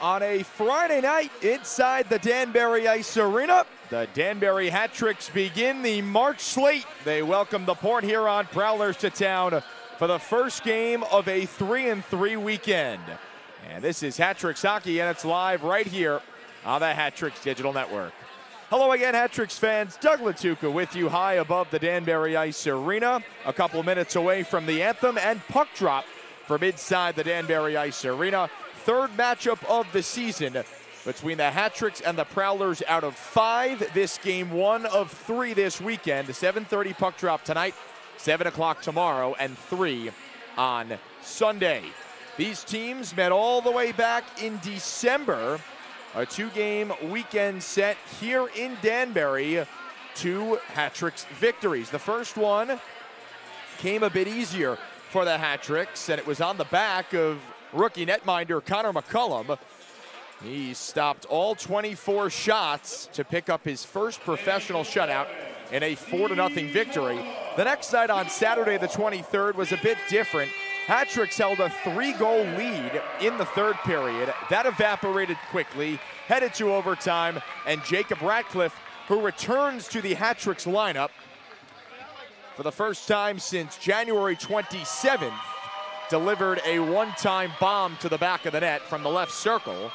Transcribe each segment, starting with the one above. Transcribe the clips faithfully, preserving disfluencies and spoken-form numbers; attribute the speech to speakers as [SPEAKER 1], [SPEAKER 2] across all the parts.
[SPEAKER 1] on a Friday night inside the Danbury Ice Arena. The Danbury Hat-Tricks begin the March slate. They welcome the Port Huron Prowlers to town for the first game of a three and three weekend. And this is Hat-Tricks Hockey, and it's live right here on the Hat-Tricks Digital Network. Hello again, Hat-Tricks fans. Doug Latuca with you high above the Danbury Ice Arena, a couple minutes away from the anthem and puck drop from inside the Danbury Ice Arena. Third matchup of the season between the Hat-Tricks and the Prowlers out of five. This game one of three this weekend. seven thirty puck drop tonight, seven o'clock tomorrow, and three on Sunday. These teams met all the way back in December. A two-game weekend set here in Danbury. Two Hat-Tricks victories. The first one came a bit easier for the Hat-Tricks, and it was on the back of rookie netminder Connor McCullum. He stopped all twenty-four shots to pick up his first professional shutout in a four to nothing victory. The next night on Saturday the twenty-third was a bit different. Hat-Tricks held a three-goal lead in the third period. That evaporated quickly, headed to overtime, and Jacob Ratcliffe, who returns to the Hat-Tricks lineup for the first time since January twenty-seventh, delivered a one-time bomb to the back of the net from the left circle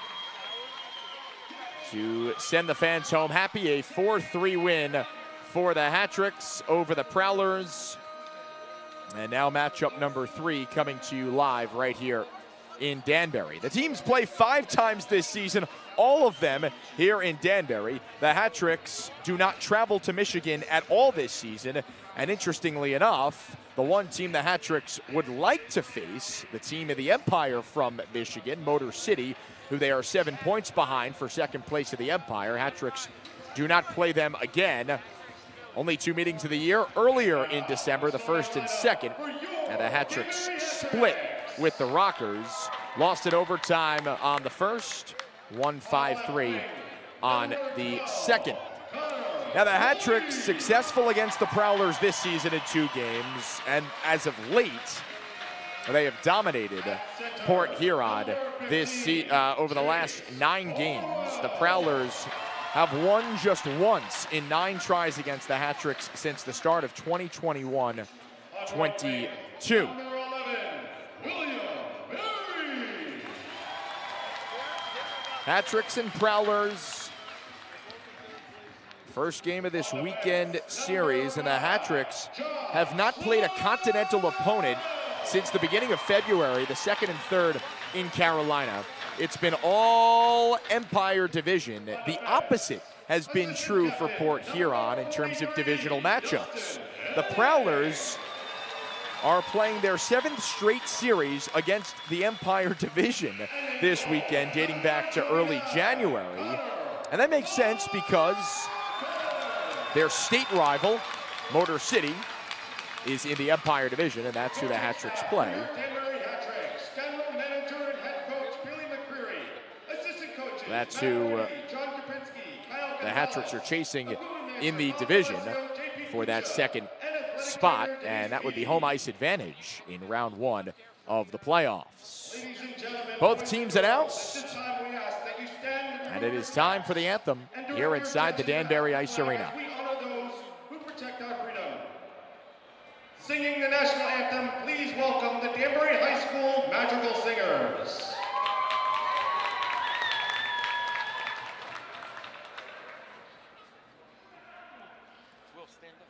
[SPEAKER 1] to send the fans home happy. A four three win for the Hat-Tricks over the Prowlers. And now matchup number three coming to you live right here in Danbury. The teams play five times this season, all of them here in Danbury. The Hat-Tricks do not travel to Michigan at all this season. And interestingly enough, the one team the Hat-Tricks would like to face, the team of the Empire from Michigan, Motor City, who they are seven points behind for second place of the Empire. Hat-Tricks do not play them again. Only two meetings of the year, earlier in December, the first and second. And the Hat-Tricks split with the Rockers. Lost in overtime on the first, won five three on the second. Now the Hat-Tricks successful against the Prowlers this season in two games, and as of late, they have dominated Port Huron this se uh, over the last nine games. The Prowlers have won just once in nine tries against the Hat-Tricks since the start of twenty twenty-one twenty-two. Hat-Tricks and Prowlers. First game of this weekend series, and the Hat-Tricks have not played a continental opponent since the beginning of February, the second and third in Carolina. It's been all Empire Division. The opposite has been true for Port Huron in terms of divisional matchups. The Prowlers are playing their seventh straight series against the Empire Division this weekend, dating back to early January. And that makes sense because their state rival, Motor City, is in the Empire Division, and that's who the Hat-Tricks play. That's who uh, the Hat-Tricks are chasing in the division for that second spot, and that would be home ice advantage in round one of the playoffs. Both teams announced, and it is time for the anthem here inside the Danbury Ice Arena.
[SPEAKER 2] Singing the national anthem, please welcome the Danbury High School Madrigal Singers. We'll stand up.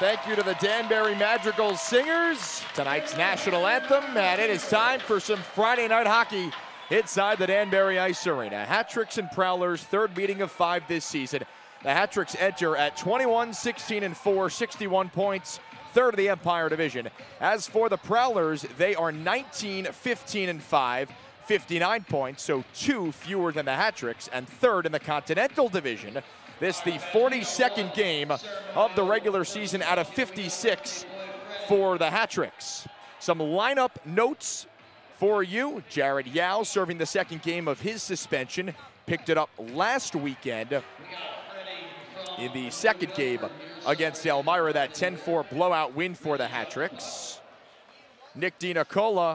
[SPEAKER 1] Thank you to the Danbury Madrigal Singers, tonight's national anthem, and it is time for some Friday night hockey inside the Danbury Ice Arena. Hat-tricks and Prowlers, third meeting of five this season. The Hat-tricks enter at twenty-one, sixteen, and four, sixty-one points, third of the Empire Division. As for the Prowlers, they are nineteen, fifteen, and five, fifty-nine points, so two fewer than the Hat-tricks, and third in the Continental Division. This the forty-second game of the regular season out of fifty-six for the Hat-tricks. Some lineup notes for you. Jared Yao serving the second game of his suspension. Picked it up last weekend in the second game against Elmira, that ten four blowout win for the Hat-tricks. Nick DiNicola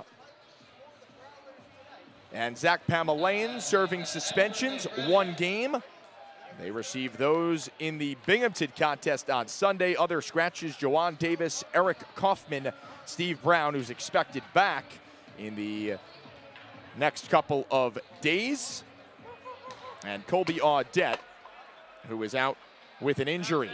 [SPEAKER 1] and Zach Pamelayan serving suspensions, one game. They received those in the Binghamton contest on Sunday. Other scratches, Jawan Davis, Eric Kaufman, Steve Brown, who's expected back in the next couple of days, and Colby Audette, who is out with an injury.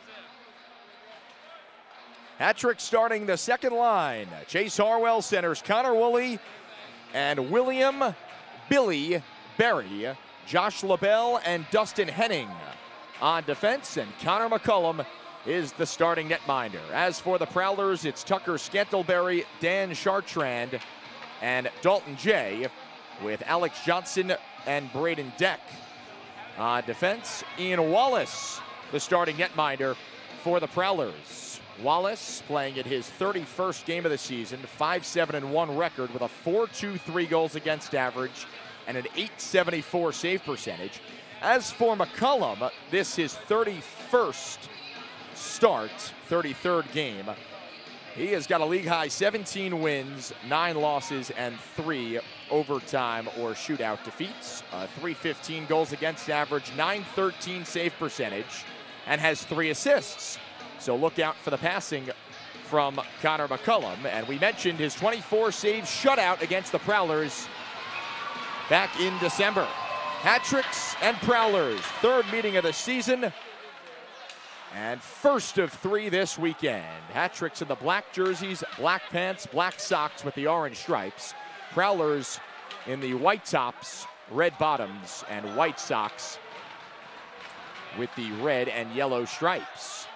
[SPEAKER 1] Hat-trick starting the second line. Chase Harwell centers Connor Woolley and William Billy Berry. Josh LaBelle and Dustin Henning on defense, and Connor McCullum is the starting netminder. As for the Prowlers, it's Tucker Scantleberry, Dan Chartrand, and Dalton Jay, with Alex Johnson and Braden Deck on defense. Ian Wallace, the starting netminder for the Prowlers. Wallace playing at his thirty-first game of the season, five seven and one record with a four two three goals against average and an eight seventy-four save percentage. As for McCullum, this his thirty-first start, thirty-third game. He has got a league-high seventeen wins, nine losses, and three overtime or shootout defeats. Uh, three fifteen goals against average, nine thirteen save percentage, and has three assists. So look out for the passing from Connor McCullum. And we mentioned his twenty-four save shutout against the Prowlers back in December. Hat-tricks and Prowlers, third meeting of the season, and first of three this weekend. Hat-tricks in the black jerseys, black pants, black socks with the orange stripes. Prowlers in the white tops, red bottoms, and white socks with the red and yellow stripes.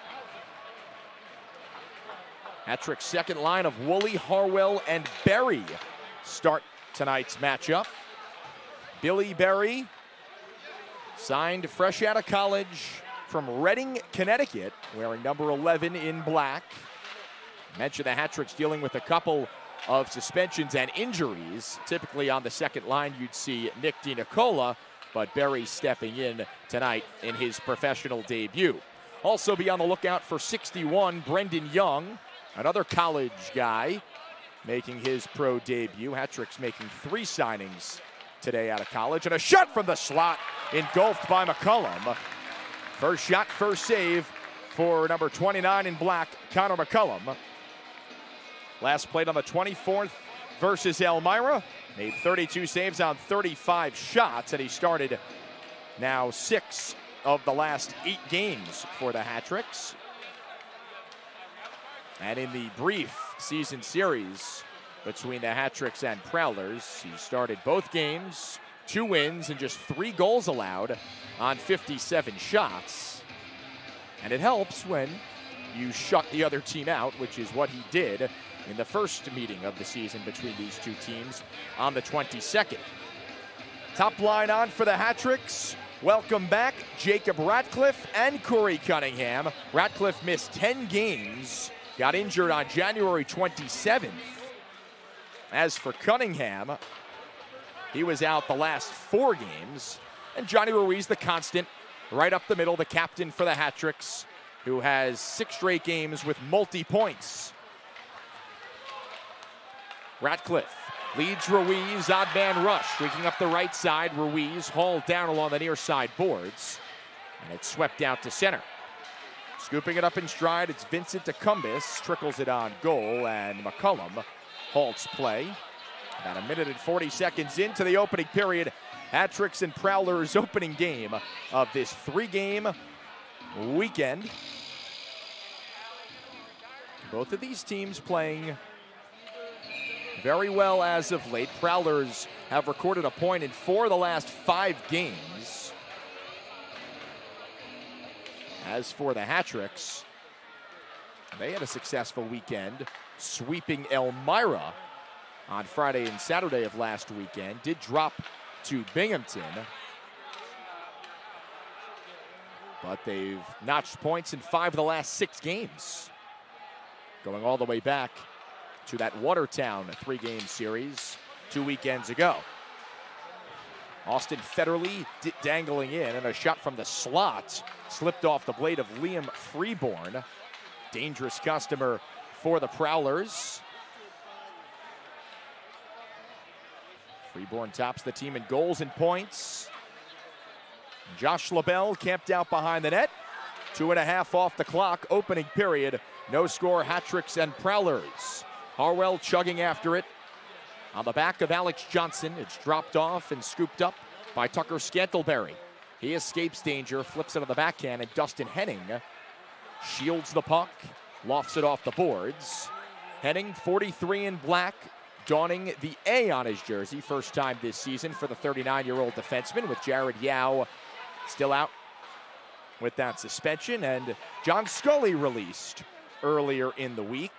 [SPEAKER 1] Hat-trick's second line of Woolley, Harwell, and Berry start tonight's matchup. Billy Berry, signed fresh out of college from Reading, Connecticut, wearing number eleven in black. Mentioned the Hat-tricks dealing with a couple of suspensions and injuries. Typically on the second line, you'd see Nick DiNicola, but Berry stepping in tonight in his professional debut. Also be on the lookout for sixty-one, Brendan Young, another college guy making his pro debut. Hat-tricks making three signings today out of college, and a shot from the slot engulfed by McCullum. First shot, first save for number twenty-nine in black, Connor McCullum. Last played on the twenty-fourth versus Elmira. Made thirty-two saves on thirty-five shots, and he started now six of the last eight games for the Hat-tricks. And in the brief season series between the Hat-tricks and Prowlers, he started both games, two wins and just three goals allowed on fifty-seven shots. And it helps when you shut the other team out, which is what he did in the first meeting of the season between these two teams on the twenty-second. Top line on for the Hat-tricks. Welcome back Jacob Ratcliffe and Corey Cunningham. Ratcliffe missed ten games, got injured on January twenty-seventh. As for Cunningham, he was out the last four games. And Johnny Ruiz, the constant, right up the middle, the captain for the Hat-tricks, who has six straight games with multi-points. Ratcliffe leads Ruiz, odd man rush, streaking up the right side. Ruiz hauled down along the near side boards, and it's swept out to center. Scooping it up in stride, it's Vincent DeCumbis, trickles it on goal, and McCullum halts play. About a minute and forty seconds into the opening period. Hat-tricks and Prowlers opening game of this three-game weekend. Both of these teams playing very well as of late. Prowlers have recorded a point in four of the last five games. As for the Hat-Tricks, they had a successful weekend, sweeping Elmira on Friday and Saturday of last weekend. Did drop to Binghamton, but they've notched points in five of the last six games, going all the way back to that Watertown three-game series two weekends ago. Austin Federley d- dangling in, and a shot from the slot slipped off the blade of Liam Freeborn. Dangerous customer for the Prowlers. Freeborn tops the team in goals and points. Josh LaBelle camped out behind the net. Two and a half off the clock, opening period. No score, Hat-Tricks and Prowlers. Harwell chugging after it. On the back of Alex Johnson, it's dropped off and scooped up by Tucker Scantleberry. He escapes danger, flips it on the backhand, and Dustin Henning shields the puck, lofts it off the boards. Henning, forty-three in black, donning the A on his jersey. First time this season for the thirty-nine-year-old defenseman, with Jared Yao still out with that suspension, and John Scully released earlier in the week.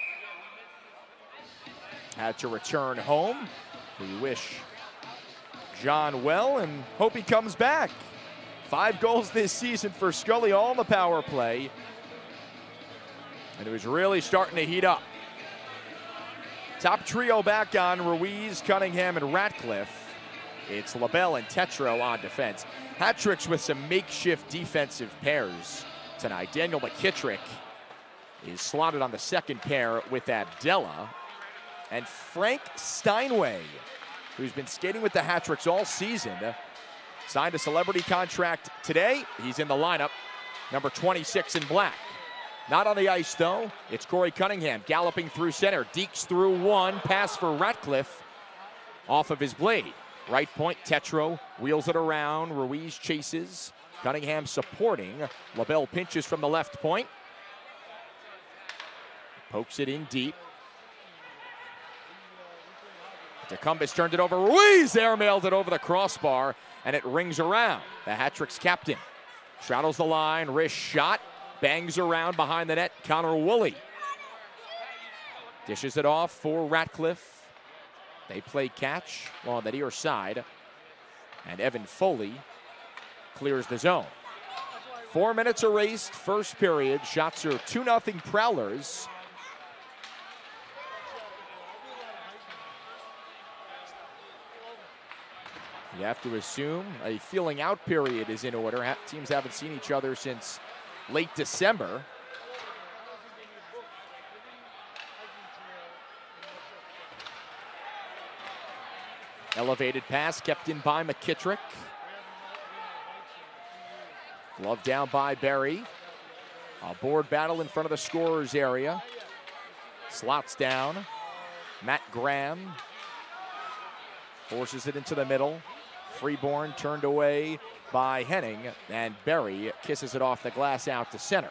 [SPEAKER 1] Had to return home. We wish John well and hope he comes back. Five goals this season for Scully, all in the power play. And it was really starting to heat up. Top trio back on Ruiz, Cunningham, and Ratcliffe. It's LaBelle and Tetro on defense. Hat-Tricks with some makeshift defensive pairs tonight. Daniel McKittrick is slotted on the second pair with Abdella. And Frank Steinway, who's been skating with the Hat-Tricks all season, signed a celebrity contract today. He's in the lineup, number twenty-six in black. Not on the ice, though. It's Corey Cunningham galloping through center. Deeks through one. Pass for Ratcliffe off of his blade. Right point, Tetro wheels it around. Ruiz chases. Cunningham supporting. LaBelle pinches from the left point. Pokes it in deep. DeCumbis turned it over. Ruiz airmailed it over the crossbar, and it rings around. The Hat-Tricks captain straddles the line. Wrist shot. Bangs around behind the net. Connor Woolley dishes it off for Ratcliffe. They play catch on the near side. And Evan Foley clears the zone. Four minutes erased, first period. Shots are two nothing Prowlers. You have to assume a feeling out period is in order. Ha- teams haven't seen each other since late December. Elevated pass kept in by McKittrick. Glove down by Berry. A board battle in front of the scorer's area. Slots down. Matt Graham forces it into the middle. Freeborn turned away by Henning, and Berry kisses it off the glass out to center.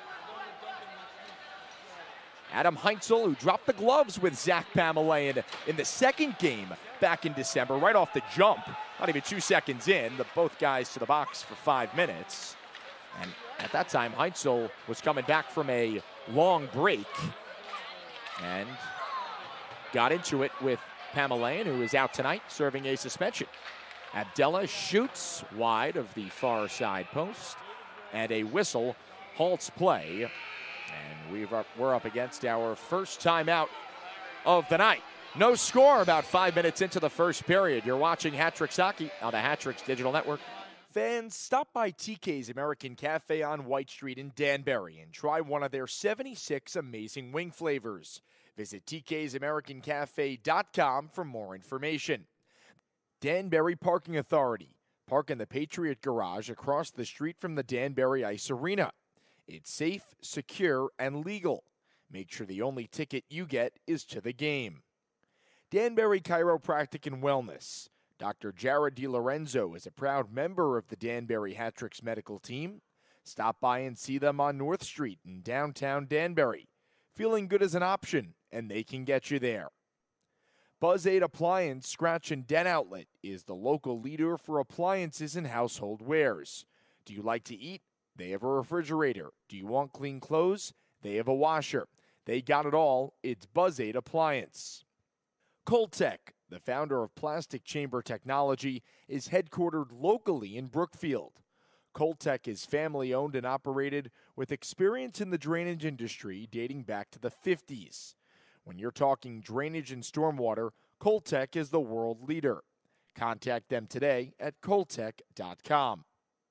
[SPEAKER 1] Adam Heinzel, who dropped the gloves with Zach Pamelayan in the second game back in December, right off the jump, not even two seconds in, the both guys to the box for five minutes. And at that time, Heinzel was coming back from a long break and got into it with Pamelayan, who is out tonight, serving a suspension. Abdella shoots wide of the far side post, and a whistle halts play. And we've up, we're up against our first timeout of the night. No score about five minutes into the first period. You're watching Hat-Tricks Hockey on the Hat-Tricks Digital Network. Fans, stop by T K's American Cafe on White Street in Danbury and try one of their seventy-six amazing wing flavors. Visit T K's American Cafe dot com for more information. Danbury Parking Authority. Park in the Patriot Garage across the street from the Danbury Ice Arena. It's safe, secure, and legal. Make sure the only ticket you get is to the game. Danbury Chiropractic and Wellness. Doctor Jared DiLorenzo is a proud member of the Danbury Hat-Tricks medical team. Stop by and see them on North Street in downtown Danbury. feeling good is an option, and they can get you there. Buzz eight Appliance Scratch and Dent Outlet is the local leader for appliances and household wares. Do you like to eat? They have a refrigerator. Do you want clean clothes? They have a washer. They got it all. It's Buzz eight Appliance. Coltech, the founder of Plastic Chamber Technology, is headquartered locally in Brookfield. Coltech is family-owned and operated with experience in the drainage industry dating back to the fifties. When you're talking drainage and stormwater, Coltech is the world leader. Contact them today at coltech dot com.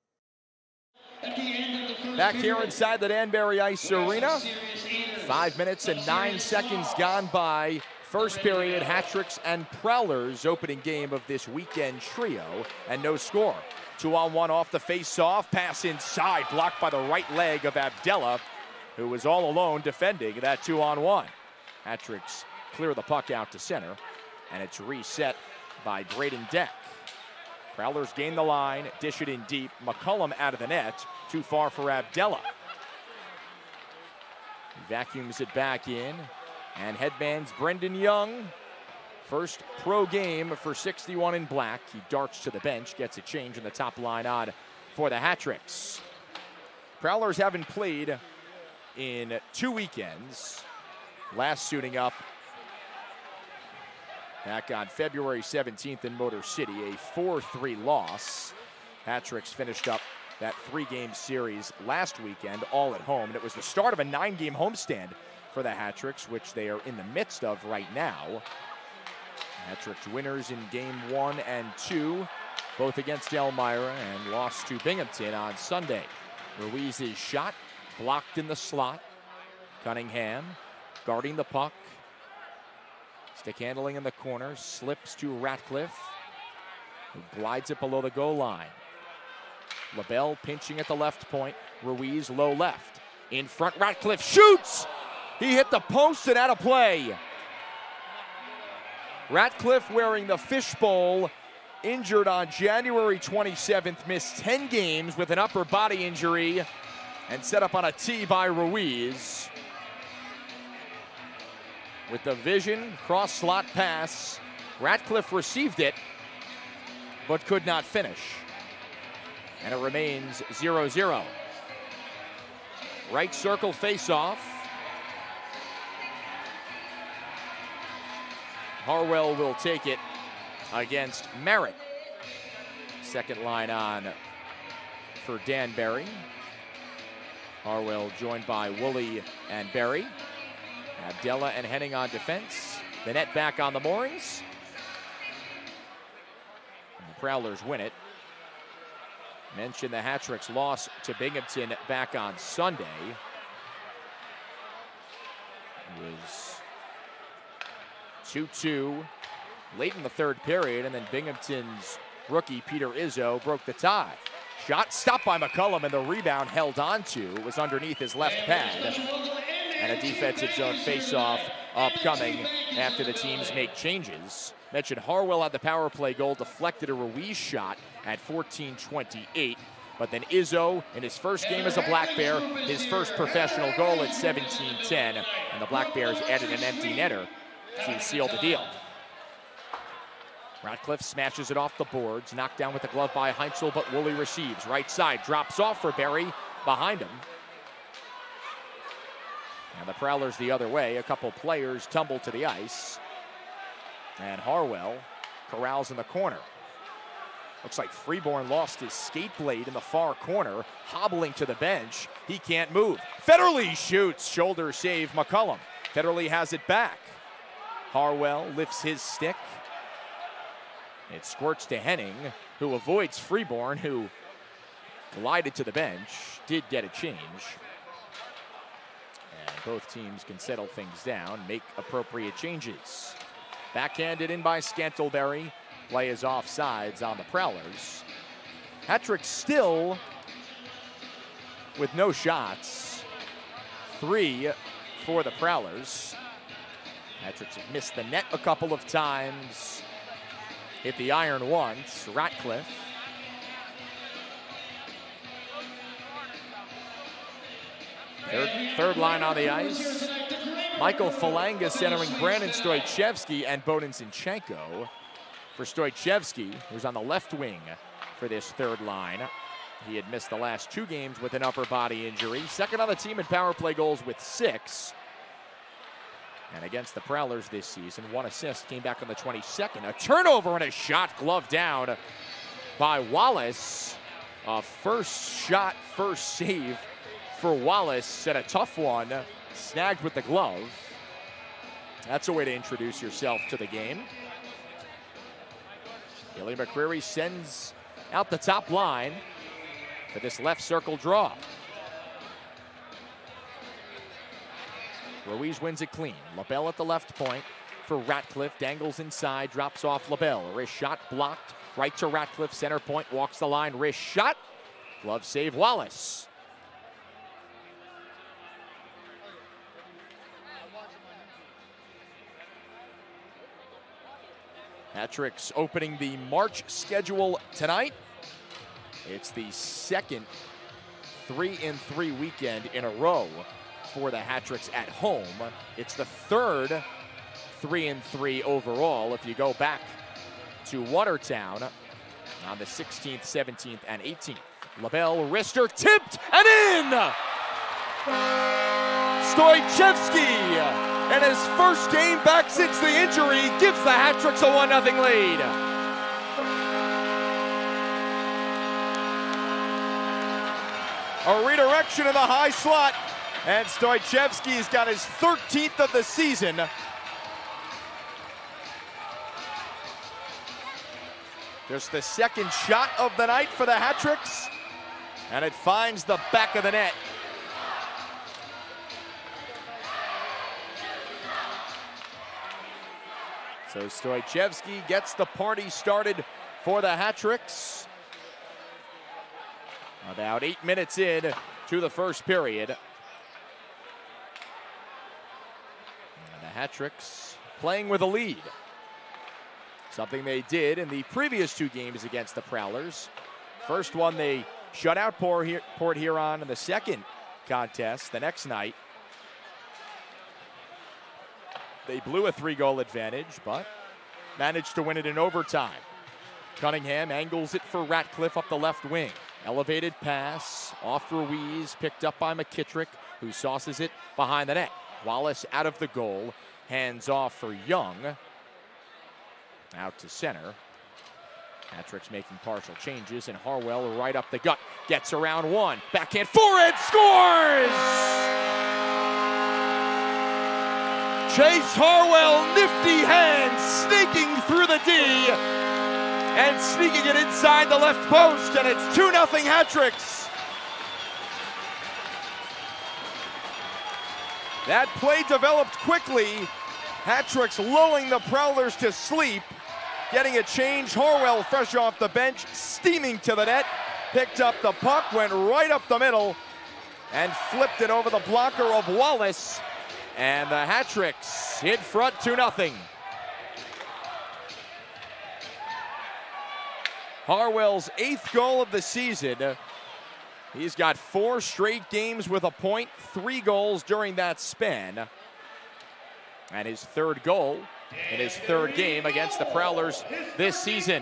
[SPEAKER 1] Back here inside the Danbury Ice Arena, five minutes and nine seconds gone by. First period, Hat-Tricks and Prowlers opening game of this weekend trio, and no score. Two on one off the face-off, pass inside, blocked by the right leg of Abdella, who was all alone defending that two on one. Hat-Tricks clear the puck out to center, and it's reset by Braden Deck. Prowlers gain the line, dish it in deep. McCullum out of the net, too far for Abdella. He vacuums it back in, and headbands Brendan Young. First pro game for sixty-one in black. He darts to the bench, gets a change in the top line on for the Hat-Tricks. Prowlers haven't played in two weekends. Last suiting up back on February seventeenth in Motor City, a four three loss. Hat-Tricks finished up that three-game series last weekend, all at home, and it was the start of a nine-game homestand for the Hat-Tricks, which they are in the midst of right now. Hat-Tricks winners in game one and two, both against Elmira, and lost to Binghamton on Sunday. Ruiz's shot blocked in the slot. Cunningham guarding the puck. Stick handling in the corner, slips to Ratcliffe, who glides it below the goal line. LaBelle pinching at the left point. Ruiz low left. In front, Ratcliffe shoots! He hit the post and out of play. Ratcliffe, wearing the fishbowl, injured on January twenty-seventh, missed ten games with an upper body injury, and set up on a tee by Ruiz. With the vision, cross slot pass, Ratcliffe received it, but could not finish. And it remains zero zero. Right circle face-off. Harwell will take it against Merritt. Second line on for Danbury. Harwell joined by Woolley and Berry. Abdella and Henning on defense. The net back on the moorings. And the Prowlers win it. Mentioned the Hat-Tricks loss to Binghamton back on Sunday. It was two two late in the third period, and then Binghamton's rookie Peter Izzo broke the tie. Shot stopped by McCullum, and the rebound held onto. It was underneath his left pad. And a defensive zone faceoff upcoming after the teams make changes. Mentioned Harwell had the power play goal, deflected a Ruiz shot at fourteen twenty-eight. But then Izzo, in his first game as a Black Bear, his first professional goal at seventeen ten. And the Black Bears added an empty netter to seal the deal. Ratcliffe smashes it off the boards, knocked down with the glove by Heinzel, but Woolley receives. Right side, drops off for Berry, behind him. And the Prowlers the other way. A couple players tumble to the ice. And Harwell corrals in the corner. Looks like Freeborn lost his skate blade in the far corner, hobbling to the bench. He can't move. Federle shoots, shoulder save McCullum. Federle has it back. Harwell lifts his stick. It squirts to Henning, who avoids Freeborn, who glided to the bench, did get a change. And both teams can settle things down, make appropriate changes. Backhanded in by Scantlebury. Play is offsides on the Prowlers. Hat-Tricks still with no shots. Three for the Prowlers. Hat-Tricks have missed the net a couple of times. Hit the iron once. Ratcliffe. Third, third line on the ice. Michael Falanga centering Brandon Stoichevsky and Bogdan Zinchenko. For Stoichevsky, who's on the left wing for this third line. He had missed the last two games with an upper body injury. Second on the team in power play goals with six. And against the Prowlers this season, one assist, came back on the twenty-second. A turnover and a shot gloved down by Wallace. A first shot, first save for Wallace, and a tough one, snagged with the glove. That's a way to introduce yourself to the game. Billy McCreary sends out the top line for this left circle draw. Ruiz wins it clean. LaBelle at the left point for Ratcliffe. Dangles inside, drops off LaBelle. Wrist shot blocked. Right to Ratcliffe, center point, walks the line, wrist shot. Glove save, Wallace. Hat-tricks opening the March schedule tonight. It's the second three in three weekend in a row for the Hat-tricks at home. It's the third three and three overall if you go back to Watertown on the sixteenth, seventeenth, and eighteenth. LaBelle, wrister, tipped and in! Stoichevsky, in his first game back since the injury, gives the Hat-tricks a one nothing lead. A redirection in the high slot, and Stoichevsky's got his thirteenth of the season. Just the second shot of the night for the Hat-tricks, and it finds the back of the net. So Stoichevsky gets the party started for the Hat-tricks. About eight minutes in to the first period. And the Hat-tricks playing with a lead. Something they did in the previous two games against the Prowlers. First one, they shut out Port Huron in the second contest the next night. They blew a three-goal advantage, but managed to win it in overtime. Cunningham angles it for Ratcliffe up the left wing. Elevated pass off Ruiz, picked up by McKittrick, who sauces it behind the net. Wallace out of the goal, hands off for Young. Out to center. Hat-tricks making partial changes, and Harwell right up the gut. Gets around one. Backhand forward, scores! Chase Harwell, nifty hands, sneaking through the D and sneaking it inside the left post, and it's two nothing Hat-tricks. That play developed quickly. Hat-tricks lulling the Prowlers to sleep. Getting a change, Harwell fresh off the bench, steaming to the net. Picked up the puck, went right up the middle, and flipped it over the blocker of Wallace. And the Hat-tricks in front two nothing. Harwell's eighth goal of the season. He's got four straight games with a point, three goals during that span. And his third goal in his third game against the Prowlers this season.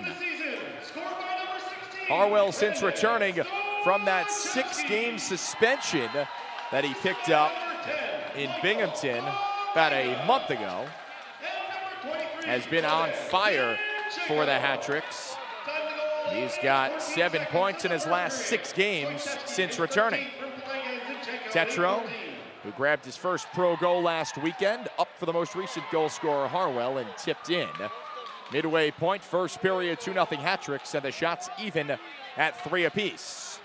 [SPEAKER 1] Harwell, since returning from that six-game suspension that he picked up in Binghamton about a month ago, has been on fire for the Hat-tricks. He's got seven points in his last six games since returning. Tetro, who grabbed his first pro goal last weekend, up for the most recent goal scorer Harwell and tipped in. Midway point, first period, two nothing Hat-tricks, and the shots even at three apiece.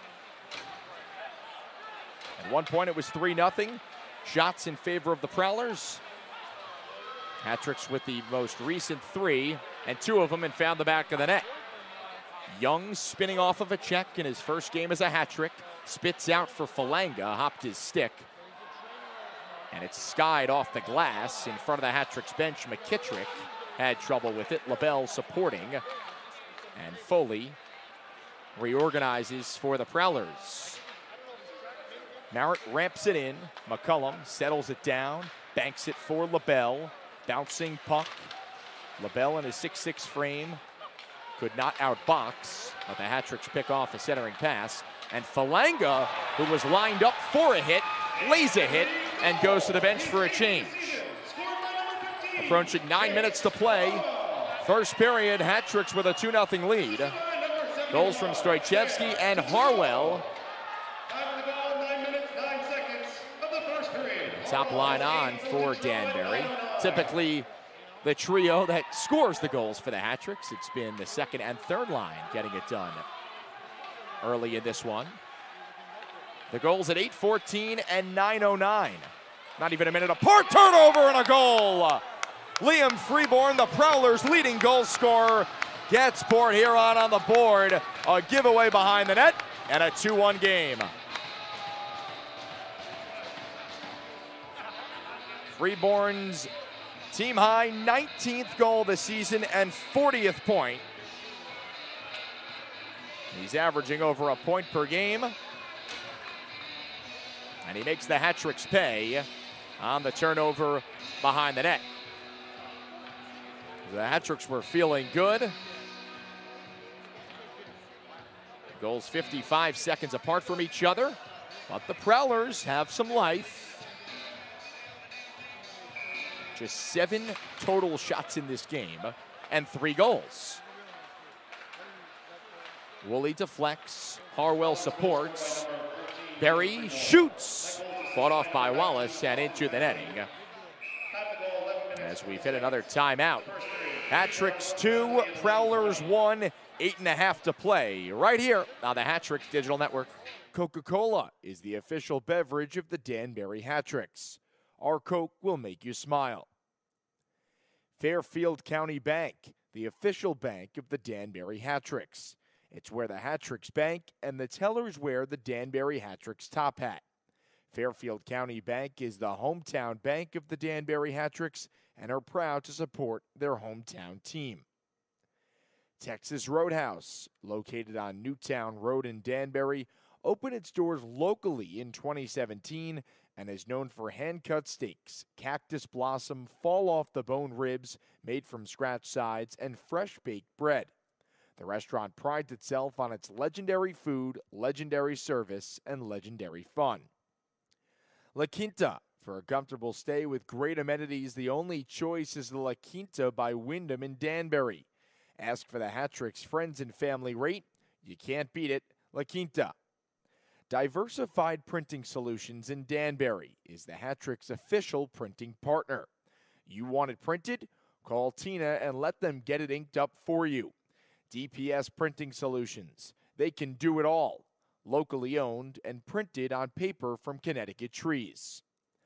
[SPEAKER 1] At one point it was three nothing. Shots in favor of the Prowlers. Hat-tricks with the most recent three, and two of them and found the back of the net. Young spinning off of a check in his first game as a hat-trick. Spits out for Falanga, hopped his stick. And it's skied off the glass in front of the Hat-tricks bench. McKittrick had trouble with it. LaBelle supporting. And Foley reorganizes for the Prowlers. Merritt ramps it in. McCullum settles it down. Banks it for LaBelle. Bouncing puck. LaBelle in his six six frame could not outbox, but the Hat-Tricks pick off a centering pass. And Falanga, who was lined up for a hit, lays a hit and goes to the bench for a change. Approaching nine minutes to play. First period, Hat-Tricks with a two nothing lead. Goals from Stoychevsky and Harwell. Top line on for Danbury. Typically the trio that scores the goals for the Hat-Tricks. It's been the second and third line getting it done early in this one. The goals at eight fourteen and nine oh nine. Not even a minute apart. Turnover and a goal. Liam Freeborn, the Prowlers' leading goal scorer, gets Port Huron on the board. A giveaway behind the net and a two one game. Freeborn's team high nineteenth goal this season and fortieth point. He's averaging over a point per game. And he makes the Hat-Tricks pay on the turnover behind the net. The Hat-Tricks were feeling good. Goals fifty-five seconds apart from each other, but the Prowlers have some life. Just seven total shots in this game and three goals. Woolley deflects, Harwell supports, Berry shoots, fought off by Wallace and into the netting. As we've hit another timeout. Hat-Tricks two, Prowlers one, eight and a half to play right here on the Hat-Tricks Digital Network. Coca-Cola is the official beverage of the Danbury Hat-Tricks. Our Coke will make you smile. Fairfield County Bank, the official bank of the Danbury Hat-Tricks. It's where the Hat-Tricks bank and the tellers wear the Danbury Hat-Tricks top hat. Fairfield County Bank is the hometown bank of the Danbury Hat-Tricks and are proud to support their hometown team. Texas Roadhouse, located on Newtown Road in Danbury, opened its doors locally in twenty seventeen and is known for hand-cut steaks, cactus blossom, fall-off-the-bone ribs made from scratch sides, and fresh-baked bread. The restaurant prides itself on its legendary food, legendary service, and legendary fun. La Quinta, for a comfortable stay with great amenities, the only choice is the La Quinta by Wyndham in Danbury. Ask for the Hat-Tricks friends and family rate. You can't beat it. La Quinta. Diversified Printing Solutions in Danbury is the Hat-Tricks official printing partner. You want it printed? Call Tina and let them get it inked up for you. D P S Printing Solutions. They can do it all. Locally owned and printed on paper from Connecticut trees.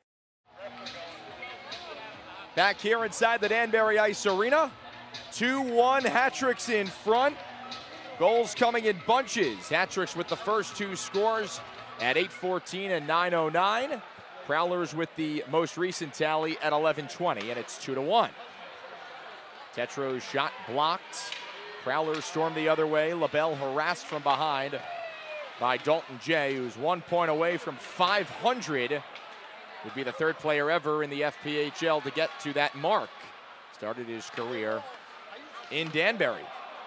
[SPEAKER 1] Back here inside the Danbury Ice Arena. two one, Hat-Tricks in front. Goals coming in bunches. Hat-Tricks with the first two scores at eight fourteen and nine oh nine. Prowlers with the most recent tally at eleven twenty, and it's two to one. Tetro's shot blocked. Prowlers storm the other way. LaBelle harassed from behind by Dalton Jay, who's one point away from five hundred. Would be the third player ever in the F P H L to get to that mark. Started his career in Danbury.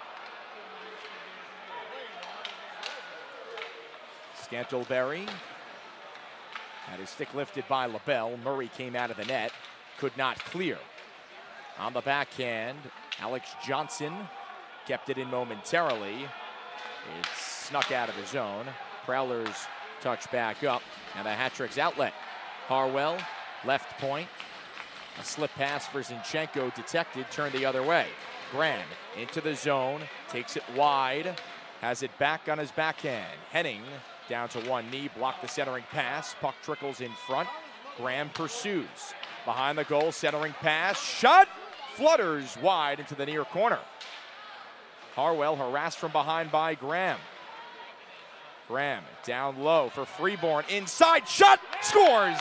[SPEAKER 1] Scantleberry had his stick lifted by LaBelle. Murray came out of the net, could not clear. On the backhand, Alex Johnson kept it in momentarily. It snuck out of the zone. Prowlers touch back up, and the Hat-Tricks outlet. Harwell, left point. A slip pass for Zinchenko detected, turned the other way. Graham into the zone, takes it wide, has it back on his backhand. Henning down to one knee, blocked the centering pass. Puck trickles in front. Graham pursues. Behind the goal, centering pass. Shot! Flutters wide into the near corner. Harwell harassed from behind by Graham. Graham down low for Freeborn. Inside, shot! Scores!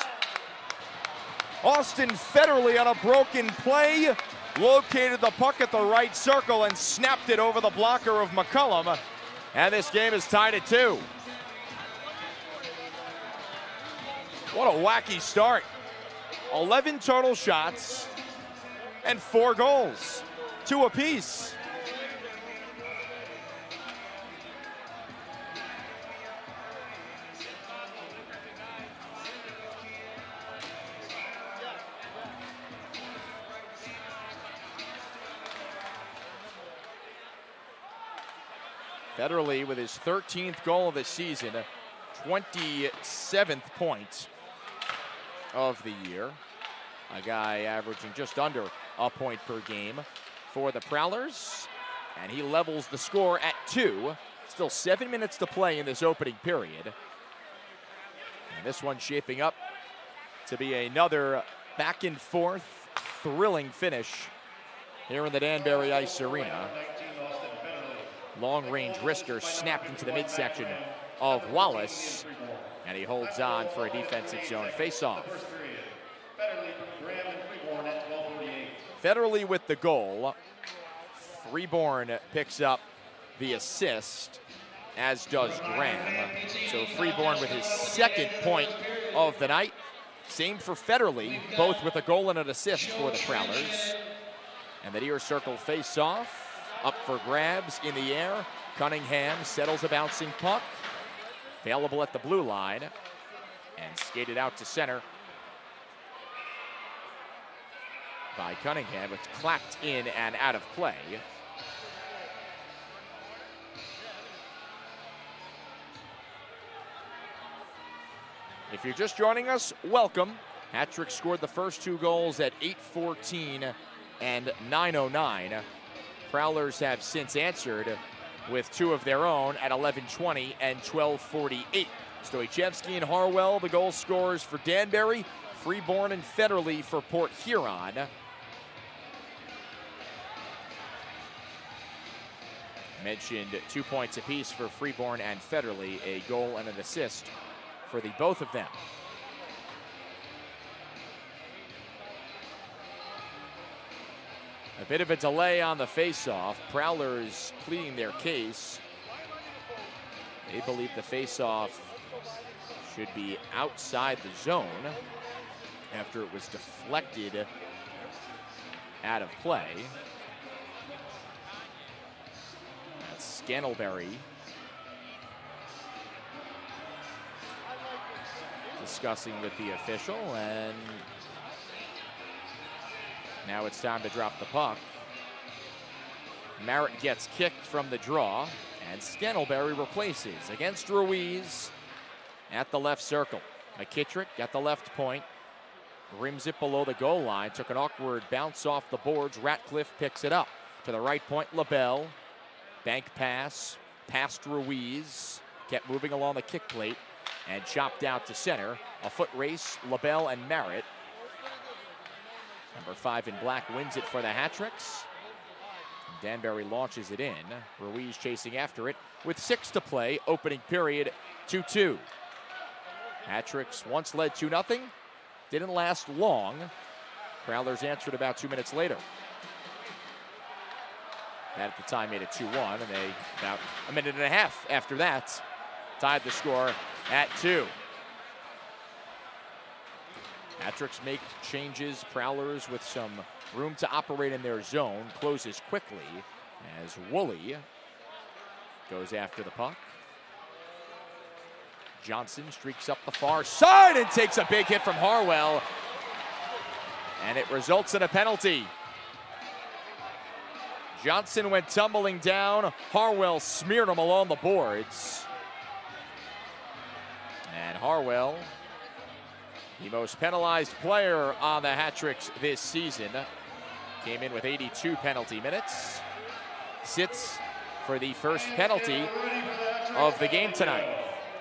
[SPEAKER 1] Austin Federley on a broken play. Located the puck at the right circle and snapped it over the blocker of McCullum. And this game is tied at two. What a wacky start. eleven total shots and four goals, two apiece. Federally with his thirteenth goal of the season, twenty-seventh point of the year. A guy averaging just under a point per game for the Prowlers. And he levels the score at two. Still seven minutes to play in this opening period. And this one shaping up to be another back and forth, thrilling finish here in the Danbury Ice Arena. Long-range wrister snapped into the midsection of Wallace, and he holds on for a defensive zone faceoff. Federally with the goal, Freeborn picks up the assist, as does Graham. So Freeborn with his second point of the night. Same for Federally, both with a goal and an assist for the Prowlers. And the near circle face-off. Up for grabs in the air. Cunningham settles a bouncing puck. Available at the blue line. And skated out to center by Cunningham. It's clapped in and out of play. If you're just joining us, welcome. Hat-Trick scored the first two goals at eight fourteen and nine oh nine. Prowlers have since answered with two of their own at eleven twenty and twelve forty-eight. Stoichevsky and Harwell, the goal scorers for Danbury. Freeborn and Federally for Port Huron. Mentioned two points apiece for Freeborn and Federally, a goal and an assist for the both of them. A bit of a delay on the faceoff. Prowlers pleading their case. They believe the faceoff should be outside the zone after it was deflected out of play. That's Scantlebury discussing with the official, and now it's time to drop the puck. Merritt gets kicked from the draw, and Scantlebury replaces against Ruiz at the left circle. McKittrick got the left point, rims it below the goal line, took an awkward bounce off the boards. Ratcliffe picks it up to the right point. LaBelle, bank pass, past Ruiz, kept moving along the kick plate and chopped out to center. A foot race, LaBelle and Merritt. Number five in black wins it for the Hat-Tricks. Danbury launches it in. Ruiz chasing after it with six to play. Opening period, two two. Hat-Tricks once led two nothing. Didn't last long. Prowlers answered about two minutes later. That at the time made it two one, and they, about a minute and a half after that, tied the score at two. Hat-Tricks make changes. Prowlers with some room to operate in their zone. Closes quickly as Woolley goes after the puck. Johnson streaks up the far side and takes a big hit from Harwell. And it results in a penalty. Johnson went tumbling down. Harwell smeared him along the boards. And Harwell, the most penalized player on the Hat-Tricks this season, came in with eighty-two penalty minutes. Sits for the first penalty of the game tonight.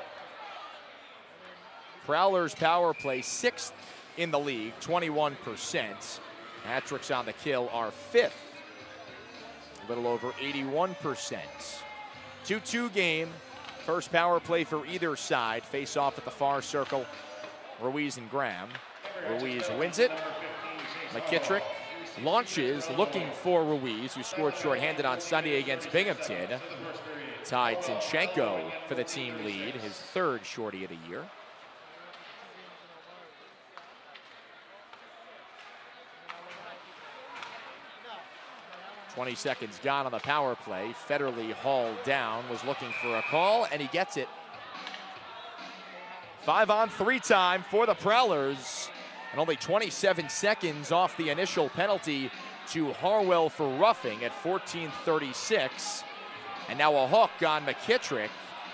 [SPEAKER 1] Prowlers power play sixth in the league, twenty-one percent. Hat-Tricks on the kill are fifth, a little over eighty-one percent. two two game, first power play for either side. Face off at the far circle. Ruiz and Graham. Ruiz wins it. McKittrick launches, looking for Ruiz, who scored shorthanded on Sunday against Binghamton. Tied Zinchenko for the team lead, his third shorty of the year. twenty seconds gone on the power play. Federle hauled down, was looking for a call, and he gets it. Five on three time for the Prowlers, and only twenty-seven seconds off the initial penalty to Harwell for roughing at fourteen thirty-six. And now a hook on McKittrick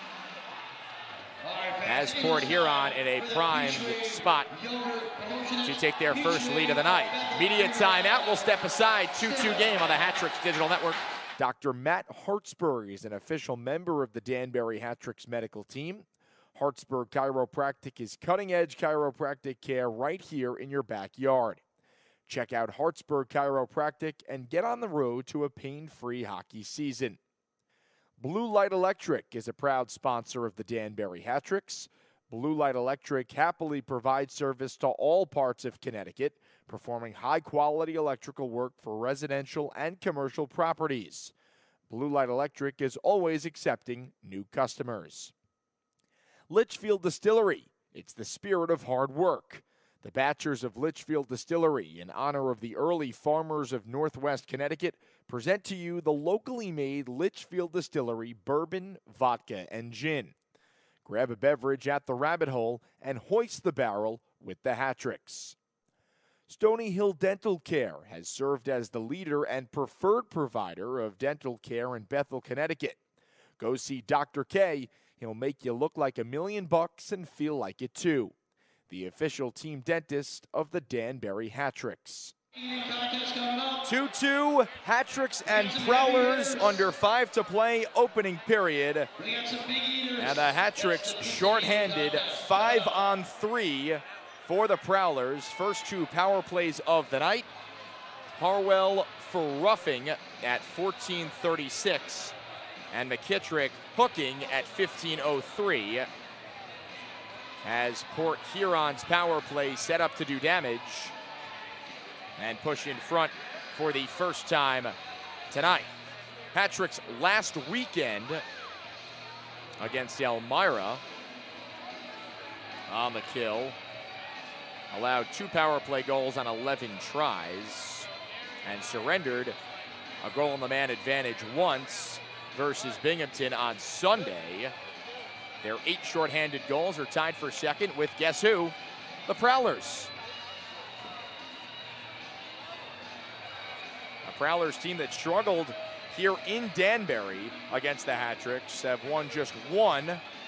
[SPEAKER 1] has Port Huron in a primed spot to take their first lead of the night. Media timeout. We'll step aside. two two game on the Hat-Tricks Digital Network. Doctor Matt Hartsburg is an official member of the Danbury Hat-Tricks medical team. Hartsburg Chiropractic is cutting-edge chiropractic care right here in your backyard. Check out Hartsburg Chiropractic and get on the road to a pain-free hockey season. Blue Light Electric is a proud sponsor of the Danbury Hat-Tricks. Blue Light Electric happily provides service to all parts of Connecticut, performing high-quality electrical work for residential and commercial properties. Blue Light Electric is always accepting new customers. Litchfield Distillery. It's the spirit of hard work. The Batchers of Litchfield Distillery, in honor of the early farmers of Northwest Connecticut, present to you the locally made Litchfield Distillery bourbon, vodka, and gin. Grab a beverage at the Rabbit Hole and hoist the barrel with the Hat-Tricks. Stony Hill Dental Care has served as the leader and preferred provider of dental care in Bethel, Connecticut. Go see Doctor K. He'll make you look like a million bucks and feel like it too. The official team dentist of the Danbury Hat-Tricks. two two, Hat-Tricks and Prowlers under five to play, opening period. And the Hat-Tricks shorthanded, five on three for the Prowlers. First two power plays of the night. Harwell for roughing at fourteen thirty-six, and McKittrick hooking at fifteen oh three. As Port Huron's power play set up to do damage and push in front for the first time tonight. Hat-Tricks last weekend against Elmira on the kill allowed two power play goals on eleven tries and surrendered a goal in the man advantage once versus Binghamton on Sunday. Their eight shorthanded goals are tied for second with, guess who? The Prowlers. A Prowlers team that struggled here in Danbury against the Hat-Tricks have won just one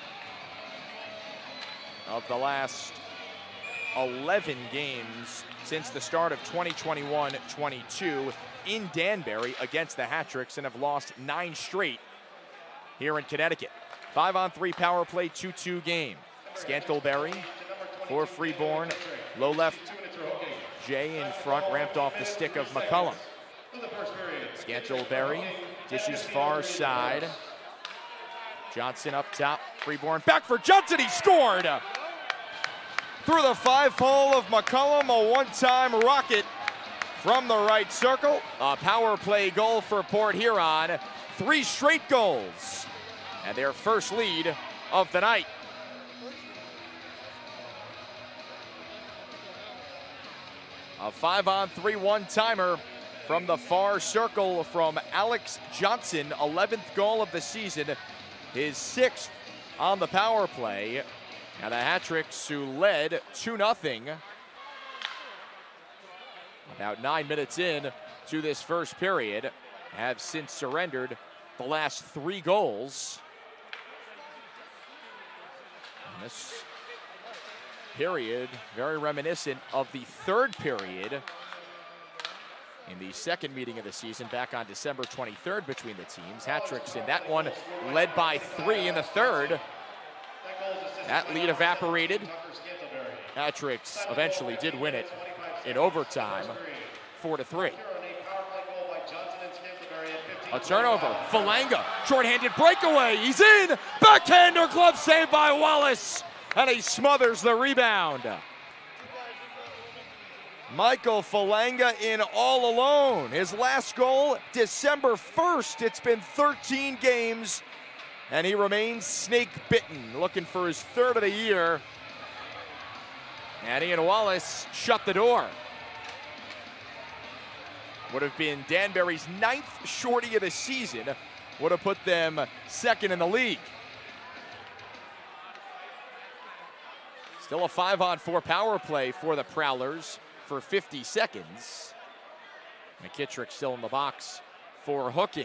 [SPEAKER 1] of the last eleven games since the start of twenty twenty-one twenty-two in Danbury against the Hat-Tricks, and have lost nine straight here in Connecticut. Five on three power play, two two game. Scantleberry for Freeborn. Low left, Jay in front, ramped off the stick of McCullum. Scantleberry dishes far side. Johnson up top, Freeborn back for Johnson, he scored! Through the five hole of McCullum, a one-time rocket from the right circle. A power play goal for Port Huron. Three straight goals, and their first lead of the night. A five on three one-timer from the far circle from Alex Johnson, eleventh goal of the season, his sixth on the power play. And the Hat-Tricks, who led two nothing about nine minutes in to this first period, have since surrendered the last three goals. And this period, very reminiscent of the third period in the second meeting of the season back on December twenty-third between the teams. Hat-Tricks in that one led by three in the third. That lead evaporated. Hat-Tricks eventually did win it in overtime, four to three. A turnover, Falanga, shorthanded breakaway, he's in! Backhander glove saved by Wallace, and he smothers the rebound. Michael Falanga in all alone. His last goal, December first. It's been thirteen games, and he remains snake bitten, looking for his third of the year. And Ian Wallace shut the door. Would have been Danbury's ninth shorty of the season. Would have put them second in the league. Still a five-on-four power play for the Prowlers for fifty seconds. McKittrick still in the box for hooking.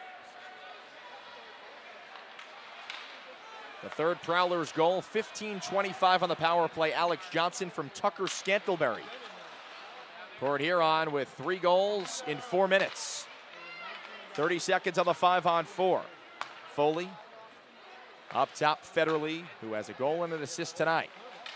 [SPEAKER 1] The third Prowlers goal, fifteen twenty-five on the power play. Alex Johnson from Tucker Scantlebury. Port Huron with three goals in four minutes. thirty seconds on the five-on-four. Foley up top, Federle, who has a goal and an assist tonight.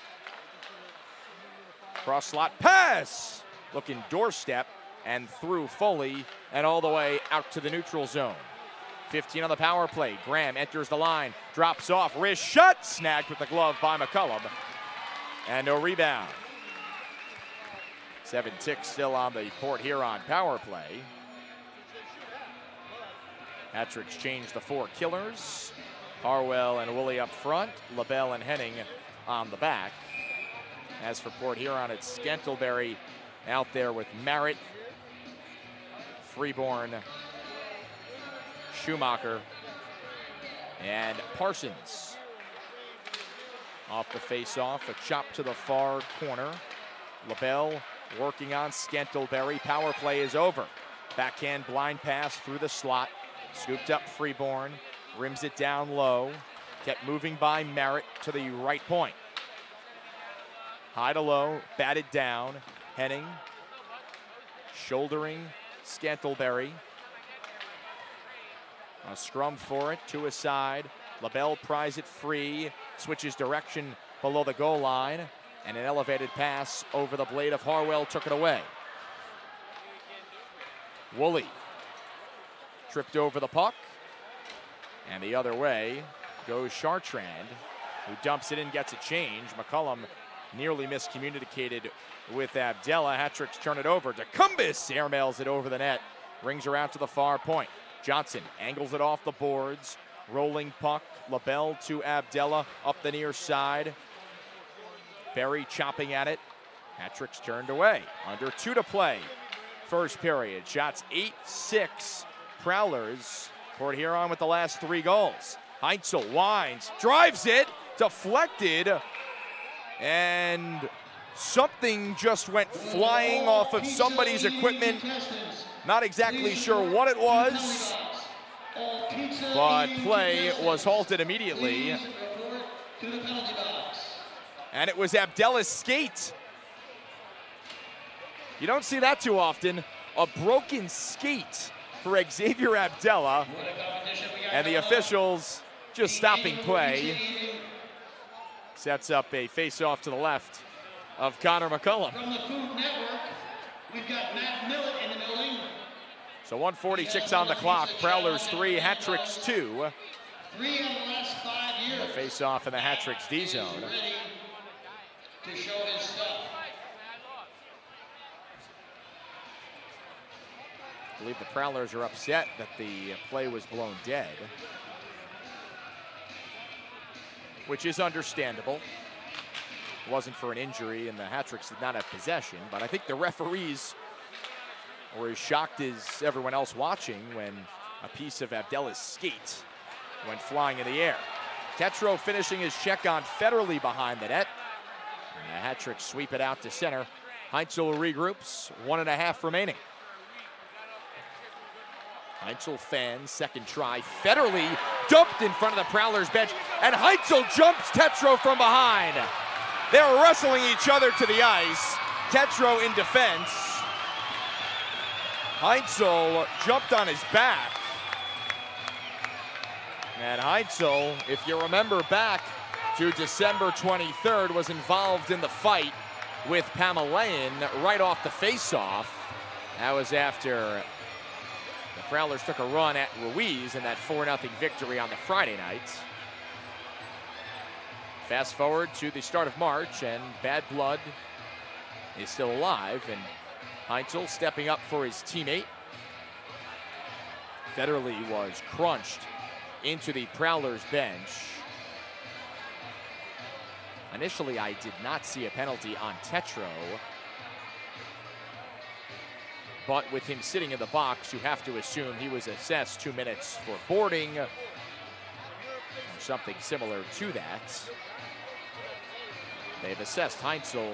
[SPEAKER 1] Cross slot pass, looking doorstep and through Foley and all the way out to the neutral zone. fifteen on the power play. Graham enters the line, drops off, wrist shot, snagged with the glove by McCullum, and no rebound. Seven ticks still on the Port Huron power play. Hat-tricks changed the four killers. Harwell and Woolley up front, LaBelle and Henning on the back. As for Port Huron, it's Scantlebury out there with Merritt, Freeborn, Schumacher, and Parsons. Off the face-off, a chop to the far corner. LaBelle working on Scantlebury. Power play is over. Backhand blind pass through the slot. Scooped up Freeborn, rims it down low. Kept moving by Merritt to the right point. High to low, batted down. Henning shouldering Scantlebury. A scrum for it, to a side. LaBelle pries it free, switches direction below the goal line, and an elevated pass over the blade of Harwell took it away. Woolley tripped over the puck, and the other way goes Chartrand, who dumps it in, gets a change. McCullum nearly miscommunicated with Abdella. Hat-tricks turn it over. DeCumbis airmails it over the net, rings her out to the far point. Johnson angles it off the boards. Rolling puck. LaBelle to Abdella up the near side. Berry chopping at it. Hat-tricks turned away. Under two to play. First period. Shots eight six. Prowlers. Port Huron with the last three goals. Heinzel winds. Drives it. Deflected. And something just went flying off of somebody's equipment. Not exactly sure what it was, but play was halted immediately. And it was Abdella's skate. You don't see that too often. A broken skate for Xavier Abdella. And the officials just stopping play. Sets up a face-off to the left of Connor McCullum.
[SPEAKER 3] From the Food Network, we've got Matt Millett in the building.
[SPEAKER 1] So one forty-six on the clock. Prowlers three, Hat-tricks two.
[SPEAKER 3] Three in the last five years.
[SPEAKER 1] The face-off in the Hat-tricks D zone.
[SPEAKER 3] Ready to show his stuff.
[SPEAKER 1] I believe the Prowlers are upset that the play was blown dead, which is understandable. It wasn't for an injury, and the Hat-tricks did not have possession, but I think the referees were as shocked as everyone else watching when a piece of Abdella's skate went flying in the air. Tetro finishing his check on Federle behind the net. And the Hat-tricks sweep it out to center. Heinzel regroups, one and a half remaining. Heinzel fans, second try. Federle dumped in front of the Prowlers bench, and Heinzel jumps Tetro from behind. They're wrestling each other to the ice. Tetro in defense. Heinzel jumped on his back. And Heinzel, if you remember back to December twenty-third, was involved in the fight with Pamelayan right off the face-off. That was after the Prowlers took a run at Ruiz in that four nothing victory on the Friday night. Fast forward to the start of March, and Bad Blood is still alive, and Heinzel stepping up for his teammate. Federle was crunched into the Prowlers bench. Initially, I did not see a penalty on Tetro. but with him sitting in the box, you have to assume he was assessed two minutes for boarding, or something similar to that. They've assessed Heinzel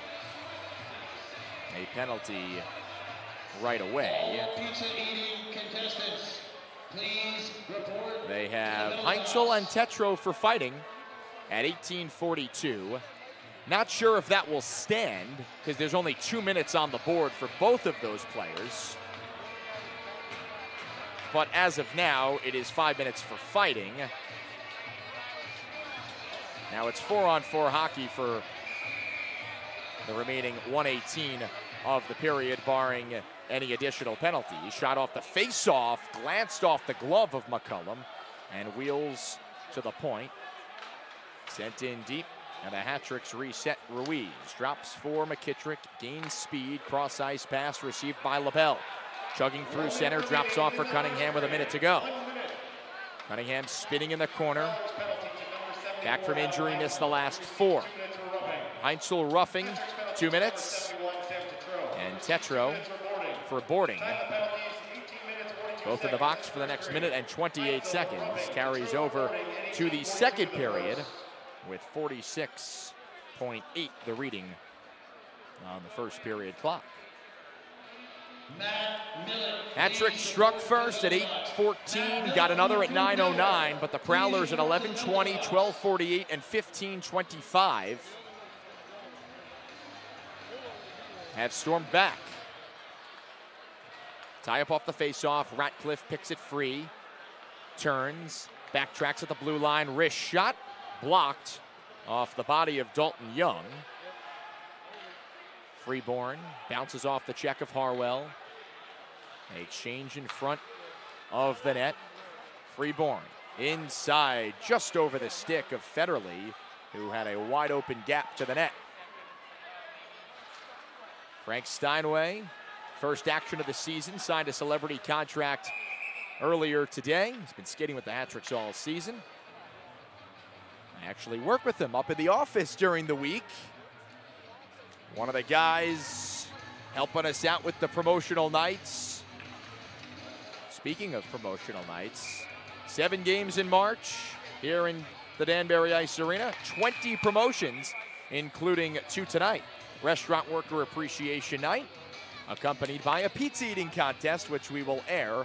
[SPEAKER 1] a penalty right away.
[SPEAKER 3] Pizza eating contestants, please report.
[SPEAKER 1] They have Heinzel and Tetro for fighting at eighteen forty-two. Not sure if that will stand because there's only two minutes on the board for both of those players. But as of now, it is five minutes for fighting. Now it's four on four hockey for the remaining one eighteen of the period, barring any additional penalties. Shot off the face-off, glanced off the glove of McCullum, and wheels to the point. Sent in deep, and the hat-tricks reset. Ruiz drops for McKittrick, gains speed, cross-ice pass received by LaBelle. Chugging through center, drops off for Cunningham with a minute to go. Cunningham spinning in the corner. Back from injury, missed the last four. Heinzel roughing, two minutes. And Tetro for boarding. Both in the box for the next minute and twenty-eight seconds. Carries over to the second period with forty-six point eight the reading on the first period clock. Hat-trick struck first at eight fourteen, got another at nine oh nine, but the Prowlers at eleven twenty, twelve forty-eight, and fifteen twenty-five have stormed back. Tie up off the face-off, Ratcliffe picks it free, turns, backtracks at the blue line, wrist shot, blocked off the body of Dalton Young. Freeborn bounces off the check of Harwell. A exchange in front of the net. Freeborn inside, just over the stick of Federley, who had a wide open gap to the net. Frank Steinway, first action of the season, signed a celebrity contract earlier today. He's been skating with the Hat-tricks all season. I actually work with him up in the office during the week. One of the guys helping us out with the promotional nights. Speaking of promotional nights, seven games in March here in the Danbury Ice Arena, twenty promotions, including two tonight. Restaurant Worker Appreciation Night, accompanied by a pizza eating contest, which we will air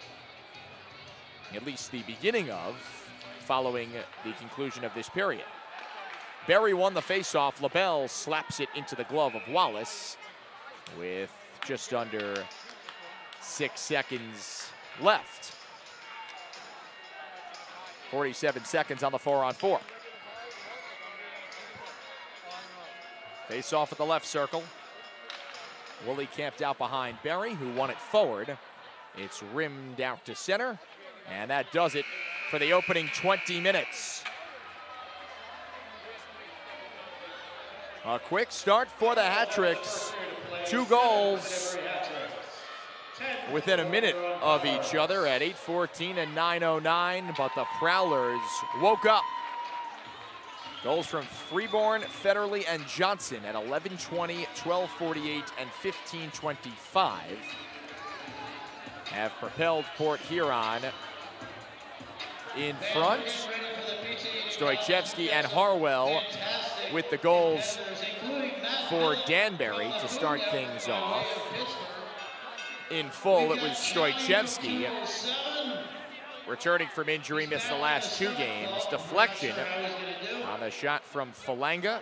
[SPEAKER 1] at least the beginning of, following the conclusion of this period. Barry won the faceoff. LaBelle slaps it into the glove of Wallace with just under six seconds left. forty-seven seconds on the four on four. Face off at the left circle. Woolley camped out behind Barry, who won it forward. It's rimmed out to center, and that does it for the opening twenty minutes. A quick start for the Hat-tricks. Two goals within a minute of each other at eight fourteen and nine oh nine, but the Prowlers woke up. Goals from Freeborn, Federley, and Johnson at eleven twenty, twelve forty-eight, and fifteen twenty-five have propelled Port Huron in front. Stoichevsky and Harwell with the goals for Danbury to start things off. In full, it was Stoichevsky. Returning from injury, missed the last two games. Deflection on the shot from Falanga,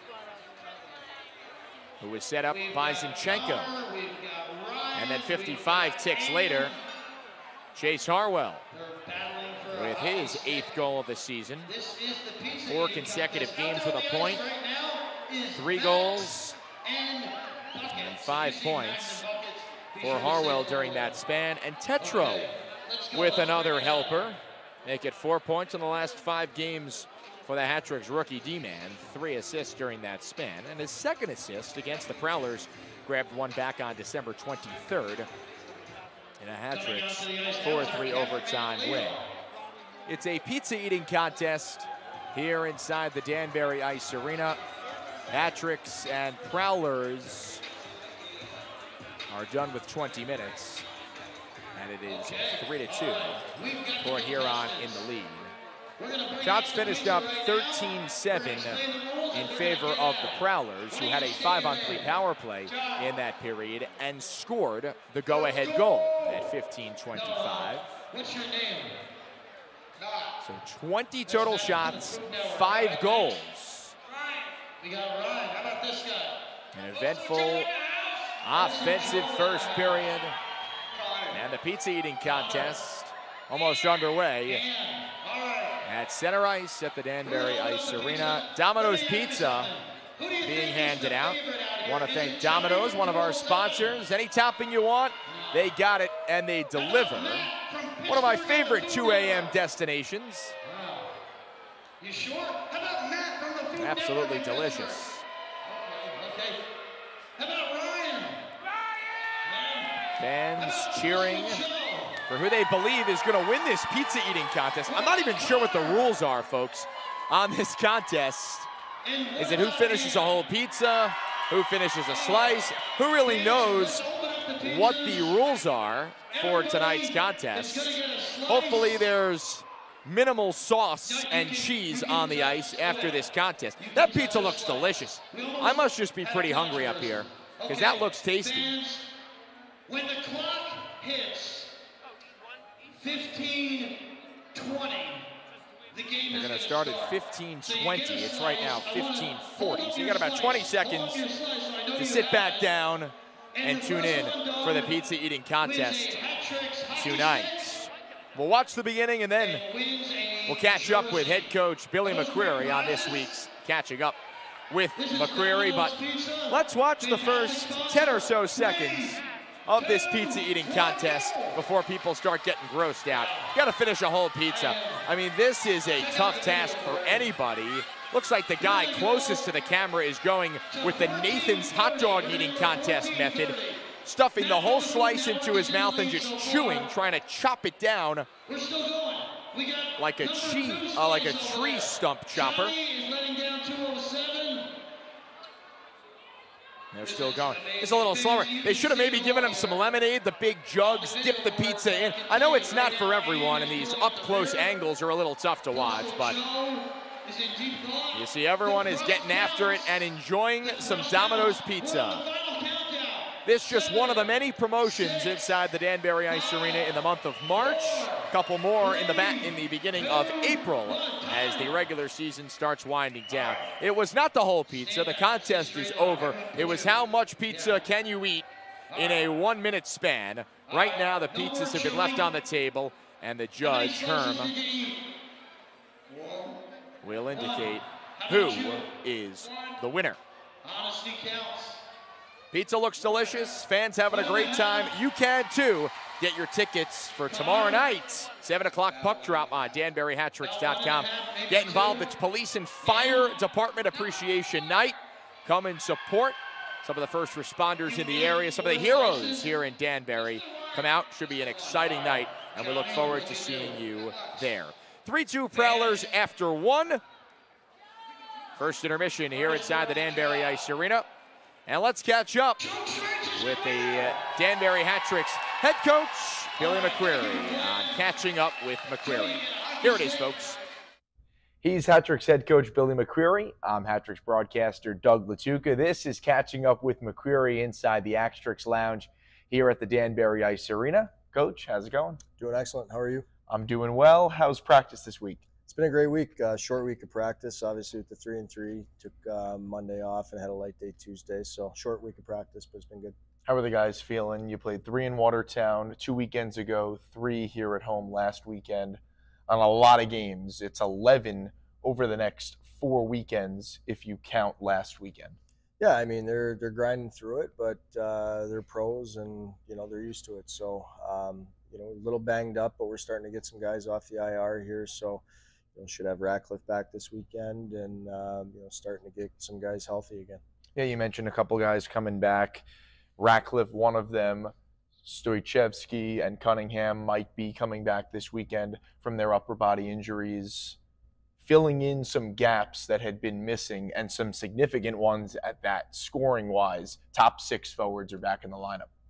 [SPEAKER 1] who was set up by Zinchenko. And then fifty-five ticks later, Chase Harwell with his eighth goal of the season. Four consecutive games with a point, three goals, and five points for Harwell during that span. And Tetro with another helper. Make it four points in the last five games for the Hat-tricks rookie D-man. Three assists during that span. And his second assist against the Prowlers, grabbed one back on December twenty-third in a Hat-tricks four three overtime win. It's a pizza eating contest here inside the Danbury Ice Arena. Hat-tricks and Prowlers are done with twenty minutes. And it is three to two. Port Huron in the lead. Shots finished up thirteen seven in favor of the Prowlers, who had a five on three power play in that period and scored the go-ahead goal at fifteen twenty-five.
[SPEAKER 3] What's your name?
[SPEAKER 1] So twenty total shots, five goals.
[SPEAKER 3] We got Ryan. How about this guy?
[SPEAKER 1] An eventful offensive first period. And the pizza eating contest almost underway at center ice at the Danbury Ice Arena. Domino's Pizza being handed out. Want to thank Domino's, one of our sponsors. Any topping you want, they got it and they deliver. One of my favorite two A M destinations.
[SPEAKER 3] You sure? How about Matt from the food
[SPEAKER 1] Absolutely delicious.
[SPEAKER 3] Okay. How about Ryan?
[SPEAKER 1] Fans cheering for who they believe is going to win this pizza eating contest. I'm not even sure what the rules are, folks, on this contest. Is it who finishes a whole pizza? Who finishes a slice? Who really knows what the rules are for tonight's contest? Hopefully there's minimal sauce and cheese on the ice after this contest. That pizza looks delicious. I must just be pretty hungry up here because that looks tasty.
[SPEAKER 3] When the clock hits fifteen twenty, the game
[SPEAKER 1] They're
[SPEAKER 3] is
[SPEAKER 1] going to start at fifteen twenty. It's right now fifteen forty. So you got about twenty seconds to sit back down and tune in for the pizza eating contest tonight. We'll watch the beginning and then we'll catch up with head coach Billy McCreary on this week's Catching Up with McCreary. But let's watch the first ten or so seconds of this pizza eating contest before people start getting grossed out. Got to finish a whole pizza. I mean, this is a tough task for anybody. Looks like the guy closest to the camera is going with the Nathan's hot dog eating contest method, stuffing the whole slice into his mouth and just chewing, trying to chop it down
[SPEAKER 3] We're still going. We got
[SPEAKER 1] like a tree, uh, like a tree stump chopper.
[SPEAKER 3] is letting down two oh seven.
[SPEAKER 1] They're still going. It's a little slower. They should have maybe given him some lemonade, the big jugs, dip the pizza in. I know it's not for everyone, and these up-close angles are a little tough to watch, but you see everyone is getting after it and enjoying some Domino's Pizza. This is just one of the many promotions inside the Danbury Ice Arena in the month of March. A couple more in the back in the beginning of April as the regular season starts winding down. It was not the whole pizza. The contest is over. It was how much pizza can you eat in a one-minute span. Right now, the pizzas have been left on the table, and the judge, Herm, will indicate who is the winner.
[SPEAKER 3] Honesty counts.
[SPEAKER 1] Pizza looks delicious. Fans having a great time. You can too. Get your tickets for tomorrow night. seven o'clock puck drop on Danbury Hat Tricks dot com. Get involved. It's Police and Fire Department Appreciation Night. Come and support some of the first responders in the area, some of the heroes here in Danbury. Come out. Should be an exciting night, and we look forward to seeing you there. three two Prowlers after one. First intermission here inside the Danbury Ice Arena. And let's catch up with the uh, Danbury Hat Tricks head coach, Billy McCreary, on Catching Up with McCreary. Here it is, folks.
[SPEAKER 4] He's Hat Tricks head coach Billy McCreary. I'm Hat Tricks broadcaster Doug Latuca. This is Catching Up with McCreary inside the Ax-Trix Lounge here at the Danbury Ice Arena. Coach, how's it going?
[SPEAKER 5] Doing excellent. How are you?
[SPEAKER 4] I'm doing well. How's practice this week?
[SPEAKER 5] It's been a great week. Uh, short week of practice, obviously with the three and three. Took uh, Monday off and had a light day Tuesday. So short week of practice, but it's been good.
[SPEAKER 4] How are the guys feeling? You played three in Watertown two weekends ago, three here at home last weekend on a lot of games. It's eleven over the next four weekends if you count last weekend.
[SPEAKER 5] Yeah, I mean they're they're grinding through it, but uh, they're pros and you know they're used to it. So um, you know a little banged up, but we're starting to get some guys off the I R here. So you know, should have Ratcliffe back this weekend, and um, you know starting to get some guys healthy again.
[SPEAKER 4] Yeah, you mentioned a couple guys coming back. Ratcliffe, one of them. Stoichevsky and Cunningham might be coming back this weekend from their upper body injuries, filling in some gaps that had been missing and some significant ones at that scoring-wise. Top six forwards are back in the lineup.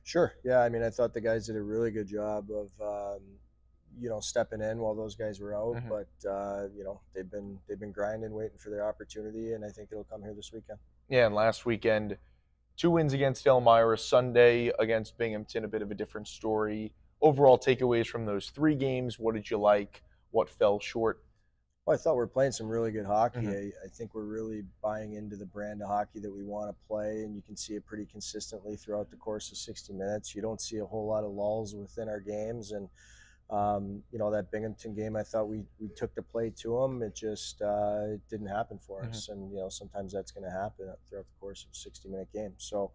[SPEAKER 5] Sure. Yeah. I mean, I thought the guys did a really good job of, um, you know, stepping in while those guys were out.
[SPEAKER 4] Mhm.
[SPEAKER 5] But uh, you know, they've been they've been grinding, waiting for their opportunity, and I think it'll come here this weekend.
[SPEAKER 4] Yeah, and last weekend, two wins against Elmira, Sunday against Binghamton, a bit of a different story. Overall takeaways from those three games, what did you like? What fell short?
[SPEAKER 5] Well, I thought we we're playing some really good hockey.
[SPEAKER 4] Mhm.
[SPEAKER 5] I, I think we're really buying into the brand of hockey that we want to play, and you can see it pretty consistently throughout the course of sixty minutes. You don't see a whole lot of lulls within our games, and um, you know that Binghamton game, I thought we we took the play to them. It just uh, it didn't happen for
[SPEAKER 4] Mhm.
[SPEAKER 5] us, and you know sometimes that's going to happen throughout the course of a sixty minute game. So.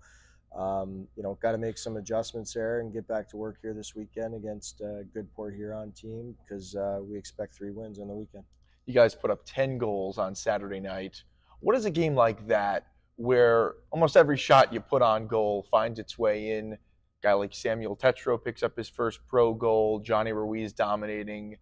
[SPEAKER 5] Um, you know, got to make some adjustments there and get back to work here this weekend against a good Port Huron team because uh, we expect three wins on the weekend.
[SPEAKER 4] You guys put up ten goals on Saturday night. What is a game like that where almost every shot you put on goal finds its way in? A guy like Samuel Tetro picks up his first pro goal, Johnny Ruiz dominating.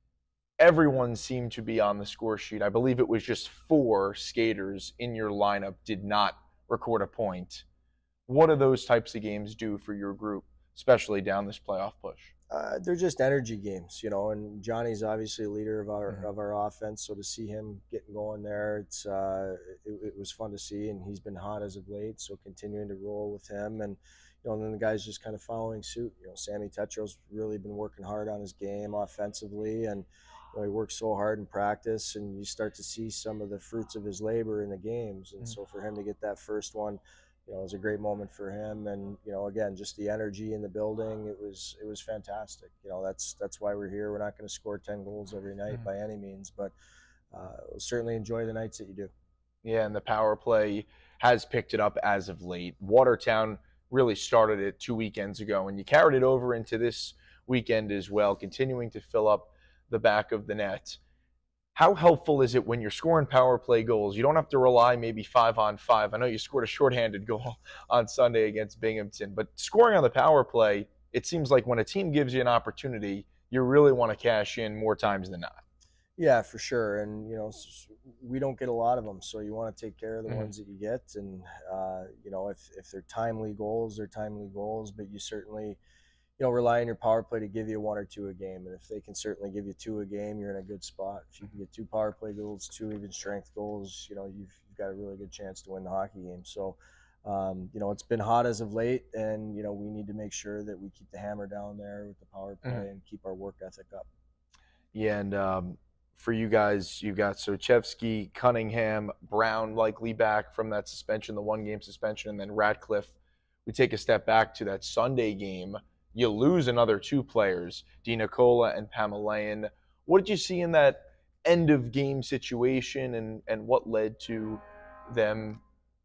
[SPEAKER 4] Everyone seemed to be on the score sheet. I believe it was just four skaters in your lineup did not record a point. What do those types of games do for your group, especially down this playoff push?
[SPEAKER 5] Uh, they're just energy games, you know. And Johnny's obviously a leader of our
[SPEAKER 4] Mhm.
[SPEAKER 5] of our offense, so to see him getting going there, it's uh, it, it was fun to see, and he's been hot as of late. So continuing to roll with him, and you know, and then the guys just kind of following suit. You know, Sammy Tetro's really been working hard on his game offensively, and you know, he works so hard in practice, and you start to see some of the fruits of his labor in the games. And
[SPEAKER 4] Mhm.
[SPEAKER 5] so for him to get that first one, you know, it was a great moment for him. And, you know, again, just the energy in the building, it was, it was fantastic. You know, that's, that's why we're here. We're not going to score ten goals every night
[SPEAKER 4] Mhm.
[SPEAKER 5] by any means, but uh, we'll certainly enjoy the nights that you do.
[SPEAKER 4] Yeah, and the power play has picked it up as of late. Watertown really started it two weekends ago, and you carried it over into this weekend as well, continuing to fill up the back of the net. How helpful is it when you're scoring power play goals? You don't have to rely maybe five on five. I know you scored a shorthanded goal on Sunday against Binghamton, but scoring on the power play, it seems like when a team gives you an opportunity, you really want to cash in more times than not.
[SPEAKER 5] Yeah, for sure. And, you know, we don't get a lot of them. So you want to take care of the
[SPEAKER 4] Mhm.
[SPEAKER 5] ones that you get. And, uh, you know, if, if they're timely goals, they're timely goals, but you certainly, you know, rely on your power play to give you one or two a game. And if they can certainly give you two a game, you're in a good spot. If you can get two power play goals, two even strength goals, you know, you've, you've got a really good chance to win the hockey game. So, um, you know, it's been hot as of late, and, you know, we need to make sure that we keep the hammer down there with the power play
[SPEAKER 4] Mhm.
[SPEAKER 5] and keep our work ethic up.
[SPEAKER 4] Yeah, and um, for you guys, you've got Sochevsky, Cunningham, Brown likely back from that suspension, the one game suspension, and then Ratcliffe. We take a step back to that Sunday game. You lose another two players, DiNicola and Pamelayan. What did you see in that end of game situation, and, and what led to them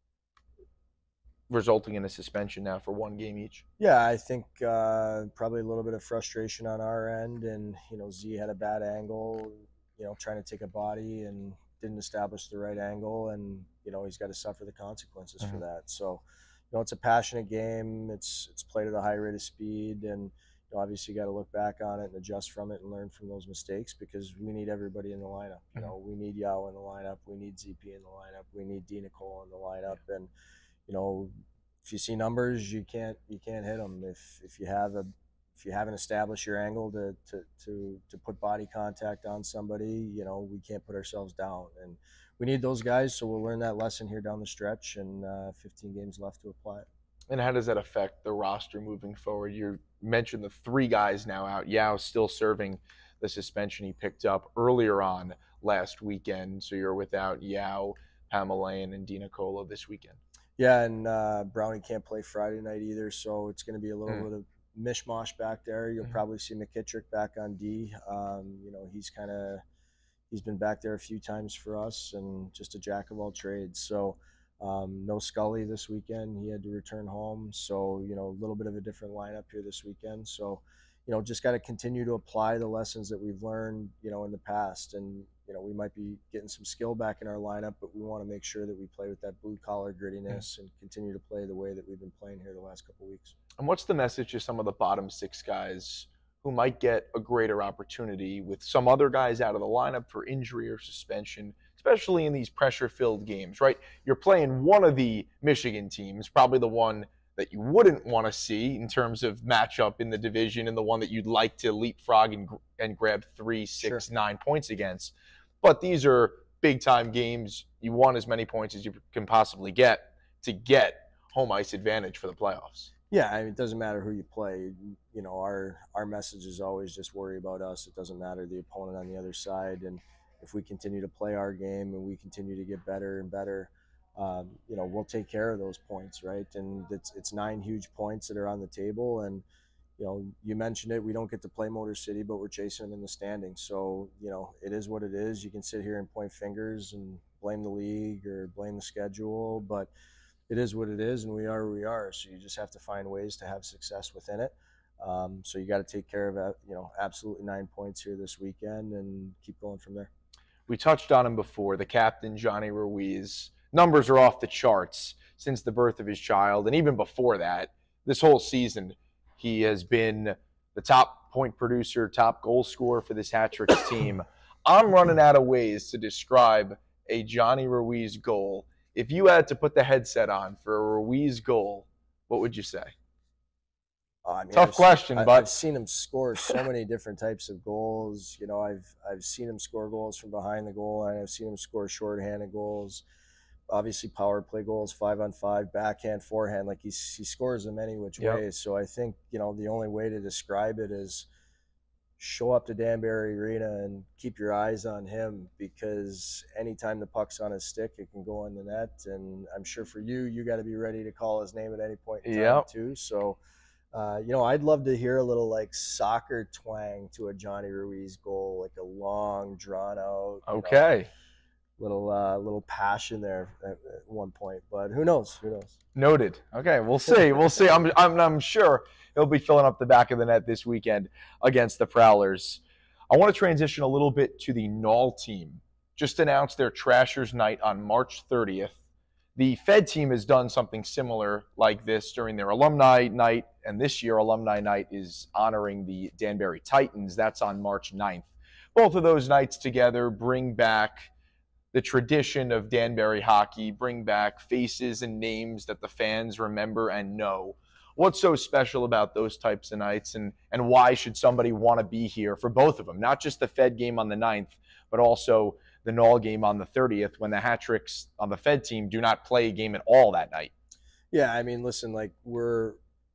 [SPEAKER 4] resulting in a suspension now for one game each?
[SPEAKER 5] Yeah, I think uh, probably a little bit of frustration on our end, and you know, Z had a bad angle, you know, trying to take a body and didn't establish the right angle, and you know, he's got to suffer the consequences
[SPEAKER 4] Mhm.
[SPEAKER 5] for that. So, you know, it's a passionate game. It's it's played at a high rate of speed, and you know, obviously, you got to look back on it and adjust from it and learn from those mistakes because we need everybody in the lineup. You know, we need Yao in the lineup, we need Z P in the lineup, we need D Nicole in the lineup, and you know, if you see numbers, you can't you can't hit them. If if you have a if you haven't established your angle to to to to put body contact on somebody, you know, we can't put ourselves down, and we need those guys. So we'll learn that lesson here down the stretch, and uh, fifteen games left to apply it.
[SPEAKER 4] And how does that affect the roster moving forward? You mentioned the three guys now out. Yao still serving the suspension he picked up earlier on last weekend. So you're without Yao, Pamelayan, and DiNicola this weekend.
[SPEAKER 5] Yeah, and uh, Brownie can't play Friday night either, so it's going to be a little
[SPEAKER 4] Mm.
[SPEAKER 5] bit of mishmash back there. You'll
[SPEAKER 4] Mhm.
[SPEAKER 5] probably see McKittrick back on D. Um, you know, he's kind of he's been back there a few times for us, and just a jack of all trades. So um, no Scully this weekend; he had to return home. So you know, a little bit of a different lineup here this weekend. So you know, just got to continue to apply the lessons that we've learned, you know, in the past. And you know, we might be getting some skill back in our lineup, but we want to make sure that we play with that blue collar grittiness and continue to play the way that we've been playing here the last couple of weeks.
[SPEAKER 4] And what's the message to some of the bottom six guys who might get a greater opportunity with some other guys out of the lineup for injury or suspension, especially in these pressure-filled games, right? You're playing one of the Michigan teams, probably the one that you wouldn't want to see in terms of matchup in the division and the one that you'd like to leapfrog and, and grab three, six,
[SPEAKER 5] Sure.
[SPEAKER 4] nine points against. But these are big-time games. You want as many points as you can possibly get to get home ice advantage for the playoffs.
[SPEAKER 5] Yeah, I mean, it doesn't matter who you play. You know, our our message is always just worry about us. It doesn't matter the opponent on the other side. And if we continue to play our game and we continue to get better and better, um, you know, we'll take care of those points, right? And it's it's nine huge points that are on the table. And you know, you mentioned it. We don't get to play Motor City, but we're chasing them in the standings. So you know, it is what it is. You can sit here and point fingers and blame the league or blame the schedule, but it is what it is, and we are where we are. So you just have to find ways to have success within it. Um, so you got to take care of, you know, absolutely nine points here this weekend and keep going from there.
[SPEAKER 4] We touched on him before, the captain, Johnny Ruiz. Numbers are off the charts since the birth of his child, and even before that, this whole season, he has been the top point producer, top goal scorer for this Hat-Tricks team. I'm running out of ways to describe a Johnny Ruiz goal. If you had to put the headset on for a Ruiz goal, what would you say?
[SPEAKER 5] Uh, I mean,
[SPEAKER 4] Tough
[SPEAKER 5] I've,
[SPEAKER 4] question,
[SPEAKER 5] I,
[SPEAKER 4] but
[SPEAKER 5] I've seen him score so many different types of goals. You know, I've I've seen him score goals from behind the goal, and I've seen him score shorthanded goals. Obviously, power play goals, five on five, backhand, forehand. Like he's, he scores them any which
[SPEAKER 4] Yep.
[SPEAKER 5] way. So I think, you know, the only way to describe it is show up to Danbury Arena and keep your eyes on him, because anytime the puck's on his stick, it can go in the net. And I'm sure for you, you got to be ready to call his name at any point in time
[SPEAKER 4] Yep.
[SPEAKER 5] too. So, uh, you know, I'd love to hear a little like soccer twang to a Johnny Ruiz goal, like a long, drawn out, you know,
[SPEAKER 4] okay.
[SPEAKER 5] little uh, little passion there at, at one point. But who knows? Who knows?
[SPEAKER 4] Noted. Okay, we'll see. We'll see. I'm, I'm, I'm sure he'll be filling up the back of the net this weekend against the Prowlers. I want to transition a little bit to the Knoll team. Just announced their Trashers Night on March thirtieth. The Fed team has done something similar like this during their Alumni Night, and this year Alumni Night is honoring the Danbury Titans. That's on March ninth. Both of those nights together bring back the tradition of Danbury hockey, bring back faces and names that the fans remember and know. What's so special about those types of nights, and, and why should somebody want to be here for both of them? Not just the Fed game on the ninth, but also the Knoll game on the thirtieth, when the Hat-Tricks on the Fed team do not play a game at all that night.
[SPEAKER 5] Yeah, I mean, listen, like we're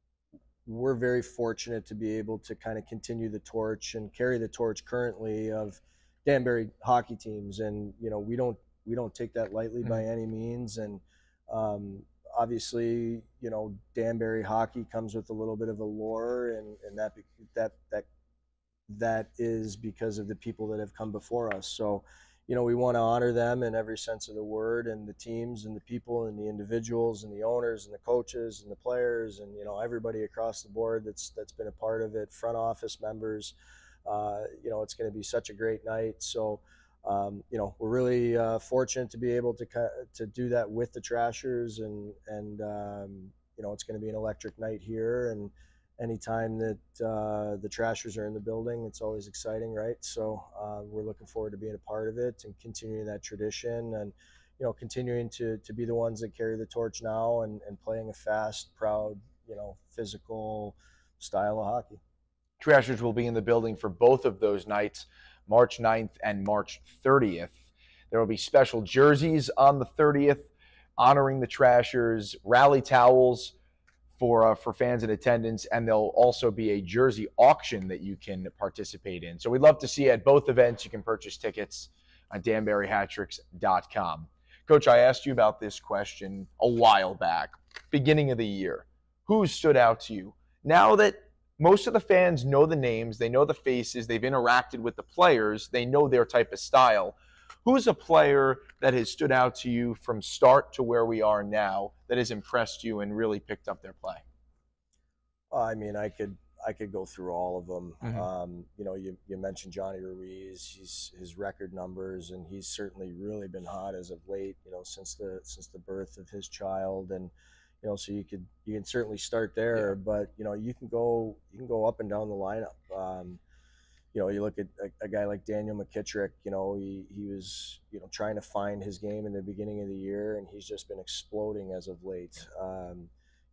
[SPEAKER 5] we're very fortunate to be able to kind of continue the torch and carry the torch currently of Danbury hockey teams, and you know we don't we don't take that lightly mm-hmm. by any means. And um, obviously, you know, Danbury hockey comes with a little bit of a lore, and and that that that that is because of the people that have come before us. So, you know, we want to honor them in every sense of the word, and the teams and the people and the individuals and the owners and the coaches and the players and, you know, everybody across the board that's that's been a part of it, front office members. Uh, you know, it's going to be such a great night. So, um, you know, we're really uh, fortunate to be able to to do that with the Trashers, and and um, you know, it's going to be an electric night here. And anytime that uh, the Trashers are in the building, it's always exciting, right? So uh, we're looking forward to being a part of it and continuing that tradition, and you know, continuing to to be the ones that carry the torch now, and, and playing a fast, proud, you know, physical style of hockey.
[SPEAKER 4] Trashers will be in the building for both of those nights, March ninth and March thirtieth. There will be special jerseys on the thirtieth honoring the Trashers, rally towels for uh, for fans in attendance, and there'll also be a jersey auction that you can participate in. So we'd love to see you at both events. You can purchase tickets on danbury hat tricks dot com. Coach, I asked you about this question a while back, beginning of the year. Who stood out to you? Now that most of the fans know the names, they know the faces, they've interacted with the players, they know their type of style. Who's a player that has stood out to you from start to where we are now that has impressed you and really picked up their play?
[SPEAKER 5] I mean, I could I could go through all of them.
[SPEAKER 4] Mm-hmm.
[SPEAKER 5] Um, you know, you, you mentioned Johnny Ruiz. He's his record numbers, and he's certainly really been hot as of late. You know, since the since the birth of his child, and you know, so you could you can certainly start there. Yeah. But you know, you can go you can go up and down the lineup. Um, You know, you look at a, a guy like Daniel McKittrick, you know, he, he was, you know, trying to find his game in the beginning of the year, and he's just been exploding as of late. Um,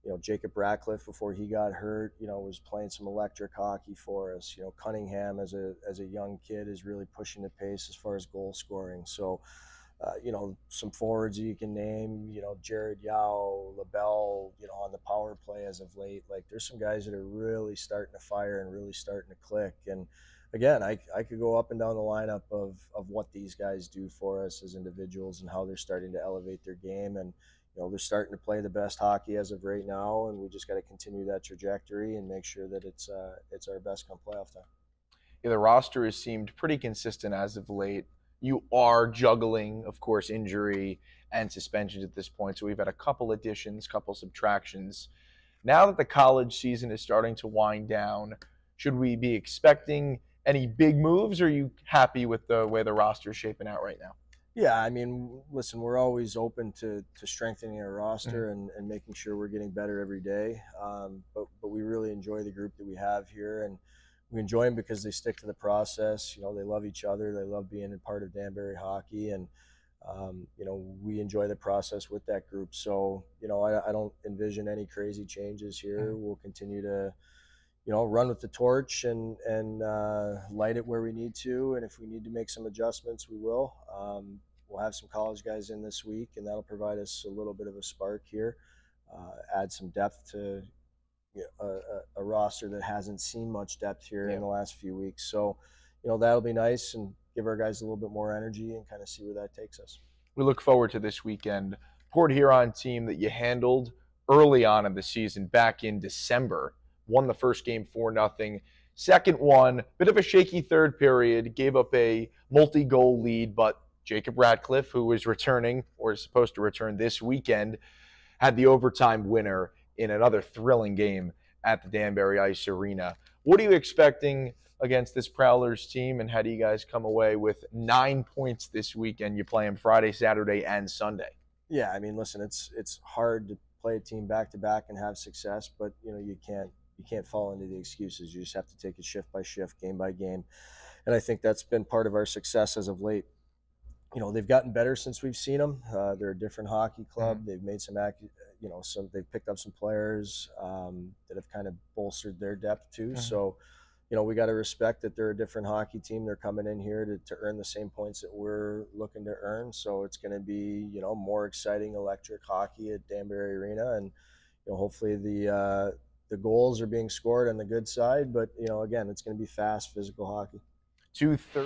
[SPEAKER 5] you know, Jacob Ratcliffe, before he got hurt, you know, was playing some electric hockey for us. You know, Cunningham as a as a young kid is really pushing the pace as far as goal scoring. So, uh, you know, some forwards you can name, you know, Jared Yao, LaBelle, you know, on the power play as of late. Like, there's some guys that are really starting to fire and really starting to click. And again, I, I could go up and down the lineup of, of what these guys do for us as individuals and how they're starting to elevate their game. And, you know, they're starting to play the best hockey as of right now, and we just got to continue that trajectory and make sure that it's uh, it's our best come playoff time.
[SPEAKER 4] Yeah, the roster has seemed pretty consistent as of late. You are juggling, of course, injury and suspensions at this point, so we've had a couple additions, couple subtractions. Now that the college season is starting to wind down, should we be expecting any big moves, or are you happy with the way the roster is shaping out right now?
[SPEAKER 5] Yeah, I mean, listen, we're always open to, to strengthening our roster
[SPEAKER 4] Mm-hmm.
[SPEAKER 5] and, and making sure we're getting better every day. Um, but, but we really enjoy the group that we have here, and we enjoy them because they stick to the process. You know, they love each other. They love being a part of Danbury hockey, and, um, you know, we enjoy the process with that group. So, you know, I, I don't envision any crazy changes here.
[SPEAKER 4] Mm-hmm.
[SPEAKER 5] We'll continue to, you know, run with the torch and and uh, light it where we need to. And if we need to make some adjustments, we will. Um, we'll have some college guys in this week, and that'll provide us a little bit of a spark here, uh, add some depth to, you know, a, a, a roster that hasn't seen much depth here
[SPEAKER 4] Yeah.
[SPEAKER 5] in the last few weeks. So, you know, that'll be nice and give our guys a little bit more energy and kind of see where that takes us.
[SPEAKER 4] We look forward to this weekend. Port Huron team that you handled early on in the season back in December. Won the first game four nothing. Second one, bit of a shaky third period, gave up a multi-goal lead, but Jacob Ratcliffe, who was returning or is supposed to return this weekend, had the overtime winner in another thrilling game at the Danbury Ice Arena. What are you expecting against this Prowlers team, and how do you guys come away with nine points this weekend? You play them Friday, Saturday, and Sunday.
[SPEAKER 5] Yeah, I mean, listen, it's it's hard to play a team back to back and have success, but you know, you can't you can't fall into the excuses. You just have to take it shift by shift, game by game, and I think that's been part of our success as of late. You know, they've gotten better since we've seen them. Uh, they're a different hockey club. Mm-hmm. They've made some, you know, some they've picked up some players um, that have kind of bolstered their depth too. Mm-hmm. So, you know, we got to respect that they're a different hockey team. They're coming in here to, to earn the same points that we're looking to earn. So it's going to be, you know, more exciting, electric hockey at Danbury Arena, and you know, hopefully the uh, the goals are being scored on the good side. But you know, again, it's going to be fast, physical hockey.
[SPEAKER 4] Two third.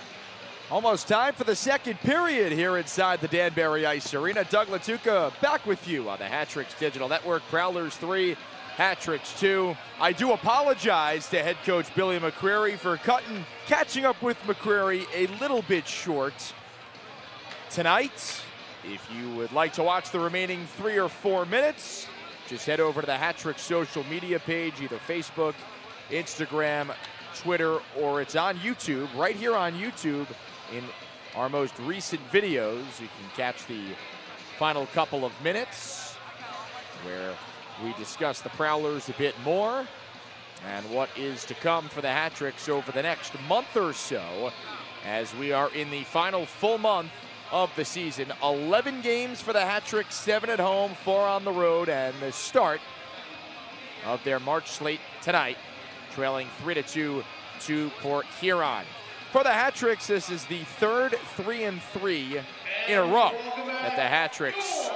[SPEAKER 1] Almost time for the second period here inside the Danbury Ice Arena. Doug Latuca back with you on the Hat-Tricks Digital Network. Prowlers three, Hat-Tricks two. I do apologize to head coach Billy McCreary for cutting, catching up with McCreary a little bit short tonight. If you would like to watch the remaining three or four minutes, just head over to the Hat-Tricks social media page, either Facebook, Instagram, Twitter, or it's on YouTube, right here on YouTube. In our most recent videos, you can catch the final couple of minutes where we discuss the Prowlers a bit more and what is to come for the Hat-Tricks over the next month or so, as we are in the final full month of the season. eleven games for the Hat-Tricks, seven at home, four on the road, and the start of their March slate tonight, trailing three to two to Port Huron. For the Hat-Tricks, this is the third three and three in a row that the Hat-Tricks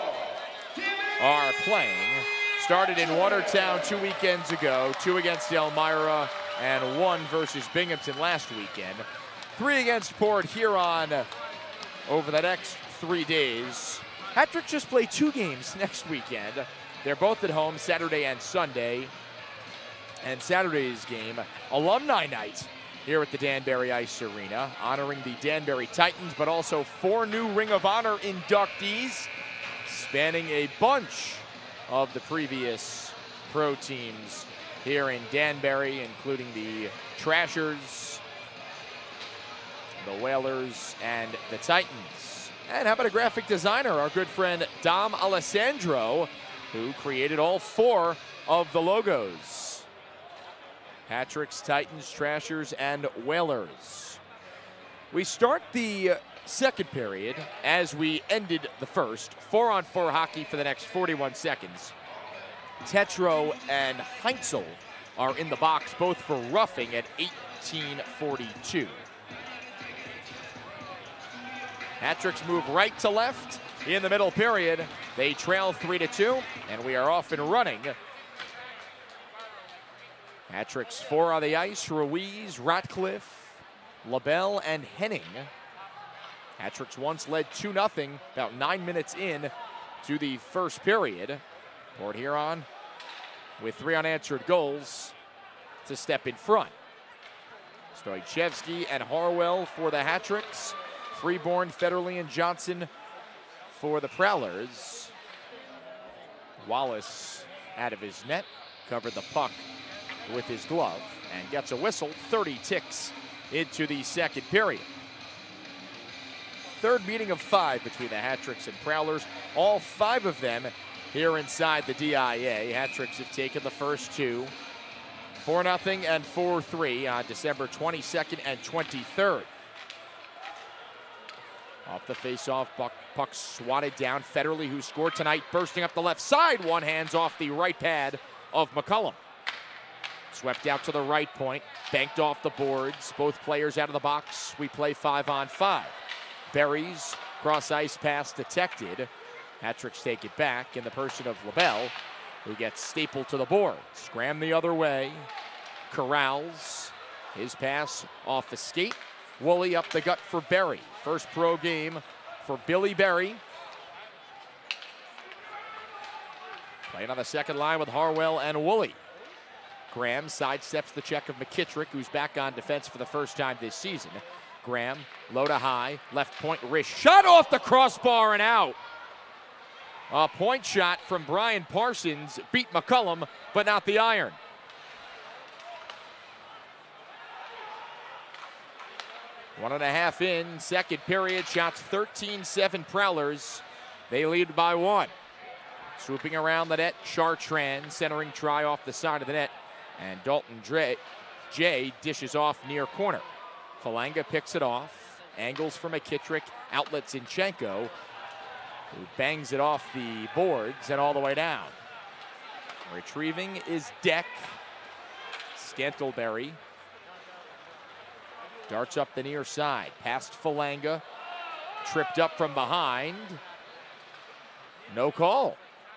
[SPEAKER 1] are playing. Started in Watertown two weekends ago, two against Elmira, and one versus Binghamton last weekend. Three against Port Huron over the next three days. Hat-Tricks just play two games next weekend. They're both at home, Saturday and Sunday. And Saturday's game, Alumni Night, here at the Danbury Ice Arena, honoring the Danbury Titans, but also four new Ring of Honor inductees, spanning a bunch of the previous pro teams here in Danbury, including the Trashers, the Whalers, and the Titans. And how about a graphic designer, our good friend Dom Alessandro, who created all four of the logos. Hat-Tricks, Titans, Trashers, and Whalers. We start the second period as we ended the first. Four-on-four hockey for the next forty-one seconds. Tetro and Heinzel are in the box, both for roughing at eighteen forty-two. Hat-tricks move right to left in the middle period. They trail three to two, and we are off and running. Hat-tricks four on the ice: Ruiz, Ratcliffe, LaBelle, and Henning. Hat-tricks once led two nothing about nine minutes in to the first period. Port Huron with three unanswered goals to step in front. Stoichevsky and Harwell for the Hat-tricks. Freeborn, Federley, and Johnson for the Prowlers. Wallace out of his net, covered the puck with his glove and gets a whistle. thirty ticks into the second period. Third meeting of five between the Hat-tricks and Prowlers. All five of them here inside the D I A. Hat-tricks have taken the first two. four nothing and four three on December twenty-second and twenty-third. Off the face-off, puck, puck swatted down. Federley, who scored tonight, bursting up the left side. One hands off the right pad of McCullum. Swept out to the right point, banked off the boards. Both players out of the box. We play five on five. Berries, cross-ice pass detected. Hat-tricks take it back in the person of LaBelle, who gets stapled to the boards. Graham the other way. Corrals. His pass off the skate. Woolley up the gut for Berry. First pro game for Billy Berry. Playing on the second line with Harwell and Woolley. Graham sidesteps the check of McKittrick, who's back on defense for the first time this season. Graham, low to high, left point wrist shot off the crossbar and out. A point shot from Brian Parsons beat McCullum, but not the iron. One and a half in, second period, shots thirteen seven Prowlers. They lead by one. Swooping around the net, Chartrand, centering try off the side of the net, and Dalton Dre, Jay dishes off near corner. Falanga picks it off, angles for McKittrick, outlets Zinchenko, who bangs it off the boards and all the way down. Retrieving is Deck. Scantleberry darts up the near side, past Falanga, tripped up from behind. No call.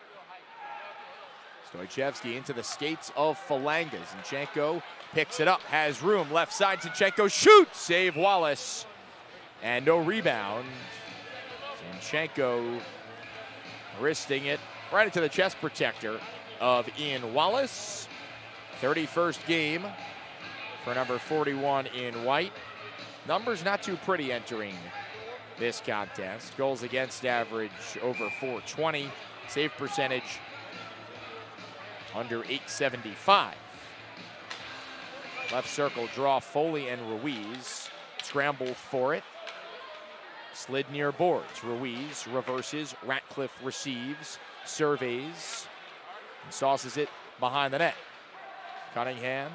[SPEAKER 1] Stoichevsky into the skates of Falanga. Zinchenko picks it up, has room, left side, Zinchenko shoots, save Wallace, and no rebound. Zinchenko wristing it right into the chest protector of Ian Wallace. thirty-first game for number forty-one in white. Numbers not too pretty entering this contest. Goals against average over four twenty. Save percentage under eight seventy-five. Left circle draw, Foley and Ruiz. Scramble for it. Slid near boards. Ruiz reverses. Ratcliffe receives. Surveys. And sauces it behind the net. Cunningham.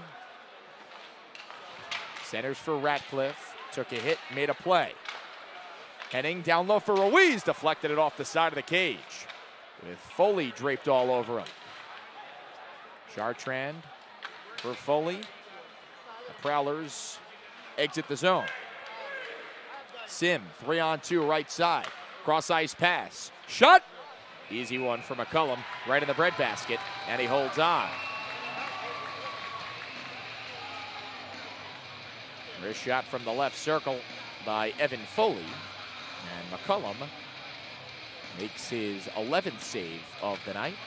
[SPEAKER 1] Centers for Ratcliffe. Took a hit, made a play. Henning down low for Ruiz. Deflected it off the side of the cage, with Foley draped all over him. Chartrand for Foley. The Prowlers exit the zone. Sim, three on two, right side. Cross ice pass. Shot! Easy one for McCullum, right in the breadbasket, and he holds on. Wrist shot from the left circle by Evan Foley. And McCullum makes his eleventh save of the night.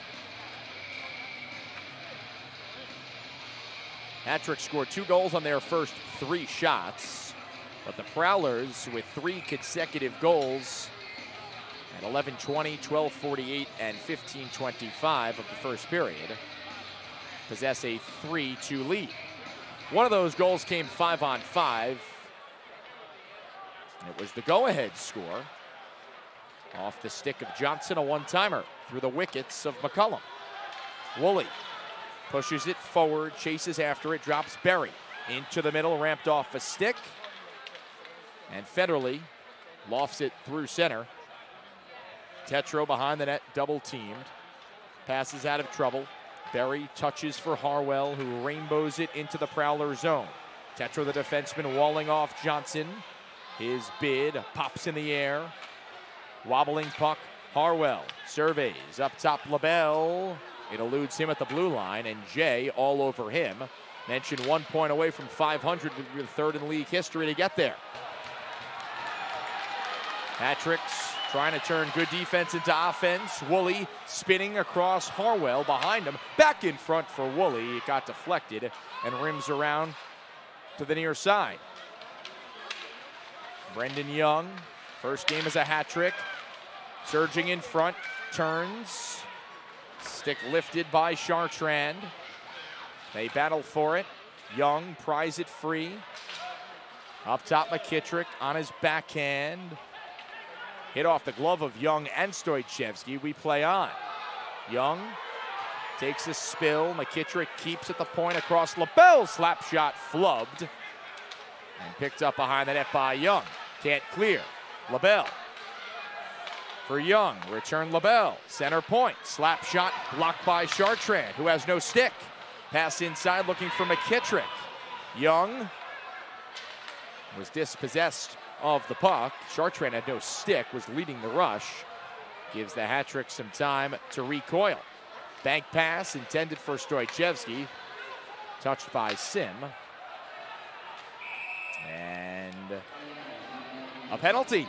[SPEAKER 1] Hat-trick scored two goals on their first three shots, but the Prowlers with three consecutive goals at eleven twenty, twelve forty-eight, and fifteen twenty-five of the first period possess a three two lead. One of those goals came five on five. It was the go-ahead score off the stick of Johnson, a one-timer through the wickets of McCullum. Woolley pushes it forward, chases after it, drops Berry into the middle, ramped off a stick. And Federley lofts it through center. Tetro behind the net, double teamed. Passes out of trouble. Berry touches for Harwell, who rainbows it into the Prowler zone. Tetra, the defenseman, walling off Johnson. His bid pops in the air. Wobbling puck, Harwell surveys. Up top, LaBelle. It eludes him at the blue line, and Jay all over him. Mentioned one point away from five hundred, with the third in league history to get there. Hatricks trying to turn good defense into offense. Woolley spinning across Harwell behind him. Back in front for Woolley. It got deflected and rims around to the near side. Brendan Young, first game as a hat trick. Surging in front, turns. Stick lifted by Chartrand. They battle for it. Young pries it free. Up top, McKittrick on his backhand. Hit off the glove of Young and Stoichevsky. We play on. Young takes a spill. McKittrick keeps at the point across LaBelle. Slap shot flubbed. And picked up behind the net by Young. Can't clear. LaBelle. For Young. Return LaBelle. Center point. Slap shot blocked by Chartrand, who has no stick. Pass inside looking for McKittrick. Young was dispossessed of the puck. Chartrand had no stick, was leading the rush. Gives the hat trick some time to recoil. Bank pass intended for Stoichevsky. Touched by Sim. And a penalty.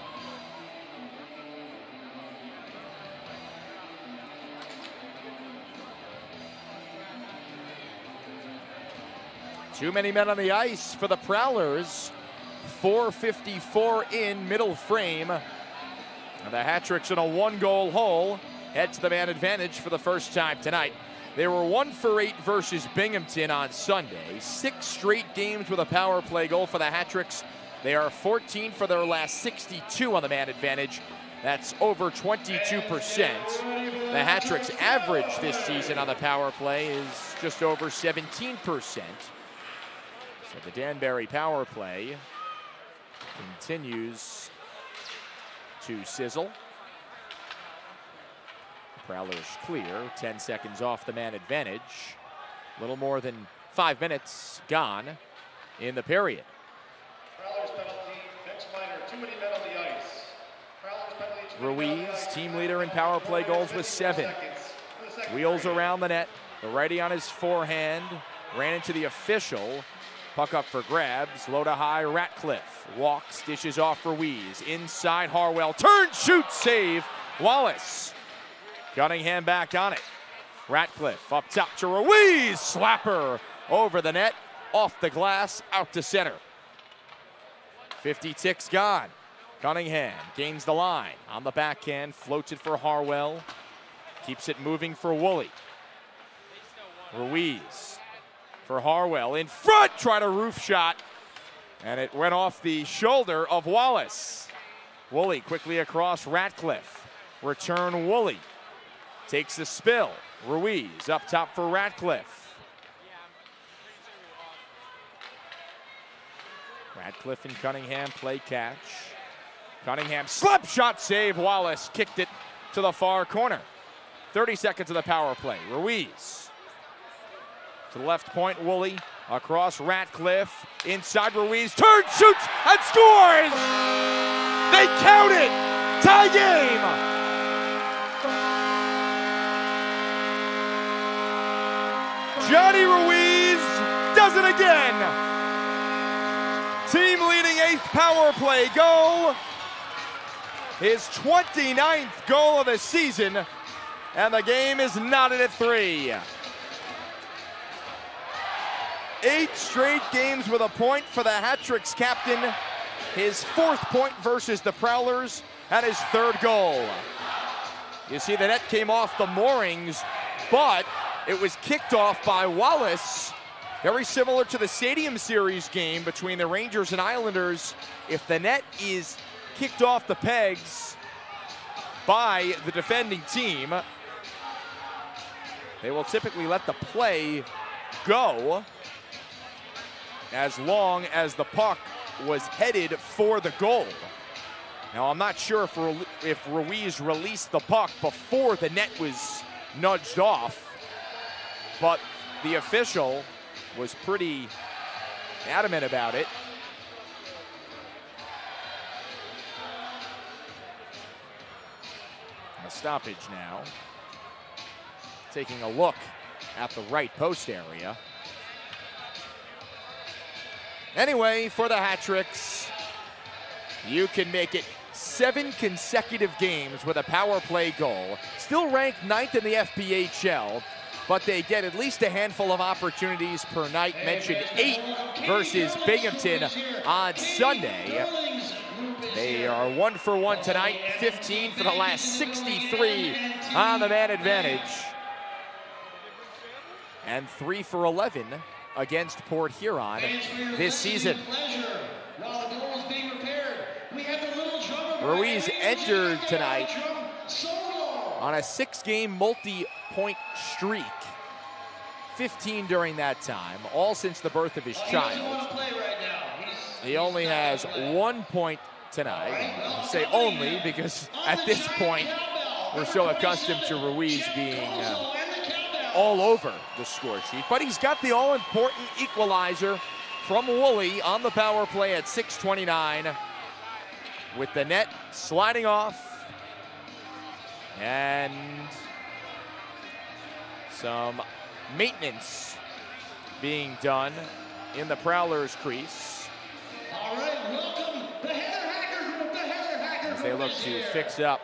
[SPEAKER 1] Too many men on the ice for the Prowlers. four fifty-four in, middle frame. And the hat-tricks in a one-goal hole. Head to the man advantage for the first time tonight. They were one for eight versus Binghamton on Sunday. Six straight games with a power play goal for the hat-tricks. They are fourteen for their last sixty-two on the man advantage. That's over twenty-two percent. The hat-tricks average this season on the power play is just over seventeen percent. So the Danbury power play continues to sizzle. Prowlers clear, ten seconds off the man advantage. A little more than five minutes gone in the period.
[SPEAKER 2] Prowlers penalty, next minor, too many men on the ice. Prowlers penalty, too many men on the
[SPEAKER 1] Ruiz,
[SPEAKER 2] ice.
[SPEAKER 1] team leader in power play goals with seven. Wheels around the net, the righty on his forehand, ran into the official. Puck up for grabs, low to high, Ratcliffe. Walks, dishes off Ruiz. Inside Harwell, turn, shoot, save, Wallace. Cunningham back on it. Ratcliffe up top to Ruiz, slapper over the net, off the glass, out to center. fifty ticks gone. Cunningham gains the line. On the backhand, floats it for Harwell. Keeps it moving for Woolley. Ruiz. For Harwell in front, tried a roof shot, and it went off the shoulder of Wallace. Woolley quickly across Ratcliffe. Return Woolley. Takes the spill. Ruiz up top for Ratcliffe. Ratcliffe and Cunningham play catch. Cunningham slap shot save. Wallace kicked it to the far corner. thirty seconds of the power play. Ruiz. To the left point, Woolley across Ratcliffe, inside Ruiz, turns, shoots, and scores! They count it! Tie game! Johnny Ruiz does it again! Team leading eighth power play goal. His twenty-ninth goal of the season, and the game is knotted at three. Eight straight games with a point for the hat-tricks captain. His fourth point versus the Prowlers and his third goal. You see the net came off the moorings, but it was kicked off by Wallace. Very similar to the Stadium Series game between the Rangers and Islanders. If the net is kicked off the pegs by the defending team, they will typically let the play go as long as the puck was headed for the goal. Now, I'm not sure if, Ru if Ruiz released the puck before the net was nudged off. but the official was pretty adamant about it. A stoppage now. Taking a look at the right post area. Anyway, for the Hat-Tricks, you can make it seven consecutive games with a power play goal. Still ranked ninth in the F P H L, but they get at least a handful of opportunities per night. Mentioned eight versus Binghamton on Sunday. They are one for one tonight, fifteen for the last sixty-three on the man advantage. And three for eleven against Port Huron this season. Ruiz entered tonight on a six-game multi-point streak. fifteen during that time, all since the birth of his child. He only has one point tonight. I say only because at this point, we're so accustomed to Ruiz being uh, all over the score sheet. But he's got the all-important equalizer from Woolley on the power play at six twenty-nine. With the net sliding off. And some maintenance being done in the Prowlers' crease.
[SPEAKER 3] All right, welcome the Heather Hacker Group, the Heather Hacker Group.
[SPEAKER 1] As they look to fix up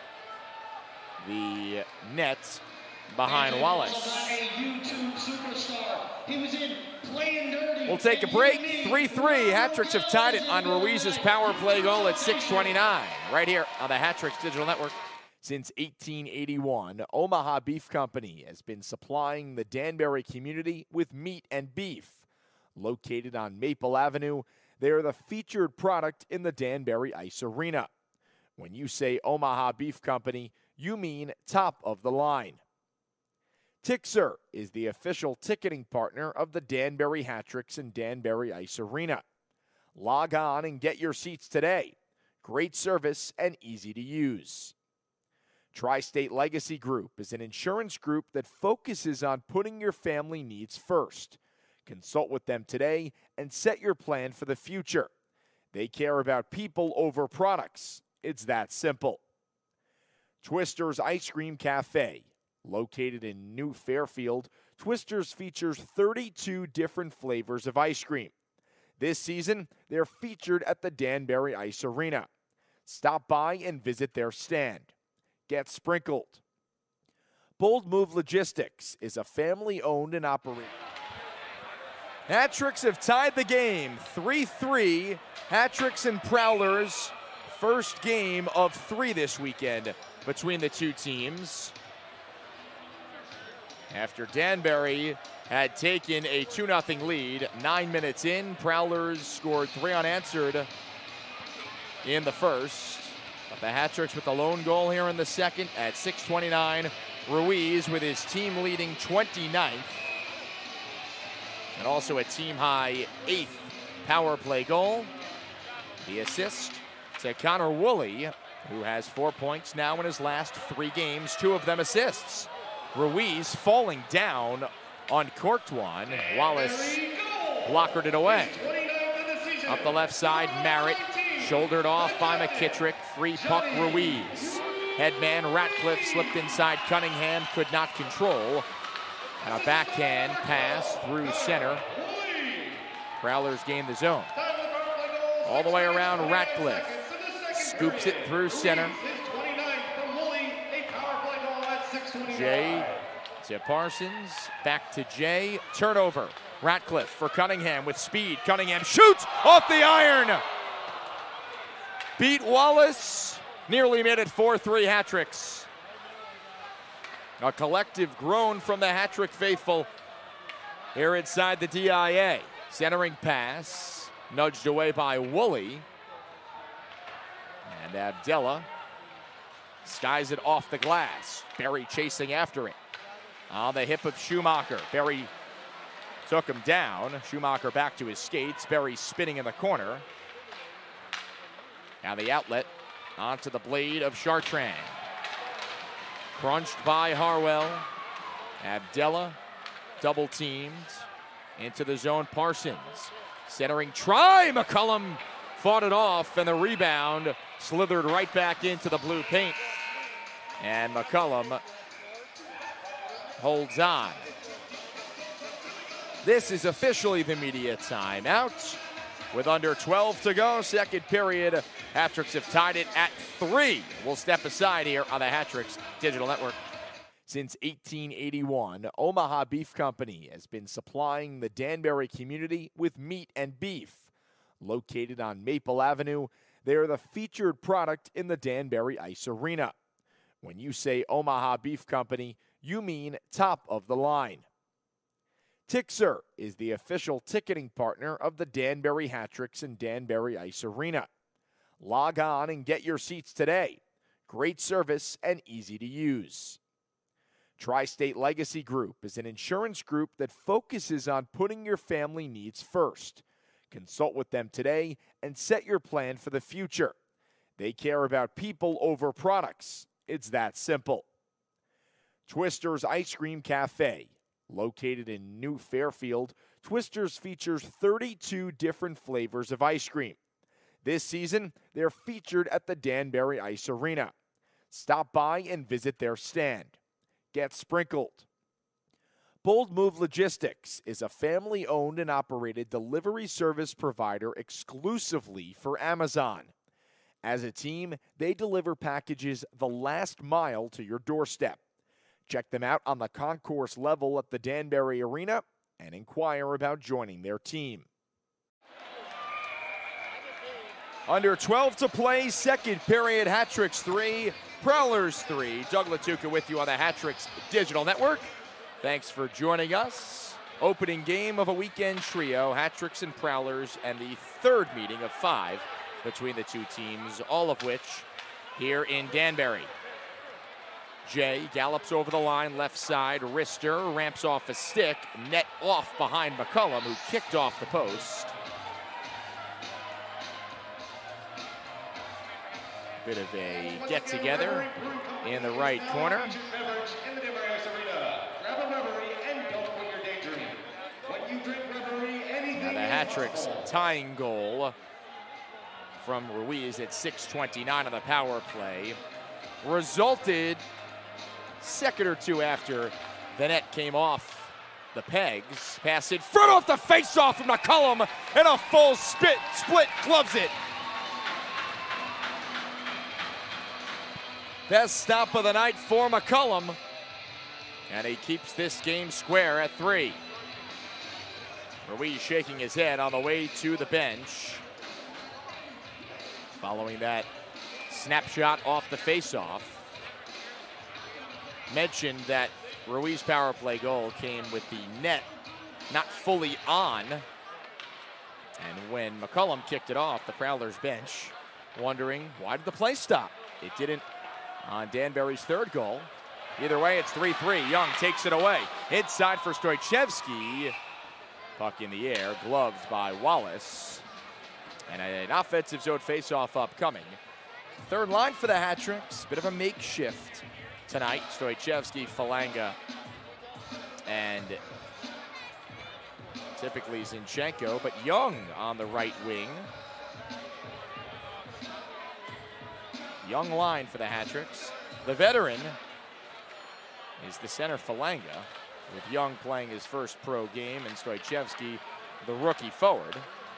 [SPEAKER 1] the net behind Wallace.
[SPEAKER 3] A YouTube superstar. He was in Playing Dirty.
[SPEAKER 1] We'll take a break. three three. Hat-Tricks have tied it on Ruiz's power play goal at six twenty-nine. Right here on the Hat-Tricks Digital Network. Since eighteen eighty-one, Omaha Beef Company has been supplying the Danbury community with meat and beef. Located on Maple Avenue, they are the featured product in the Danbury Ice Arena. When you say Omaha Beef Company, you mean top of the line. Tixer is the official ticketing partner of the Danbury Hat-Tricks and Danbury Ice Arena. Log on and get your seats today. Great service and easy to use. Tri-State Legacy Group is an insurance group that focuses on putting your family needs first. Consult with them today and set your plan for the future. They care about people over products. It's that simple. Twister's Ice Cream Cafe. Located in New Fairfield, Twister's features thirty-two different flavors of ice cream. This season, they're featured at the Danbury Ice Arena. Stop by and visit their stand. Get sprinkled. Bold Move Logistics is a family-owned and operated. Hat-Tricks have tied the game, three three. Hat-Tricks and Prowlers, first game of three this weekend between the two teams. After Danbury had taken a two nothing lead, nine minutes in, Prowlers scored three unanswered in the first. But the Hat-Tricks with the lone goal here in the second at six twenty-nine. Ruiz with his team-leading twenty-ninth. And also a team-high eighth power play goal. The assist to Connor Woolley, who has four points now in his last three games, two of them assists. Ruiz falling down on Courtois. Wallace blockered it away. Up the left side, Merritt, shouldered off by McKittrick. Free puck, Ruiz. Headman Ratcliffe slipped inside Cunningham, could not control. And a backhand pass through center. Prowlers gain the zone. All the way around Ratcliffe. Scoops it through center. Jay to Parsons, back to Jay, turnover. Ratcliffe for Cunningham with speed. Cunningham shoots off the iron. Beat Wallace, nearly made it four three Hat-Tricks. A collective groan from the Hat-Trick faithful here inside the D I A. Centering pass, nudged away by Woolley. And Abdella skies it off the glass. Berry chasing after it. On the hip of Schumacher. Berry took him down. Schumacher back to his skates. Berry spinning in the corner. Now the outlet onto the blade of Chartrand. Crunched by Harwell. Abdella double teamed. Into the zone, Parsons. Centering try, McCullum fought it off, and the rebound slithered right back into the blue paint. And McCullum holds on. This is officially the media timeout. With under twelve to go, second period, Hat-Tricks have tied it at three. We'll step aside here on the Hat-Tricks Digital Network. Since eighteen eighty-one, Omaha Beef Company has been supplying the Danbury community with meat and beef. Located on Maple Avenue, they are the featured product in the Danbury Ice Arena. When you say Omaha Beef Company, you mean top of the line. Tixer is the official ticketing partner of the Danbury Hat-Tricks and Danbury Ice Arena. Log on and get your seats today. Great service and easy to use. Tri-State Legacy Group is an insurance group that focuses on putting your family needs first. Consult with them today and set your plan for the future. They care about people over products. It's that simple. Twister's Ice Cream Cafe. Located in New Fairfield, Twister's features thirty-two different flavors of ice cream. This season, they're featured at the Danbury Ice Arena. Stop by and visit their stand. Get sprinkled. Bold Move Logistics is a family-owned and operated delivery service provider exclusively for Amazon. As a team, they deliver packages the last mile to your doorstep. Check them out on the concourse level at the Danbury Arena and inquire about joining their team. Under twelve to play, second period, Hat-Tricks three, Prowlers three. Doug Latuca with you on the Hat-Tricks Digital Network. Thanks for joining us. Opening game of a weekend trio, Hat-Tricks and Prowlers, and the third meeting of five between the two teams, all of which here in Danbury. Jay gallops over the line, left side, wrister, ramps off a stick, net off behind McCullum, who kicked off the post. Bit of a get-together in the right corner. Now the Hat-Tricks tying goal from Ruiz at six twenty-nine on the power play resulted second or two after the net came off the pegs. Pass in front off the face-off from McCullum, and a full spit, split gloves it. Best stop of the night for McCullum, and he keeps this game square at three. Ruiz shaking his head on the way to the bench. Following that snapshot off the face-off. Mentioned that Ruiz power play goal came with the net not fully on. And when McCullum kicked it off, the Prowlers bench wondering, why did the play stop? It didn't on Danbury's third goal. Either way, it's three three. Young takes it away. Inside for Stoichevsky. Puck in the air, gloved by Wallace. And an offensive zone faceoff upcoming. Third line for the Hat-Tricks. Bit of a makeshift tonight. Stoichevsky, Falanga, and typically Zinchenko, but Young on the right wing. Young line for the Hat-Tricks. The veteran is the center Falanga, with Young playing his first pro game and Stoichevsky, the rookie forward.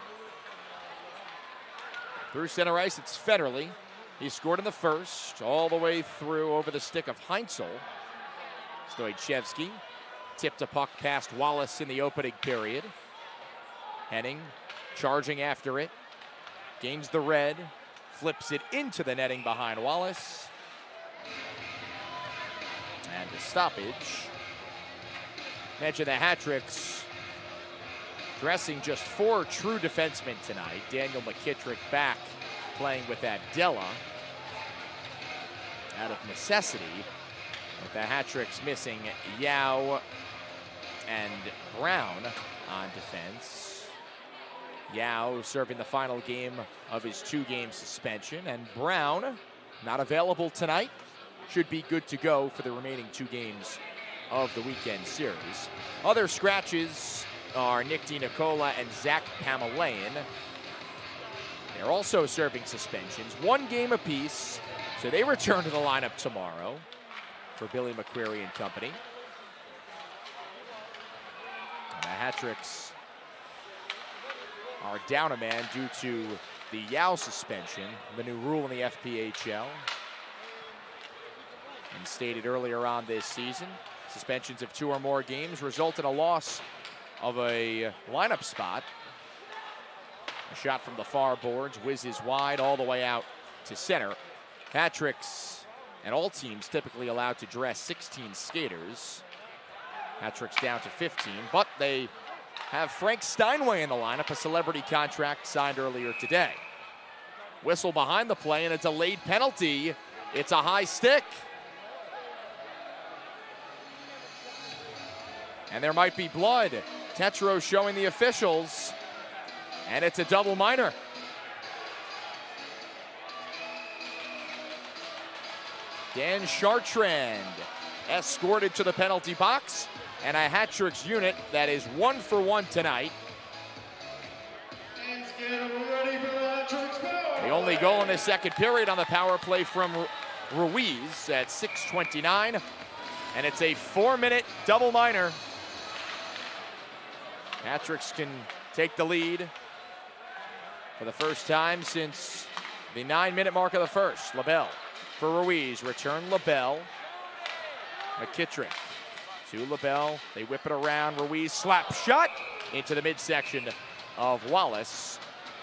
[SPEAKER 1] Through center ice, it's Federle. He scored in the first, all the way through over the stick of Heinzel. Stoichevsky tipped a puck past Wallace in the opening period. Henning charging after it, gains the red, flips it into the netting behind Wallace. And a stoppage. Mention the Hat-Tricks dressing just four true defensemen tonight. Daniel McKittrick back playing with that Della out of necessity. With the Hat-Tricks missing Yao and Brown on defense. Yao serving the final game of his two-game suspension, and Brown not available tonight. Should be good to go for the remaining two games of the weekend series. Other scratches are Nick DiNicola and Zach Pamelayan. They're also serving suspensions, one game apiece, so they return to the lineup tomorrow for Billy McQuarrie and company. And the Hat-Tricks are down a man due to the Yao suspension, the new rule in the F P H L. And stated earlier on this season, suspensions of two or more games result in a loss of a lineup spot. A shot from the far boards whizzes wide all the way out to center. Hat-Tricks and all teams typically allowed to dress sixteen skaters. Hat-Tricks down to fifteen, but they have Frank Steinway in the lineup, a celebrity contract signed earlier today. Whistle behind the play and a delayed penalty. It's a high stick. And there might be blood. Tetro showing the officials. And it's a double minor. Dan Chartrand escorted to the penalty box. And a Hat-Tricks unit that is one for one tonight. The only goal in the second period on the power play from Ruiz at six twenty-nine. And it's a four-minute double minor. Hat-Tricks can take the lead for the first time since the nine-minute mark of the first. LaBelle for Ruiz. Return LaBelle. McKittrick to LaBelle. They whip it around. Ruiz slap shot into the midsection of Wallace.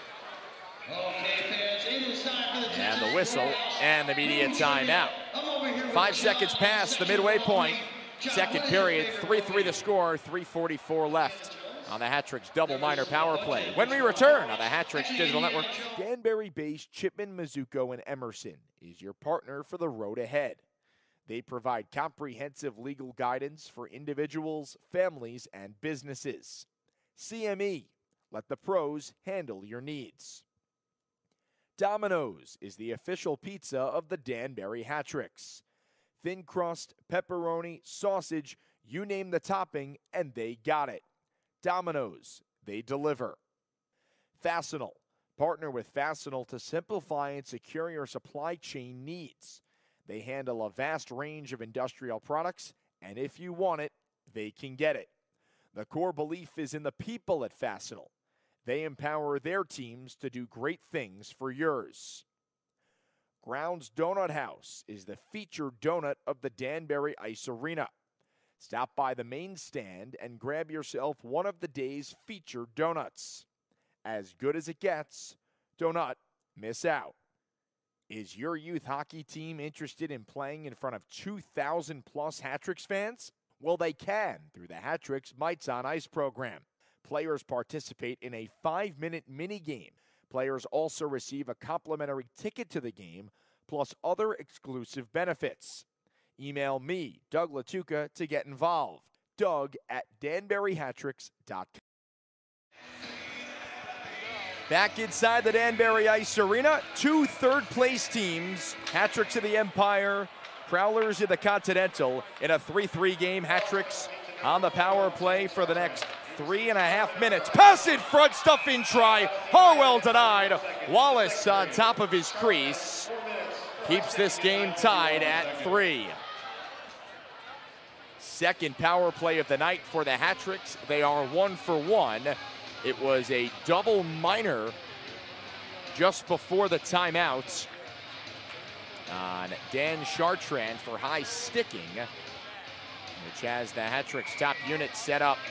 [SPEAKER 1] And the whistle and the media timeout. Five seconds past the midway point. Second period, three three the score, three forty-four left on the Hat-Tricks double minor power play. When we return on the Hat-Tricks Digital Network. Danbury-based Chipman, Mizuko, and Emerson is your partner for the road ahead. They provide comprehensive legal guidance for individuals, families, and businesses. C M E, let the pros handle your needs. Domino's is the official pizza of the Danbury Hat-Tricks. Thin crust, pepperoni, sausage, you name the topping, and they got it. Domino's, they deliver. Fastenal, partner with Fastenal to simplify and secure your supply chain needs. They handle a vast range of industrial products, and if you want it, they can get it. The core belief is in the people at Fastenal. They empower their teams to do great things for yours. Grounds Donut House is the featured donut of the Danbury Ice Arena. Stop by the main stand and grab yourself one of the day's featured donuts. As good as it gets, don't miss out. Is your youth hockey team interested in playing in front of two thousand plus Hat-Tricks fans? Well, they can through the Hat-Tricks Mites on Ice program. Players participate in a five-minute mini-game. Players also receive a complimentary ticket to the game, plus other exclusive benefits. Email me, Doug Latuca, to get involved. Doug at danbury hat tricks dot com. Back inside the Danbury Ice Arena, two third-place teams, Hat-Tricks of the Empire, Prowlers of the Continental, in a three three game. Hat-Tricks on the power play for the next three and a half minutes. Pass in front, stuff in try. Harwell denied. Wallace on top of his crease keeps this game tied at three. Second power play of the night for the Hat-Tricks. They are one for one. It was a double minor just before the timeouts on Dan Chartrand for high sticking, which has the Hat-Tricks top unit set up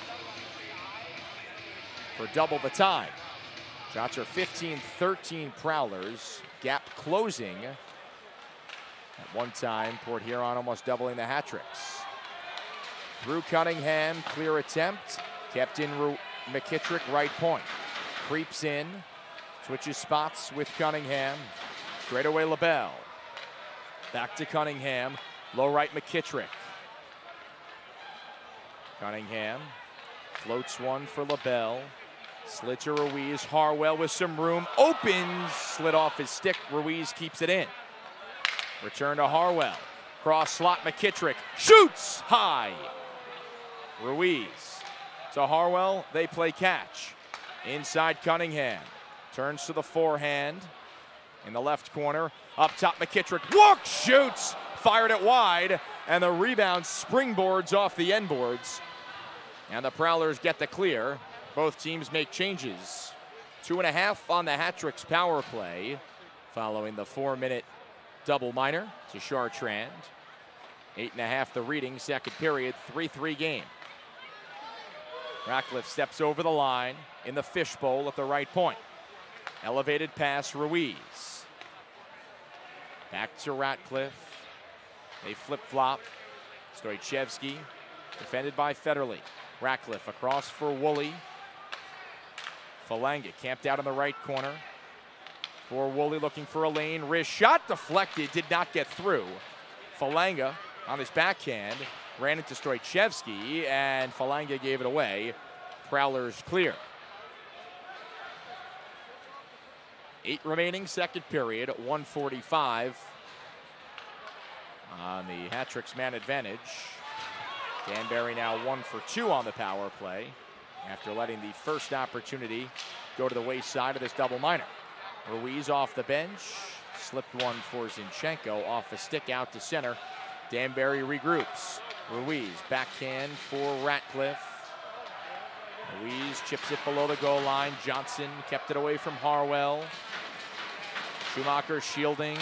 [SPEAKER 1] for double the time. Shots are fifteen thirteen Prowlers. Gap closing. At one time, Port Huron almost doubling the Hat-Tricks. Through Cunningham, clear attempt. Kept in Ru McKittrick, right point. Creeps in, switches spots with Cunningham. Straight away LaBelle. Back to Cunningham, low right McKittrick. Cunningham floats one for LaBelle. Slid to Ruiz, Harwell with some room, opens, slid off his stick, Ruiz keeps it in. Return to Harwell, Cross slot, McKittrick shoots high. Ruiz to Harwell, they play catch. Inside Cunningham, turns to the forehand. In the left corner, up top McKittrick, walk, shoots, fired it wide, and the rebound springboards off the end boards. And the Prowlers get the clear. Both teams make changes. Two and a half on the Hat-Tricks power play, following the four-minute double minor to Chartrand. Eight and a half the reading, second period, three three game. Ratcliffe steps over the line in the fishbowl at the right point. Elevated pass, Ruiz. Back to Ratcliffe. They flip-flop. Stoichevsky defended by Federley. Ratcliffe across for Woolley. Falanga camped out in the right corner. For Woolley looking for a lane. Wrist shot deflected, did not get through. Falanga on his backhand ran into Stoichevsky, and Falanga gave it away. Prowlers clear. Eight remaining, second period, one forty-five on the Hat-Tricks man advantage. Danbury now one for two on the power play after letting the first opportunity go to the wayside of this double minor. Ruiz off the bench, slipped one for Zinchenko off the stick out to center. Danbury regroups. Ruiz backhand for Ratcliffe. Ruiz chips it below the goal line. Johnson kept it away from Harwell. Schumacher shielding.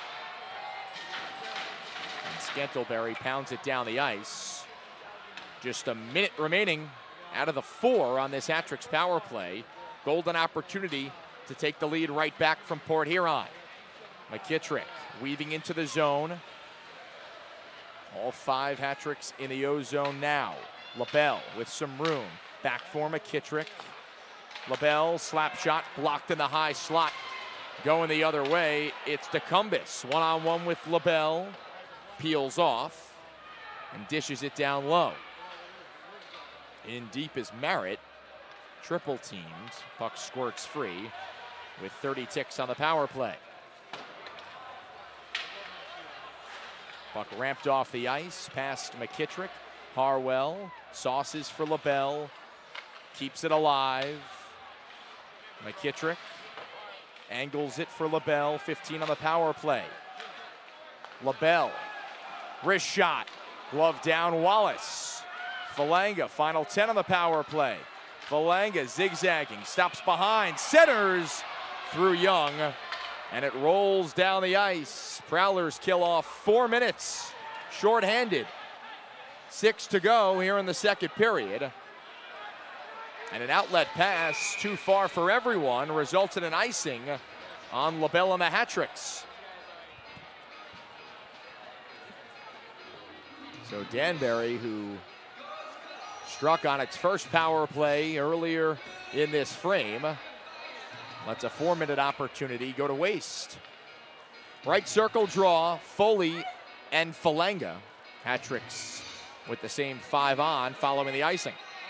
[SPEAKER 1] And Scantlebury pounds it down the ice. Just a minute remaining out of the four on this Hat-Tricks power play. Golden opportunity to take the lead right back from Port Huron. McKittrick weaving into the zone. All five Hat-Tricks in the O-zone now. LaBelle with some room. Back for McKittrick. LaBelle, slap shot, blocked in the high slot. Going the other way, it's DeCumbis. One-on-one with LaBelle. Peels off and dishes it down low. In deep is Merritt. Triple teamed. Puck squirts free with thirty ticks on the power play. Puck ramped off the ice, past McKittrick. Harwell, sauces for LaBelle, keeps it alive. McKittrick angles it for LaBelle, fifteen on the power play. LaBelle, wrist shot, glove down Wallace. Falanga, final ten on the power play. Falanga zigzagging, stops behind, centers through Young, and it rolls down the ice. Prowlers kill off four minutes, shorthanded. Six to go here in the second period. And an outlet pass too far for everyone results in an icing on LaBelle and the Hat-Tricks. So Danbury, who struck on its first power play earlier in this frame, lets a four-minute opportunity go to waste. Right circle draw, Foley and Falanga. Hat-Tricks with the same five on following the icing.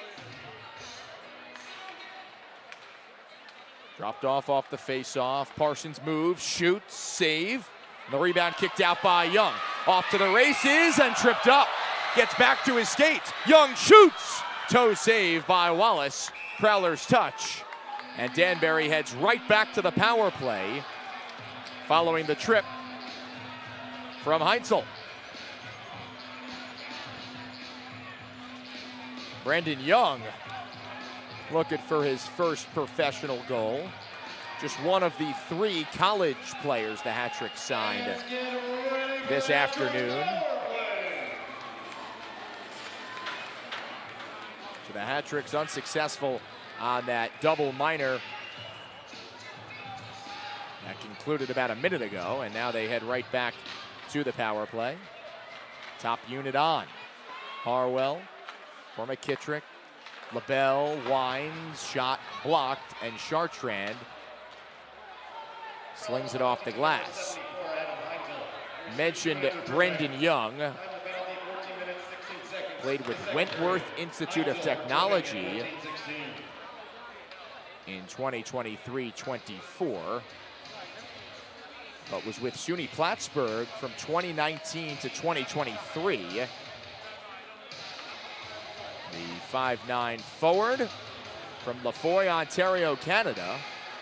[SPEAKER 1] Dropped off off the face-off. Parsons moves, shoots, save. And the rebound kicked out by Young. Off to the races and tripped up. Gets back to his skates. Young shoots. Toe save by Wallace. Prowler's touch. And Danbury heads right back to the power play following the trip from Heinzel. Brendan Young looking for his first professional goal. Just one of the three college players the Hat-Tricks signed this afternoon. So the Hat-Tricks unsuccessful on that double minor that concluded about a minute ago, and now they head right back to the power play. Top unit on. Harwell for McKittrick. LaBelle winds, shot blocked, and Chartrand slings it off the glass. Mentioned Brendan Young. Played with Wentworth Institute of Technology in twenty twenty-three twenty-four. but was with SUNY Plattsburgh from twenty nineteen to twenty twenty-three. The five nine forward from Lafoy, Ontario, Canada.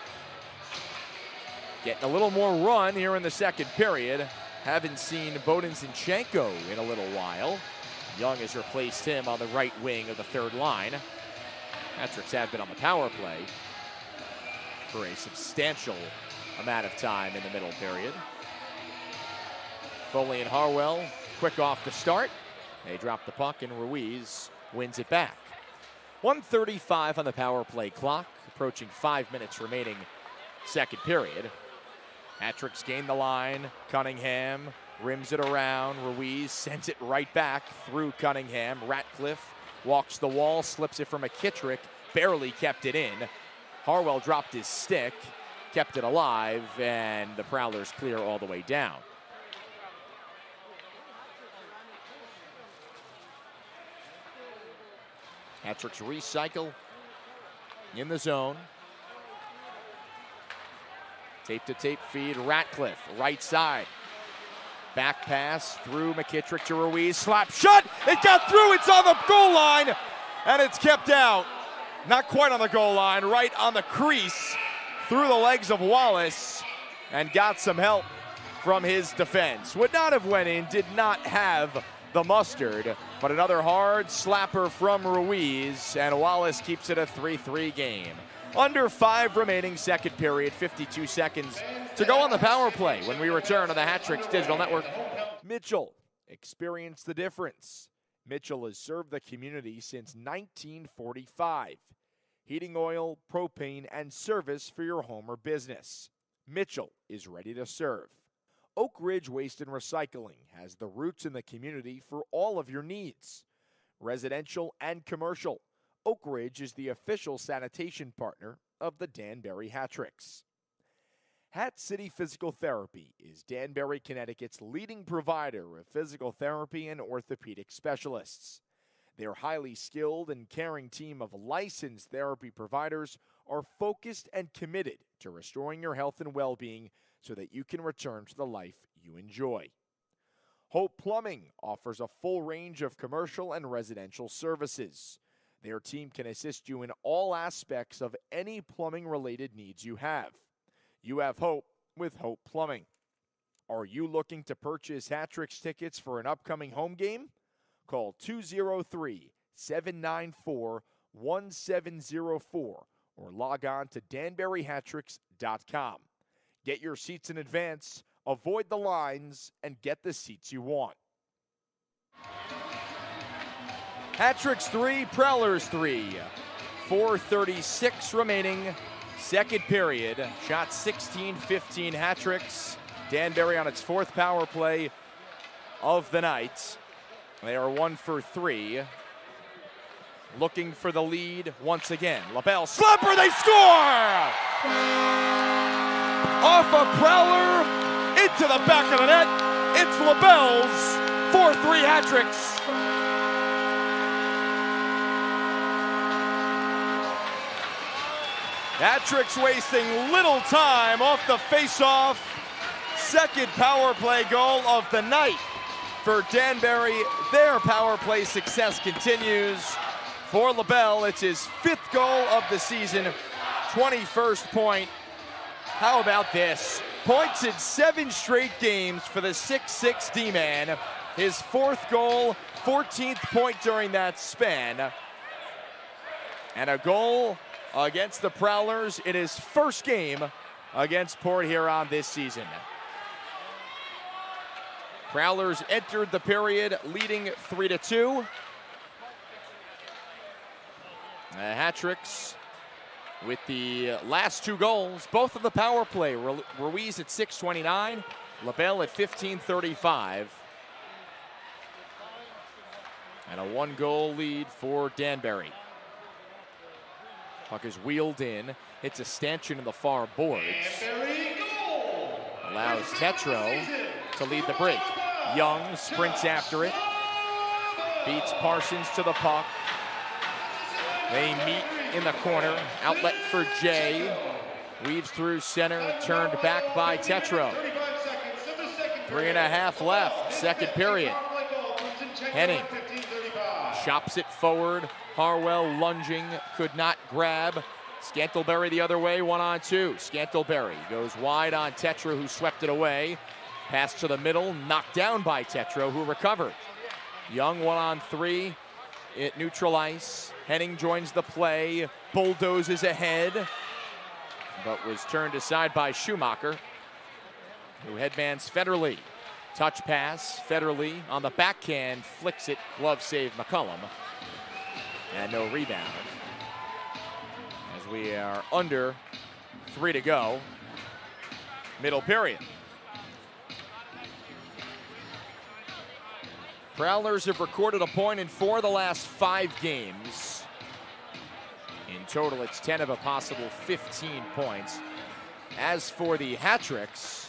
[SPEAKER 1] Getting a little more run here in the second period. Haven't seen Bogdan Zinchenko in a little while. Young has replaced him on the right wing of the third line. Hat-tricks have been on the power play for a substantial amount of time in the middle period. Foley and Harwell quick off the start. They drop the puck and Ruiz wins it back. one thirty-five on the power play clock, approaching five minutes remaining second period. Hat-tricks gain the line. Cunningham rims it around. Ruiz sends it right back through Cunningham. Ratcliffe walks the wall, slips it from McKittrick, barely kept it in. Harwell dropped his stick, kept it alive, and the Prowlers clear all the way down. Hat-tricks recycle in the zone. Tape-to-tape feed, Ratcliffe, right side. Back pass through McKittrick to Ruiz, slap shot, it got through, it's on the goal line, and it's kept out. Not quite on the goal line, right on the crease, through the legs of Wallace, and got some help from his defense. Would not have went in, did not have the mustard, but another hard slapper from Ruiz, and Wallace keeps it a three three game. Under five remaining second period, fifty-two seconds to go on the power play when we return on the Hat-Tricks Digital Network. Mitchell, experience the difference. Mitchell has served the community since nineteen forty-five. Heating oil, propane, and service for your home or business. Mitchell is ready to serve. Oak Ridge Waste and Recycling has the roots in the community for all of your needs. Residential and commercial, Oak Ridge is the official sanitation partner of the Danbury Hat-Tricks. Hat City Physical Therapy is Danbury, Connecticut's leading provider of physical therapy and orthopedic specialists. Their highly skilled and caring team of licensed therapy providers are focused and committed to restoring your health and well-being so that you can return to the life you enjoy. Hope Plumbing offers a full range of commercial and residential services. Their team can assist you in all aspects of any plumbing-related needs you have. You have hope with Hope Plumbing. Are you looking to purchase Hat-Tricks tickets for an upcoming home game? Call two oh three, seven nine four, one seven oh four or log on to danbury hat tricks dot com. Get your seats in advance, avoid the lines, and get the seats you want. Hat-Tricks three, Prowlers three. four thirty-six remaining, second period. Shot sixteen fifteen Hat-Tricks. Danbury on its fourth power play of the night. They are one for three. Looking for the lead once again. LaBelle, slapper, they score! Off a Prowler, into the back of the net. It's LaBelle's four three Hat-Tricks. Hat-Tricks wasting little time off the face-off. Second power play goal of the night for Danbury. Their power play success continues. For LaBelle, it's his fifth goal of the season, twenty-first point. How about this? Points in seven straight games for the six six D-man. His fourth goal, fourteenth point during that span. And a goal against the Prowlers in his first game against Port Huron this season. Prowlers entered the period leading three to two. The Hat-Tricks with the last two goals, both of the power play. Ruiz at six twenty-nine, LaBelle at fifteen thirty-five. And a one-goal lead for Danbury. Puck is wheeled in, hits a stanchion in the far boards. Allows Tetro to lead the break. Young sprints after it, beats Parsons to the puck. They meet in the corner, outlet for Jay. Weaves through center, turned back by Tetro. Three and a half left, second period. Henning chops it forward. Harwell lunging, could not grab. Scantlebury the other way, one on two. Scantlebury goes wide on Tetra, who swept it away. Pass to the middle, knocked down by Tetra, who recovered. Young one on three at neutral ice. Henning joins the play, bulldozes ahead, but was turned aside by Schumacher, who headmans Federle. Touch pass, Federle on the backhand, flicks it, glove save McCullum. And no rebound. As we are under three to go, middle period. Prowlers have recorded a point in four of the last five games. In total, it's ten of a possible fifteen points. As for the Hat-Tricks,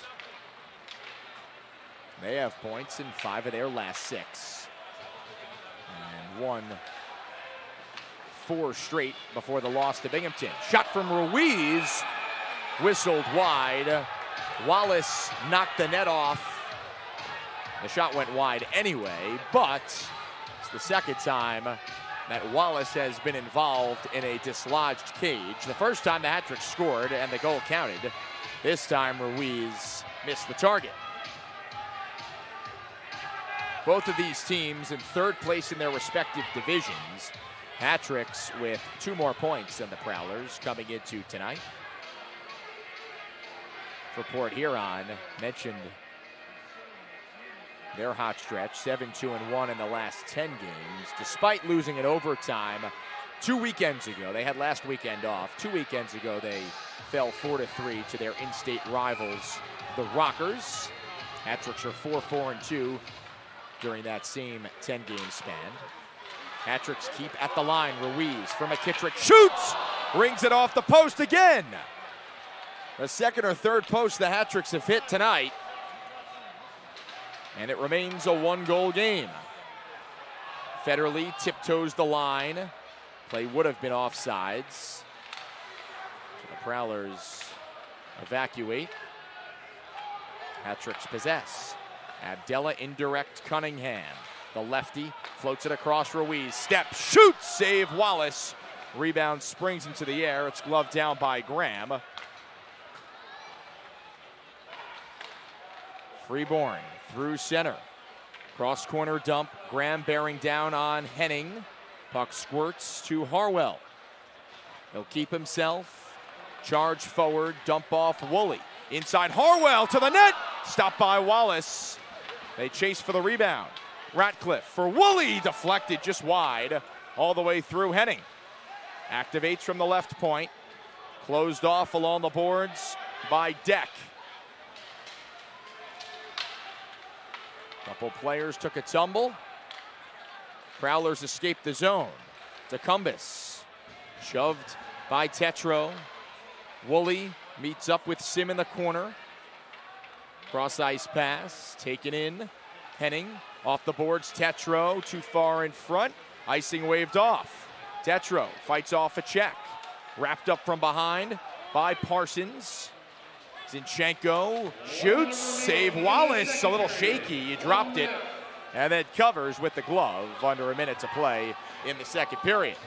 [SPEAKER 1] they have points in five of their last six. And won four straight before the loss to Binghamton. Shot from Ruiz, whistled wide. Wallace knocked the net off. The shot went wide anyway, but it's the second time that Wallace has been involved in a dislodged cage. The first time the Hat-Trick scored and the goal counted. This time Ruiz missed the target. Both of these teams in third place in their respective divisions. Hat-Tricks with two more points than the Prowlers coming into tonight. For Port Huron, mentioned their hot stretch, seven two and one in the last ten games, despite losing in overtime two weekends ago. They had last weekend off. Two weekends ago, they fell four to three to their in-state rivals, the Rockers. Hat-Tricks are four four and two during that same ten-game span. Hat-Tricks keep at the line. Ruiz from McKittrick shoots, rings it off the post again. The second or third post the Hat-Tricks have hit tonight. And it remains a one-goal game. Federle tiptoes the line. Play would have been offsides. So the Prowlers evacuate. Hat-Tricks possess. Abdella indirect Cunningham. The lefty floats it across Ruiz. Step, shoots, save Wallace. Rebound springs into the air. It's gloved down by Graham. Freeborn through center. Cross corner dump. Graham bearing down on Henning. Puck squirts to Harwell. He'll keep himself. Charge forward. Dump off Woolley. Inside Harwell to the net. Stopped by Wallace. They chase for the rebound. Ratcliffe for Woolley. Deflected just wide. All the way through Henning. Activates from the left point. Closed off along the boards by Deck. Couple players took a tumble. Prowlers escaped the zone. Tecumseh shoved by Tetro. Woolley meets up with Sim in the corner. Cross ice pass taken in. Henning off the boards. Tetro too far in front. Icing waved off. Tetro fights off a check. Wrapped up from behind by Parsons. Zinchenko shoots, save Wallace, a little shaky, he dropped it, and then covers with the glove under a minute to play in the second period.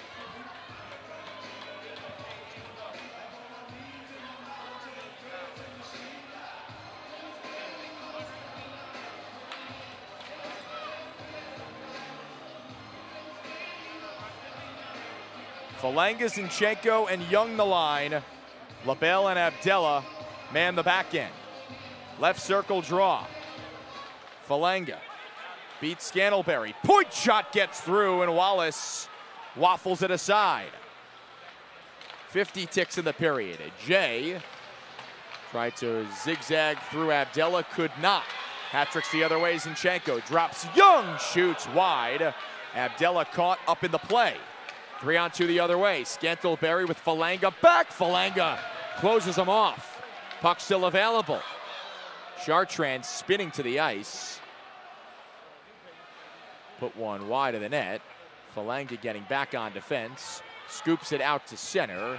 [SPEAKER 1] Falanga, Zinchenko, and Young the line. LaBelle and Abdella man the back end. Left circle draw. Falanga beats Scantlebury. Point shot gets through, and Wallace waffles it aside. fifty ticks in the period. Jay tried to zigzag through Abdella, could not. Hat-Tricks the other way. Zinchenko drops Young, shoots wide. Abdella caught up in the play. Three on two the other way. Scantlebury with Falanga back. Falanga closes him off. Puck still available. Chartrand spinning to the ice. Put one wide of the net. Falanga getting back on defense. Scoops it out to center.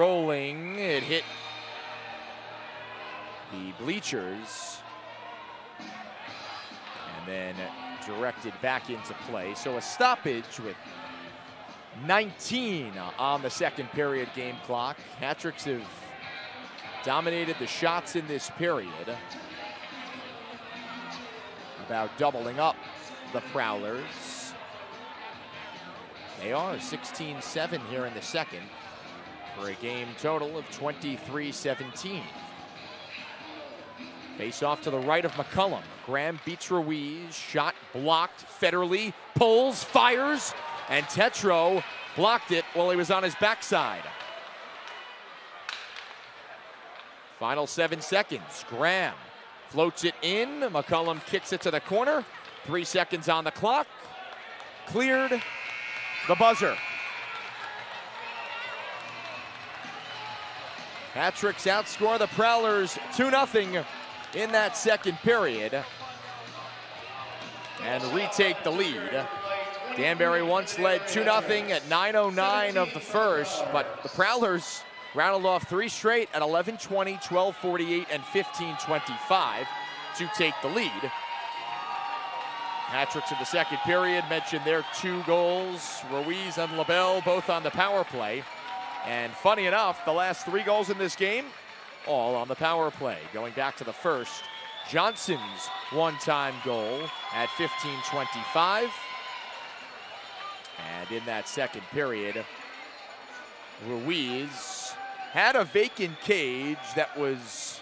[SPEAKER 1] Rolling. It hit the bleachers. and then directed back into play. So a stoppage with nineteen on the second period game clock. Hat-tricks have dominated the shots in this period. About doubling up the Prowlers. They are sixteen seven here in the second for a game total of twenty-three seventeen. Face off to the right of McCullum. Graham beats Ruiz. Shot blocked. Federley pulls, fires, and Tetro blocked it while he was on his backside. Final seven seconds. Graham floats it in. McCullum kicks it to the corner. Three seconds on the clock. Cleared. The buzzer. Hat-tricks outscore the Prowlers two nothing in that second period and retake the lead. Danbury once led two nothing at nine oh nine of the first, but the Prowlers rattled off three straight at eleven twenty, twelve forty-eight, and fifteen twenty-five to take the lead. Hat-tricks in the second period, mentioned their two goals. Ruiz and LaBelle both on the power play. And funny enough, the last three goals in this game, all on the power play. Going back to the first, Johnson's one-time goal at fifteen twenty-five. And in that second period, Ruiz had a vacant cage that was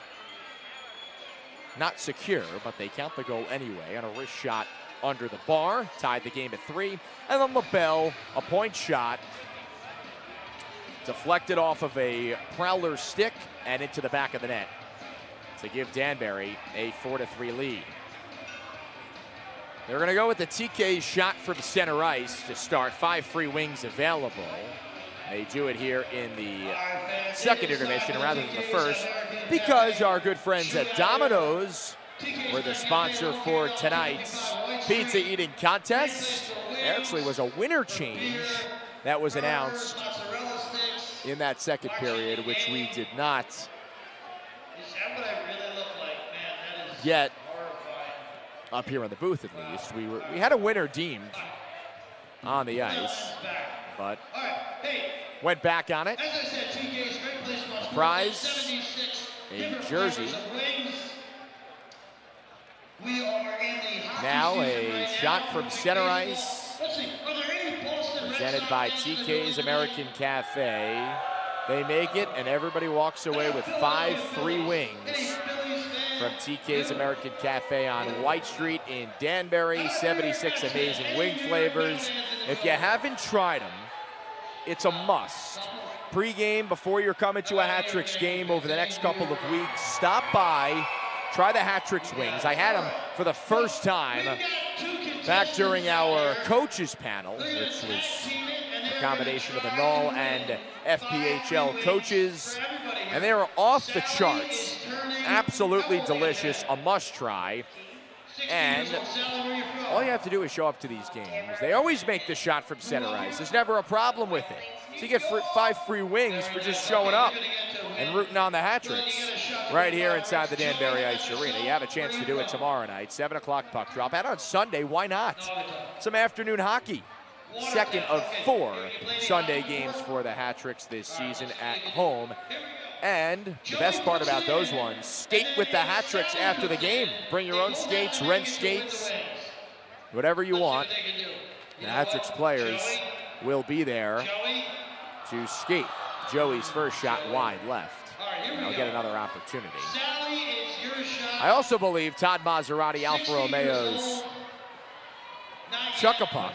[SPEAKER 1] not secure, but they count the goal anyway on a wrist shot under the bar, tied the game at three. And then LaBelle, a point shot, deflected off of a Prowler stick and into the back of the net to give Danbury a four to three lead. They're gonna go with the T K shot from center ice to start. Five free wings available. They do it here in the second intermission rather than the first because our good friends at Domino's were the sponsor for tonight's pizza eating contest. There actually was a winner change that was announced in that second period, which we did not get up here in the booth at least. We were we had a winner deemed on the ice, but went back on it. A prize, a jersey. Now a shot from center ice, presented by T K's American Cafe. They make it, and everybody walks away with five free wings from T K's American Cafe on White Street in Danbury. seventy-six amazing wing flavors. If you haven't tried them, it's a must. Pre-game, before you're coming to a Hat-tricks game over the next couple of weeks, stop by, try the Hat-tricks wings. I had them for the first time back during our coaches panel, which was a combination of the N O L and F P H L coaches, and they were off the charts. Absolutely delicious, a must try. And all you have to do is show up to these games. They always make the shot from center ice. There's never a problem with it. So you get five free wings for just showing up and rooting on the Hat-tricks right here inside the Danbury Ice Arena. You have a chance to do it tomorrow night, seven o'clock puck drop. And on Sunday, why not? Some afternoon hockey. Second of four Sunday games for the Hat-tricks this season at home. And the best part about those ones, skate with the Hat-tricks after the game. Bring your own skates, rent skates, whatever you want. The Hat-tricks players will be there to skate. Joey's first shot wide left. And he'll get another opportunity. I also believe Todd Maserati, Alfa Romeo's Chuck-a-Puck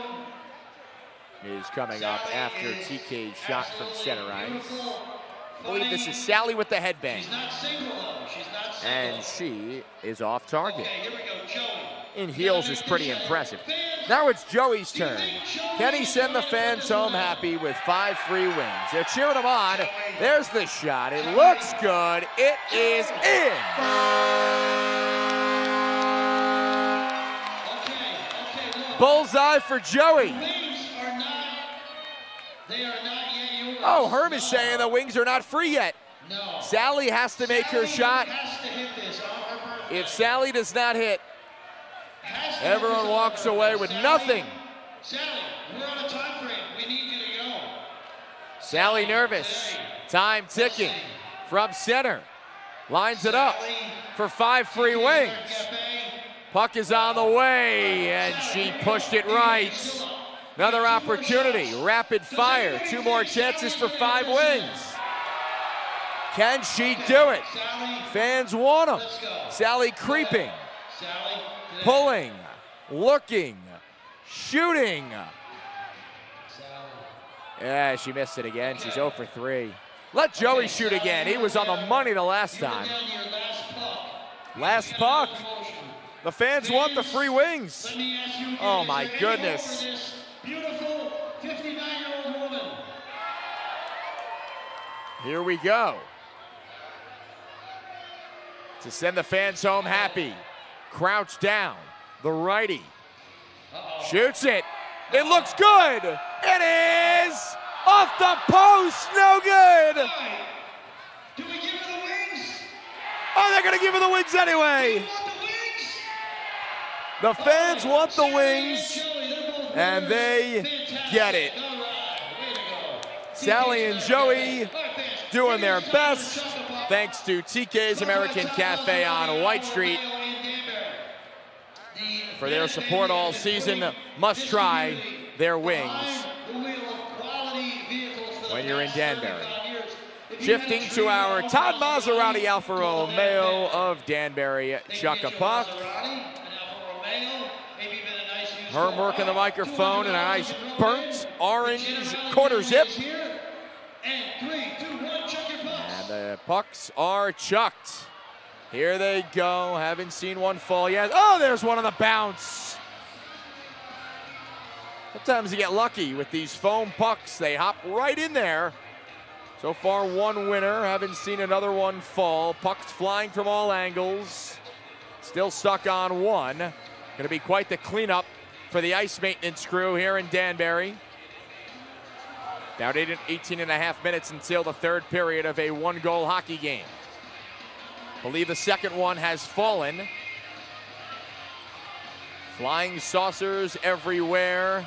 [SPEAKER 1] is coming up after T K's shot from center ice. I believe this is Sally with the headbang. And she is off target. In heels is pretty impressive. Now it's Joey's turn. Can he send the fans home happy with five free wings? They're cheering him on. There's the shot. It looks good. It is in. Bullseye for Joey. Oh, Herm is saying the wings are not free yet. No. Sally has to make Sally her shot. If Sally does not hit, Everyone walks away with nothing.
[SPEAKER 3] Sally, we're on a time frame. We need you to go.
[SPEAKER 1] Sally nervous. Time ticking. From center. Lines it up for five free wings. Puck is on the way, and she pushed it right. Another opportunity. Rapid fire. Two more chances for five wings. Can she do it? Fans want them. Sally creeping. Pulling. Looking. Shooting. Yeah, she missed it again. She's zero for three. Let Joey shoot again. He was on the money the last time. Last puck. The fans want the free wings. Oh my goodness.
[SPEAKER 3] Beautiful fifty-nine-year-old woman.
[SPEAKER 1] Here we go. To send the fans home happy. Crouch down. The righty. Shoots it. It looks good. It is off the post. No good.
[SPEAKER 3] Do we give her the wings?
[SPEAKER 1] Oh, they're going to give her the wings anyway.
[SPEAKER 3] Want the wings?
[SPEAKER 1] The fans want the wings, and they get it. Sally and Joey doing their best, thanks to T K's American Cafe on White Street. For their support all season, must try their wings when you're in Danbury. Shifting to our Todd Maserati Alfa Romeo of Danbury, Chukka Puck. Herm working the microphone and a nice burnt orange quarter zip. And the pucks are chucked. Here they go. Haven't seen one fall yet. Oh, there's one on the bounce. Sometimes you get lucky with these foam pucks. They hop right in there. So far, one winner. Haven't seen another one fall. Pucks flying from all angles. Still stuck on one. Going to be quite the cleanup for the ice maintenance crew here in Danbury. About eighteen and a half minutes until the third period of a one-goal hockey game. Believe the second one has fallen. Flying saucers everywhere.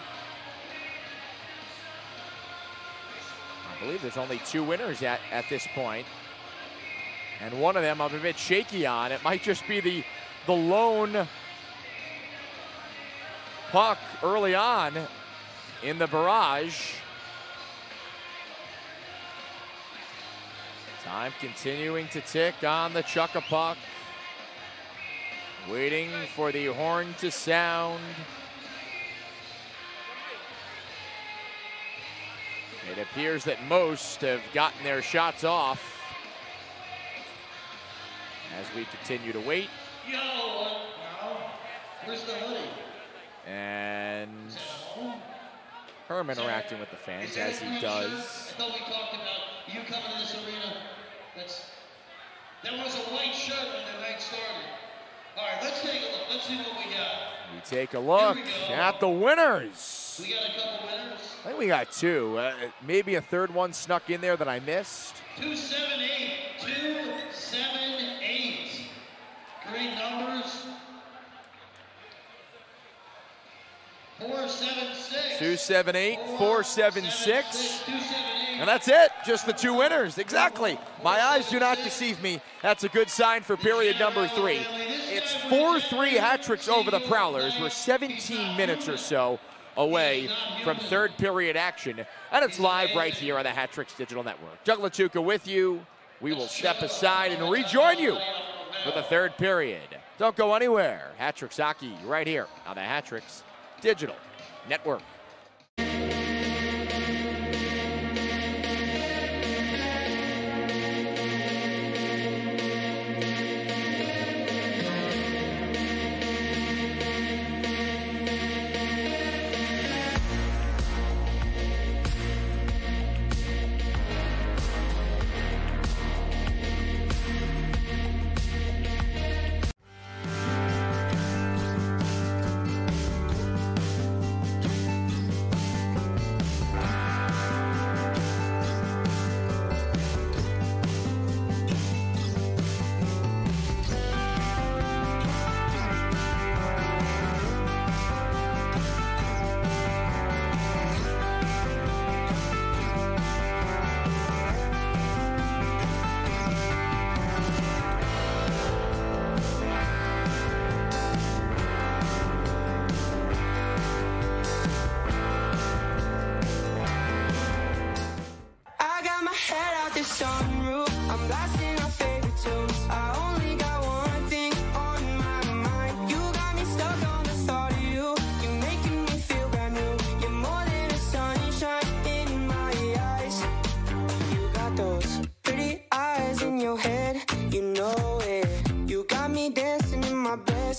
[SPEAKER 1] I believe there's only two winners at, at this point. And one of them I'm a bit shaky on. It might just be the, the lone puck early on in the barrage. Time continuing to tick on the Chukka Puck. Waiting for the horn to sound. It appears that most have gotten their shots off as we continue to wait.
[SPEAKER 3] Yo, where's the hoodie?
[SPEAKER 1] And Herm interacting with the fans as he does.
[SPEAKER 3] I thought we talked about you coming to this arena. That's, there was a white shirt when the night started. All right, let's take a look. Let's see what we got.
[SPEAKER 1] We take a look at the winners.
[SPEAKER 3] We got a couple winners.
[SPEAKER 1] I think we got two. Uh, maybe a third one snuck in there that I missed.
[SPEAKER 3] two seven eight. two seven eight. Great numbers. four seven six.
[SPEAKER 1] two seven eight, four seven six. And that's it, just the two winners, exactly. My eyes do not deceive me. That's a good sign for period number three. It's four three hat tricks over the Prowlers. We're seventeen minutes or so away from third period action. And it's live right here on the Hat Tricks Digital Network. Doug Latuca with you. We will step aside and rejoin you for the third period. Don't go anywhere. Hat Tricks Hockey right here on the Hat Tricks Digital Network.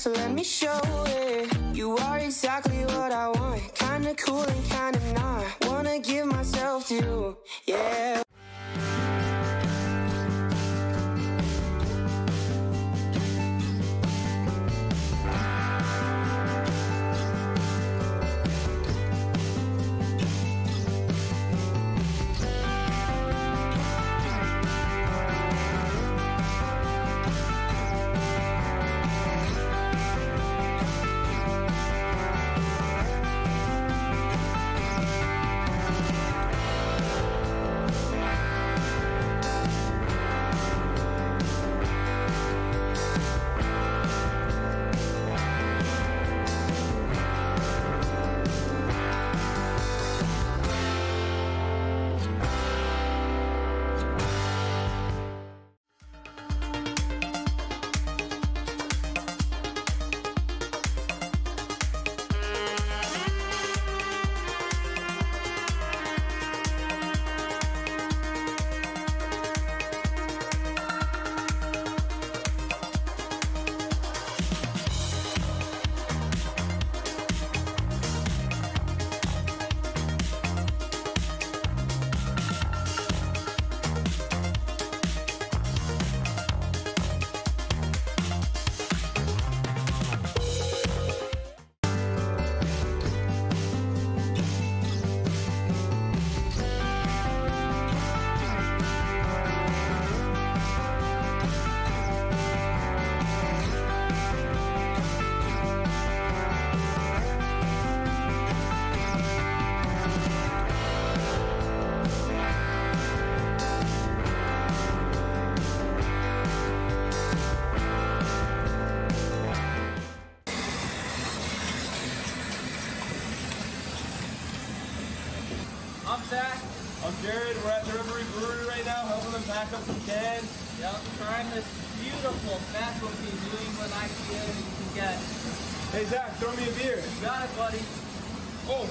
[SPEAKER 6] so let me show it. You are exactly what I want, kinda cool and kinda not. Wanna give myself to you, yeah.
[SPEAKER 7] I'm Zach.
[SPEAKER 8] I'm Jared. We're at the Rivery Brewery right now, helping them pack up some cans.
[SPEAKER 7] Yeah, I'm trying this beautiful specialty New England I P A that you can get.
[SPEAKER 8] Hey Zach, throw me a beer.
[SPEAKER 7] You got it, buddy.
[SPEAKER 8] Oh.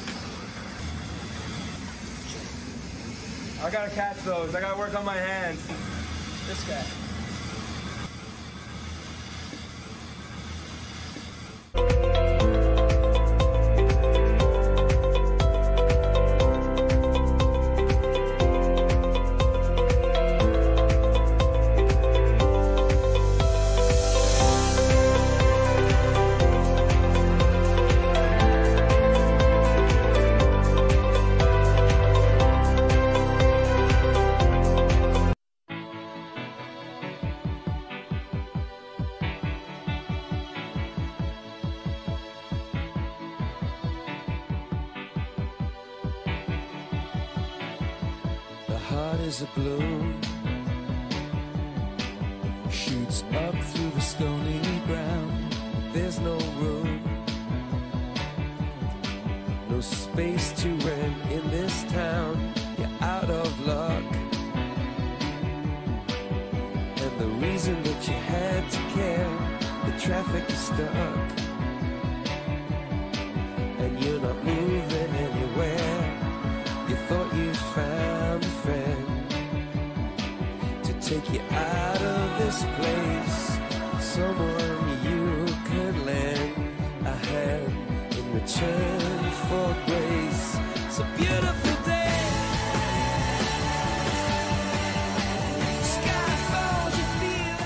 [SPEAKER 8] I gotta catch those. I gotta work on my hands.
[SPEAKER 7] This guy.
[SPEAKER 9] Heart is a balloon, shoots up through the stony ground. There's no room, no space to rent in this town. You're out of luck, and the reason that you had to care, the traffic is stuck, and you're not moving anywhere. You thought you found a friend to take you out of this place, someone you could lend a hand in return for grace. It's a beautiful day. Sky falls, you feel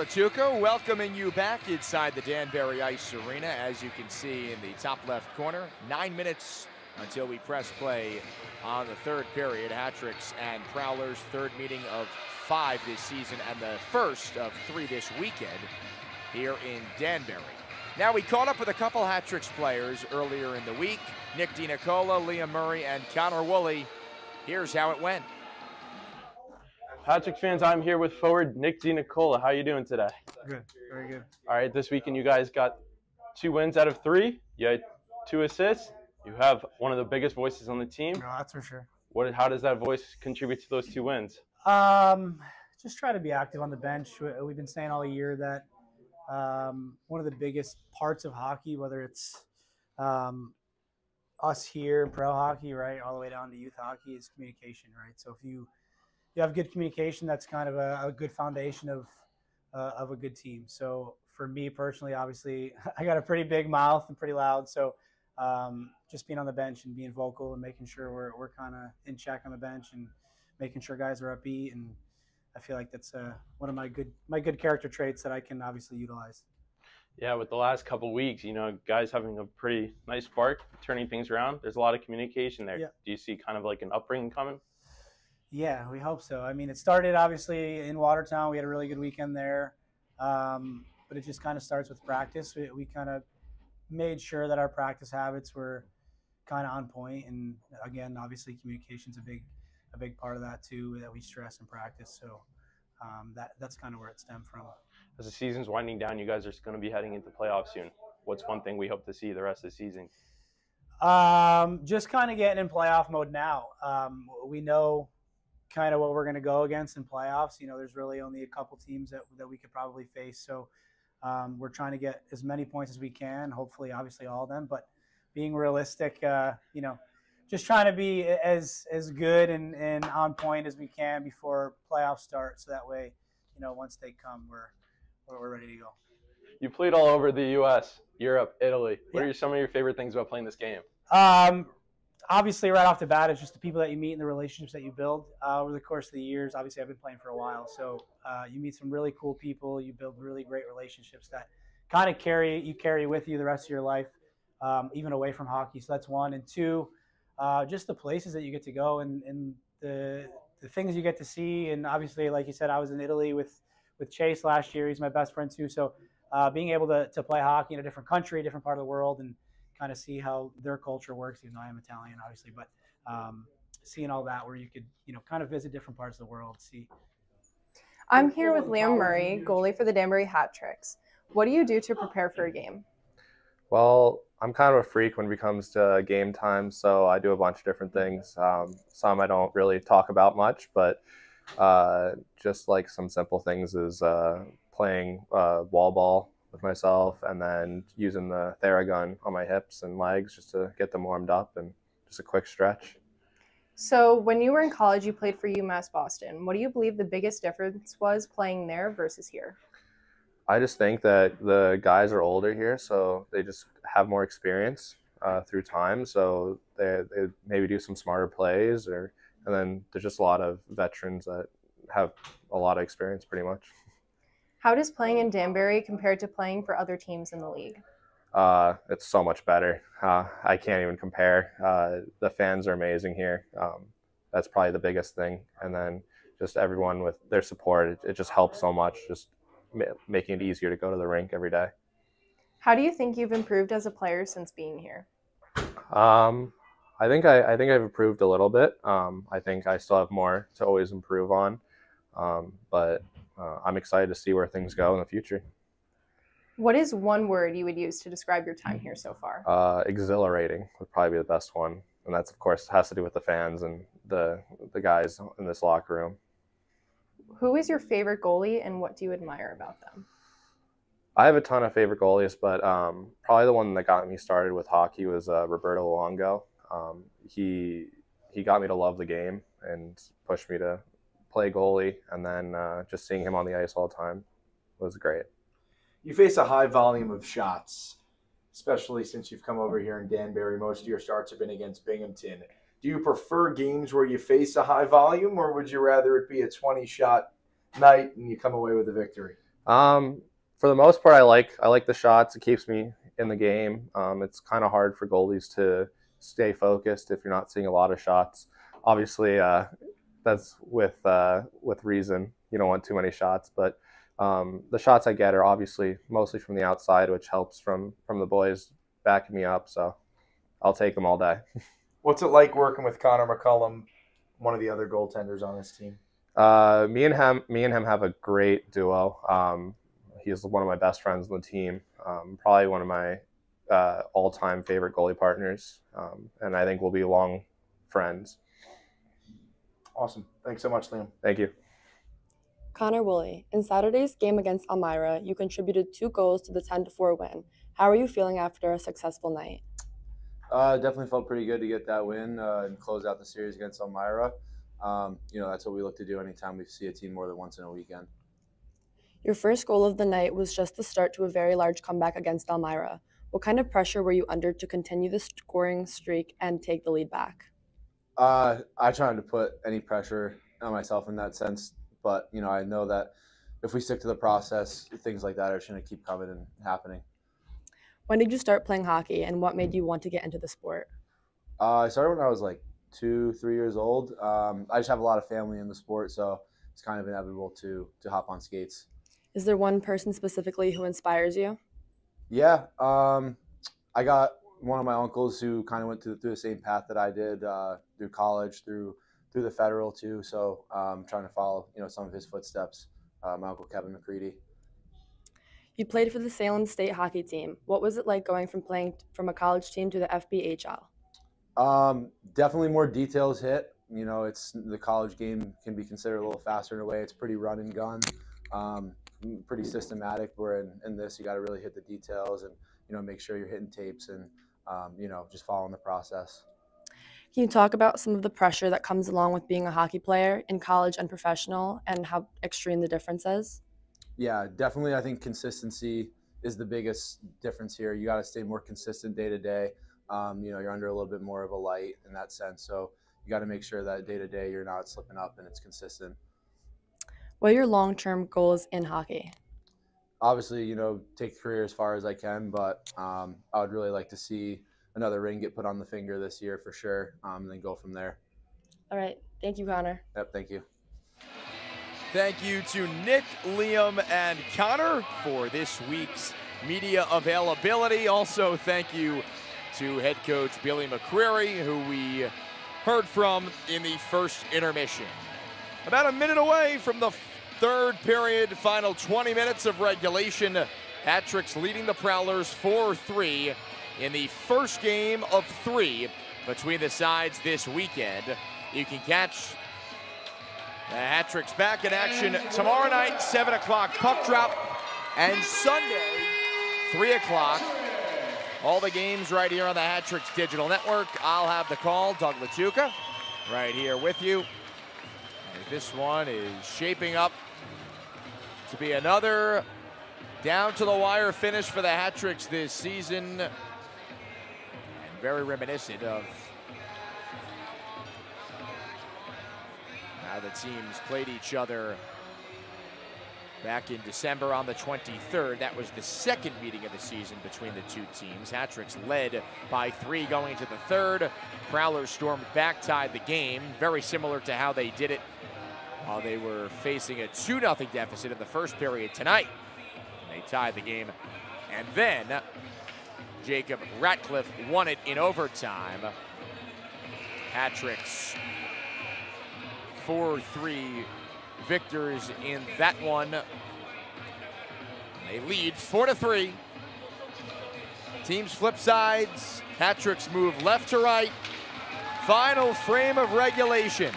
[SPEAKER 1] Matuka welcoming you back inside the Danbury Ice Arena. As you can see in the top left corner, nine minutes until we press play on the third period. Hat-tricks and Prowlers, third meeting of five this season and the first of three this weekend here in Danbury. Now, we caught up with a couple Hat-tricks players earlier in the week. Nick DiNicola, Liam Murray, and Connor Woolley. Here's how it went.
[SPEAKER 10] Hat-tricks fans, I'm here with forward Nick DiNicola. How are you doing today?
[SPEAKER 11] Good, very good.
[SPEAKER 10] All right, this weekend you guys got two wins out of three. You had two assists. You have one of the biggest voices on the team.
[SPEAKER 11] No, that's for sure.
[SPEAKER 10] What? How does that voice contribute to those two wins?
[SPEAKER 11] Um, just try to be active on the bench. We've been saying all year that um, one of the biggest parts of hockey, whether it's um, us here in pro hockey, right, all the way down to youth hockey, is communication, right? So if you you have good communication, that's kind of a, a good foundation of uh, of a good team. So for me personally, obviously, I got a pretty big mouth and pretty loud, so um, just being on the bench and being vocal and making sure we're we're kind of in check on the bench and making sure guys are upbeat, and I feel like that's uh, one of my good my good character traits that I can obviously utilize.
[SPEAKER 10] Yeah, with the last couple weeks, you know, guys having a pretty nice spark, turning things around. There's a lot of communication there.
[SPEAKER 11] Yeah.
[SPEAKER 10] Do you see kind of like an upbringing coming?
[SPEAKER 11] Yeah, we hope so. I mean, it started obviously in Watertown. We had a really good weekend there, um, but it just kind of starts with practice. We, we kind of made sure that our practice habits were kind of on point, and again, obviously, communication's a big, a big part of that too, that we stress in practice. So um, that that's kind of where it stemmed from.
[SPEAKER 10] As the season's winding down, you guys are going to be heading into playoffs soon. What's one thing we hope to see the rest of the season?
[SPEAKER 11] Um, just kind of getting in playoff mode now. Um, we know kind of what we're going to go against in playoffs. You know, there's really only a couple teams that, that we could probably face. So um, we're trying to get as many points as we can, hopefully, obviously all of them, but being realistic, uh, you know, just trying to be as, as good and, and on point as we can before playoffs start. So that way, you know, once they come, we're, we're, we're ready to go.
[SPEAKER 10] You played all over the U S, Europe, Italy. What
[SPEAKER 11] Yeah.
[SPEAKER 10] are some of your favorite things about playing this game?
[SPEAKER 11] Um, obviously, right off the bat, it's just the people that you meet and the relationships that you build uh, over the course of the years. Obviously, I've been playing for a while, so uh, you meet some really cool people. You build really great relationships that kind of carry you carry with you the rest of your life, um, even away from hockey. So that's one. And two, uh, just the places that you get to go and, and the the things you get to see. And obviously, like you said, I was in Italy with with Chase last year. He's my best friend too. So uh, being able to to play hockey in a different country, a different part of the world, and kind of see how their culture works, even though I am Italian, obviously, but um, seeing all that where you could, you know, kind of visit different parts of the world, see.
[SPEAKER 12] I'm here with Liam Murray, goalie for the Danbury Hat-tricks. What do you do to prepare for a game?
[SPEAKER 13] Well, I'm kind of a freak when it comes to game time, so I do a bunch of different things. Um, some I don't really talk about much, but uh, just like some simple things is uh, playing uh, wall ball with myself, and then using the Theragun on my hips and legs just to get them warmed up, and just a quick stretch.
[SPEAKER 12] So when you were in college, you played for UMass Boston. What do you believe the biggest difference was playing there versus here?
[SPEAKER 13] I just think that the guys are older here, so they just have more experience uh, through time, so they, they maybe do some smarter plays, or and then there's just a lot of veterans that have a lot of experience pretty much.
[SPEAKER 12] How does playing in Danbury compare to playing for other teams in the league?
[SPEAKER 13] Uh, it's so much better. Uh, I can't even compare. Uh, the fans are amazing here. Um, that's probably the biggest thing. And then just everyone with their support, it, it just helps so much, just ma making it easier to go to the rink every day.
[SPEAKER 12] How do you think you've improved as a player since being here?
[SPEAKER 13] Um, I think I, I think I've improved a little bit. Um, I think I still have more to always improve on, um, but uh, I'm excited to see where things go in the future.
[SPEAKER 12] What is one word you would use to describe your time here so far?
[SPEAKER 13] Uh, exhilarating would probably be the best one, and that's of course has to do with the fans and the the guys in this locker room.
[SPEAKER 12] Who is your favorite goalie, and what do you admire about them?
[SPEAKER 13] I have a ton of favorite goalies, but um, probably the one that got me started with hockey was uh, Roberto Luongo. Um, he he got me to love the game and pushed me to play goalie, and then uh, just seeing him on the ice all the time was great.
[SPEAKER 14] You face a high volume of shots, especially since you've come over here in Danbury. Most of your starts have been against Binghamton. Do you prefer games where you face a high volume, or would you rather it be a twenty-shot night and you come away with a victory?
[SPEAKER 13] Um, for the most part, I like I like the shots. It keeps me in the game. Um, it's kind of hard for goalies to stay focused if you're not seeing a lot of shots. Obviously, uh, that's with uh, with reason. You don't want too many shots, but um, the shots I get are obviously mostly from the outside, which helps from from the boys backing me up. So I'll take them all day.
[SPEAKER 14] What's it like working with Connor McCollum, one of the other goaltenders on this team?
[SPEAKER 13] Uh, me and him, me and him have a great duo. Um, he's one of my best friends on the team. Um, probably one of my uh, all-time favorite goalie partners, um, and I think we'll be long friends.
[SPEAKER 14] Awesome. Thanks so much, Liam.
[SPEAKER 13] Thank you.
[SPEAKER 15] Connor Woolley, in Saturday's game against Elmira, you contributed two goals to the ten to four win. How are you feeling after a successful night?
[SPEAKER 16] Uh, definitely felt pretty good to get that win uh, and close out the series against Elmira. Um, you know, that's what we look to do anytime we see a team more than once in a weekend.
[SPEAKER 15] Your first goal of the night was just the start to a very large comeback against Elmira. What kind of pressure were you under to continue the scoring streak and take the lead back?
[SPEAKER 16] Uh, I tried to put any pressure on myself in that sense, but, you know, I know that if we stick to the process, things like that are just going to keep coming and happening.
[SPEAKER 15] When did you start playing hockey, and what made you want to get into the sport?
[SPEAKER 16] Uh, I started when I was like two, three years old. Um, I just have a lot of family in the sport, so it's kind of inevitable to to hop on skates.
[SPEAKER 15] Is there one person specifically who inspires you?
[SPEAKER 16] Yeah, um, I got one of my uncles who kind of went through, through the same path that I did uh, through college, through through the federal too. So um, trying to follow, you know, some of his footsteps. Uh, my uncle Kevin McCready.
[SPEAKER 15] You played for the Salem State hockey team. What was it like going from playing from a college team to the F B H L?
[SPEAKER 16] Um, definitely more details hit. You know, it's the college game can be considered a little faster in a way. It's pretty run and gun, um, pretty systematic. Where in, in this, you got to really hit the details and, you know, make sure you're hitting tapes and, um, you know, just following the process.
[SPEAKER 15] Can you talk about some of the pressure that comes along with being a hockey player in college and professional and how extreme the difference is?
[SPEAKER 16] Yeah, definitely. I think consistency is the biggest difference here. You got to stay more consistent day to day. Um, you know, you're under a little bit more of a light in that sense. So you got to make sure that day to day you're not slipping up and it's consistent.
[SPEAKER 15] What are your long-term goals in hockey?
[SPEAKER 16] Obviously, you know, take a career as far as I can, but um, I would really like to see another ring get put on the finger this year for sure, um, and then go from there.
[SPEAKER 15] All right. Thank you, Connor.
[SPEAKER 16] Yep, thank you.
[SPEAKER 1] Thank you to Nick, Liam, and Connor for this week's media availability. Also, thank you to head coach Billy McCreary, who we heard from in the first intermission. About a minute away from the third period, final twenty minutes of regulation. Hat-Tricks leading the Prowlers four three in the first game of three between the sides this weekend. You can catch the Hat-Tricks back in action tomorrow night, seven o'clock puck drop, and Sunday, three o'clock. All the games right here on the Hat-Tricks Digital Network. I'll have the call, Doug Latuca, right here with you. And this one is shaping up to be another down-to-the-wire finish for the Hat-Tricks this season. And very reminiscent of how the teams played each other back in December on the twenty-third. That was the second meeting of the season between the two teams. Hat-Tricks led by three going into the third. Prowlers stormed back, tied the game. Very similar to how they did it while they were facing a two nothing deficit in the first period tonight. They tied the game. And then Jacob Ratcliffe won it in overtime. Hat-Tricks four three victors in that one. They lead four to three. Teams flip sides. Hat-Tricks move left to right. Final frame of regulation.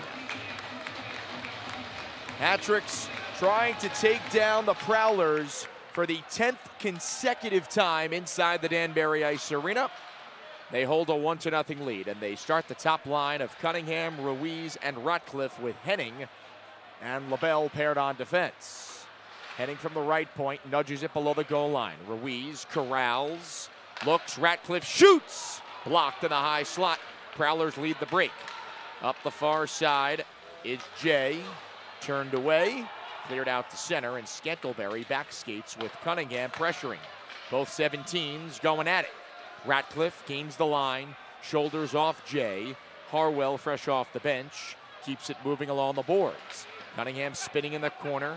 [SPEAKER 1] Hat-Tricks trying to take down the Prowlers for the tenth consecutive time inside the Danbury Ice Arena. They hold a one to nothing lead, and they start the top line of Cunningham, Ruiz, and Ratcliffe with Henning and LaBelle paired on defense. Henning from the right point, nudges it below the goal line. Ruiz corrals, looks, Ratcliffe shoots! Blocked in the high slot. Prowlers lead the break. Up the far side is Jay. Turned away. cleared out to center, and Scantlebury back skates with Cunningham pressuring. Both seventeens going at it. Ratcliffe gains the line, shoulders off Jay. Harwell, fresh off the bench, keeps it moving along the boards. Cunningham spinning in the corner.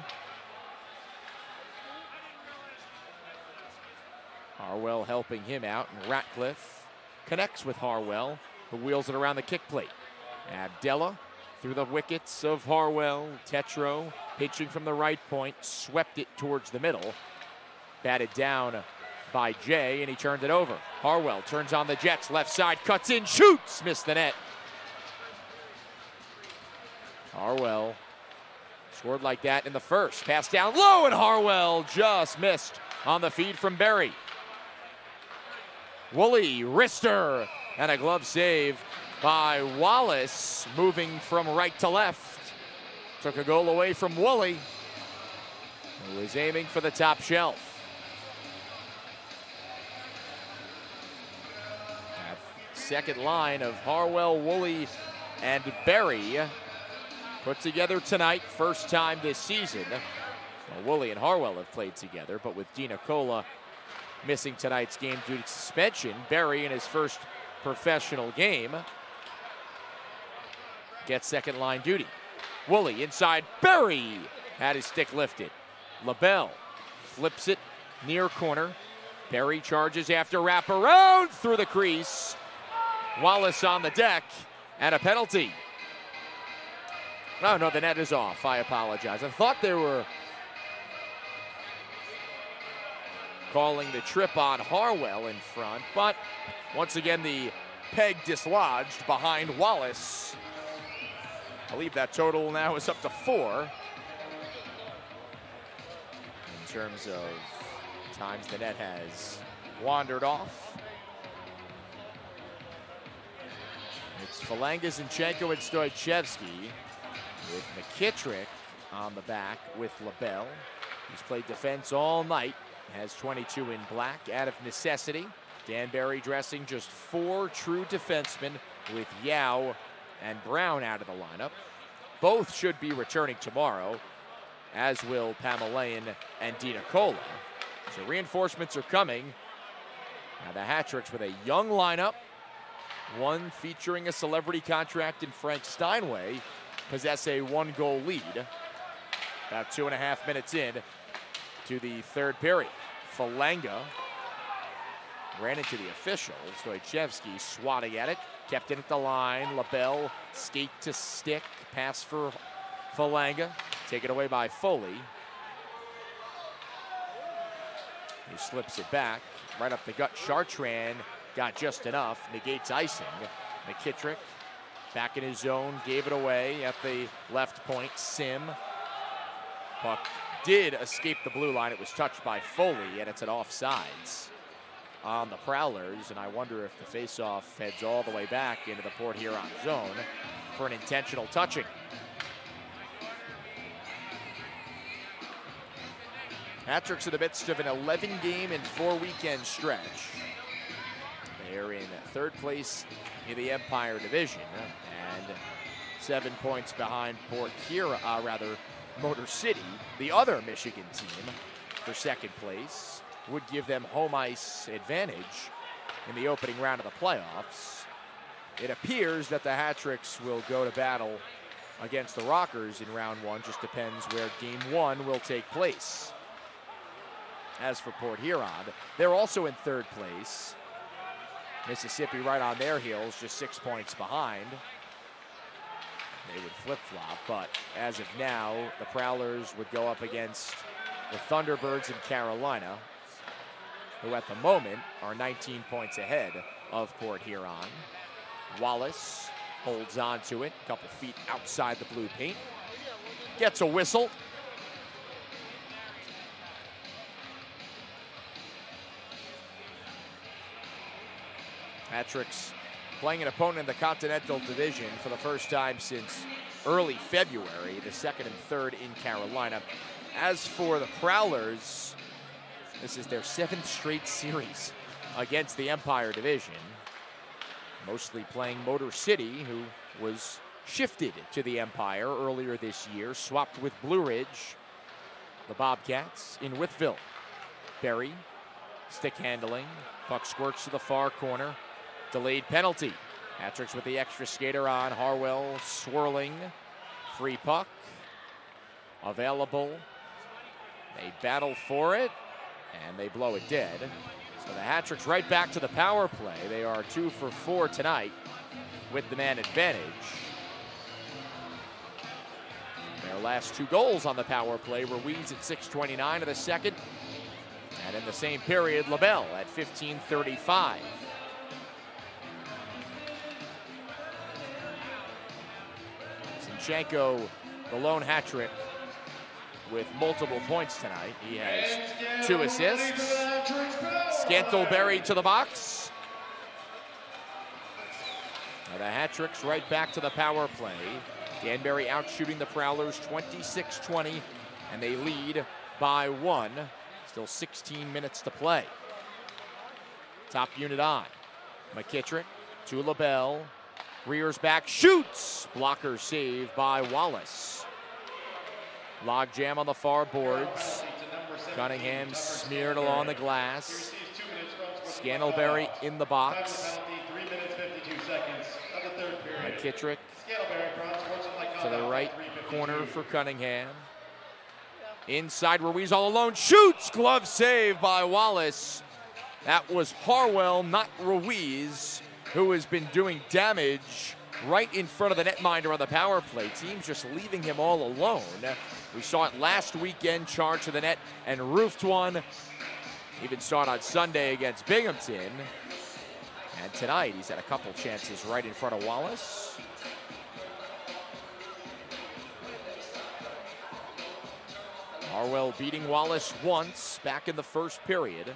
[SPEAKER 1] Harwell helping him out, and Ratcliffe connects with Harwell, who wheels it around the kick plate. Abdella through the wickets of Harwell. Tetro pitching from the right point, swept it towards the middle. Batted down by Jay, and he turned it over. Harwell turns on the Jets, left side, cuts in, shoots, missed the net. Harwell scored like that in the first. Pass down low, and Harwell just missed on the feed from Berry. Woolley, wrister, and a glove save by Wallace, moving from right to left. Took a goal away from Woolley, who was aiming for the top shelf. That second line of Harwell, Woolley, and Berry put together tonight, first time this season. Well, Woolley and Harwell have played together, but with Di Nicola missing tonight's game due to suspension, Berry in his first professional game gets second line duty. Woolley inside, Berry had his stick lifted. LaBelle flips it near corner. Berry charges after wraparound through the crease. Wallace on the deck, and a penalty. Oh, no, the net is off. I apologize. I thought they were calling the trip on Harwell in front, but once again, the peg dislodged behind Wallace. I believe that total now is up to four. In terms of times the net has wandered off. It's Falanga, Zinchenko, and Stoichevsky, with McKittrick on the back with LaBelle. He's played defense all night, has twenty-two in black out of necessity. Danbury dressing just four true defensemen with Yao and Brown out of the lineup. Both should be returning tomorrow, as will Pamelayan and Di Nicola. So reinforcements are coming. Now the Hat-Tricks with a young lineup, one featuring a celebrity contract in Frank Steinway, possess a one-goal lead. About two and a half minutes in to the third period. Falanga ran into the official. Stoichevsky swatting at it, kept it at the line. LaBelle skate to stick, pass for Falanga, taken away by Foley. He slips it back, right up the gut. Chartrand got just enough, negates icing. McKittrick back in his zone, gave it away at the left point. Sim. Puck did escape the blue line. It was touched by Foley, and it's at offsides on the Prowlers. And I wonder if the faceoff heads all the way back into the Port Huron zone for an intentional touching. Hat-Tricks in the midst of an eleven game and four weekend stretch. They're in third place in the Empire Division and seven points behind Port Huron, uh, rather Motor City, the other Michigan team, for second place. Would give them home ice advantage in the opening round of the playoffs. It appears that the Hat-Tricks will go to battle against the Rockers in round one. Just depends where game one will take place. As for Port Huron, they're also in third place. Mississippi right on their heels, just six points behind. They would flip-flop, but as of now, the Prowlers would go up against the Thunderbirds in Carolina, who at the moment are nineteen points ahead of Port Huron. Wallace holds on to it, a couple feet outside the blue paint. Gets a whistle. Hat-Tricks playing an opponent in the Continental Division for the first time since early February, the second and third in Carolina. As for the Prowlers, this is their seventh straight series against the Empire Division. Mostly playing Motor City, who was shifted to the Empire earlier this year, swapped with Blue Ridge The Bobcats in Wytheville. Berry, stick handling. Puck squirts to the far corner. Delayed penalty. Hat-tricks with the extra skater on. Harwell swirling. Free puck. Available. They battle for it, and they blow it dead. So the Hat-tricks right back to the power play. They are two for four tonight with the man advantage. Their last two goals on the power play. Ruiz at six twenty-nine of the second. And in the same period, LaBelle at fifteen thirty-five. Zinchenko, the lone hat trick with multiple points tonight. He has two assists. Scantlebury to the box. Now the hat tricks right back to the power play. Danbury out shooting the Prowlers twenty-six twenty, and they lead by one. Still sixteen minutes to play. Top unit on. McKittrick to LaBelle. Rears back, shoots! Blocker save by Wallace. Log jam on the far boards. Cunningham smeared along the glass. Scantlebury in the box. McKittrick to the right corner for Cunningham. Inside, Ruiz all alone, shoots! Glove save by Wallace. That was Harwell, not Ruiz, who has been doing damage right in front of the netminder on the power play. Teams just leaving him all alone. We saw it last weekend, charge to the net and roofed one. Even saw it on Sunday against Binghamton. And tonight, he's had a couple chances right in front of Wallace. Harwell beating Wallace once back in the first period.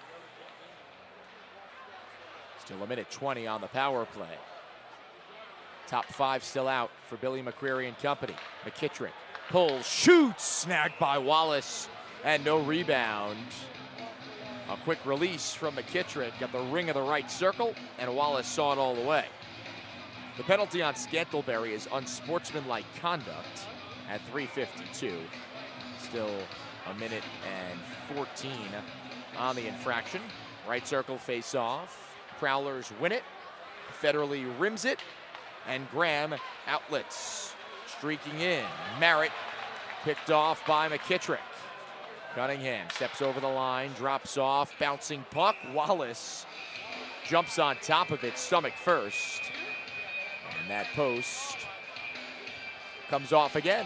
[SPEAKER 1] Still a minute twenty on the power play. Top five still out for Billy McCreary and company. McKittrick pulls, shoots, snagged by Wallace, and no rebound. A quick release from McKittrick, got the ring of the right circle, and Wallace saw it all the way. The penalty on Scantlebury is unsportsmanlike conduct at three fifty-two. Still a minute and fourteen on the infraction. Right circle face off. Prowlers win it. Federally rims it. And Graham outlets. Streaking in. Merritt picked off by McKittrick. Cunningham steps over the line, drops off, bouncing puck. Wallace jumps on top of it, stomach first. And that post comes off again.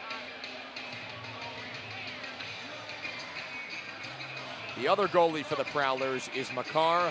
[SPEAKER 1] The other goalie for the Prowlers is Makar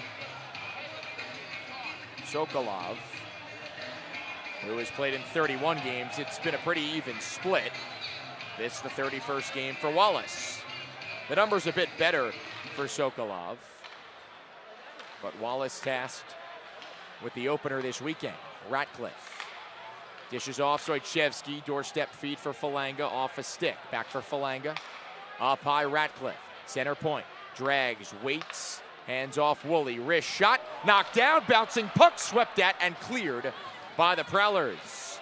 [SPEAKER 1] Sokolov, who has played in thirty-one games. It's been a pretty even split. This the thirty-first game for Wallace. The number's a bit better for Sokolov, but Wallace tasked with the opener this weekend. Ratcliffe dishes off Soichevsky, doorstep feed for Falanga, off a stick, back for Falanga. Up high, Ratcliffe, center point. Drags, waits, hands off Woolley. Wrist shot, knocked down, bouncing puck, swept at and cleared by the Prowlers.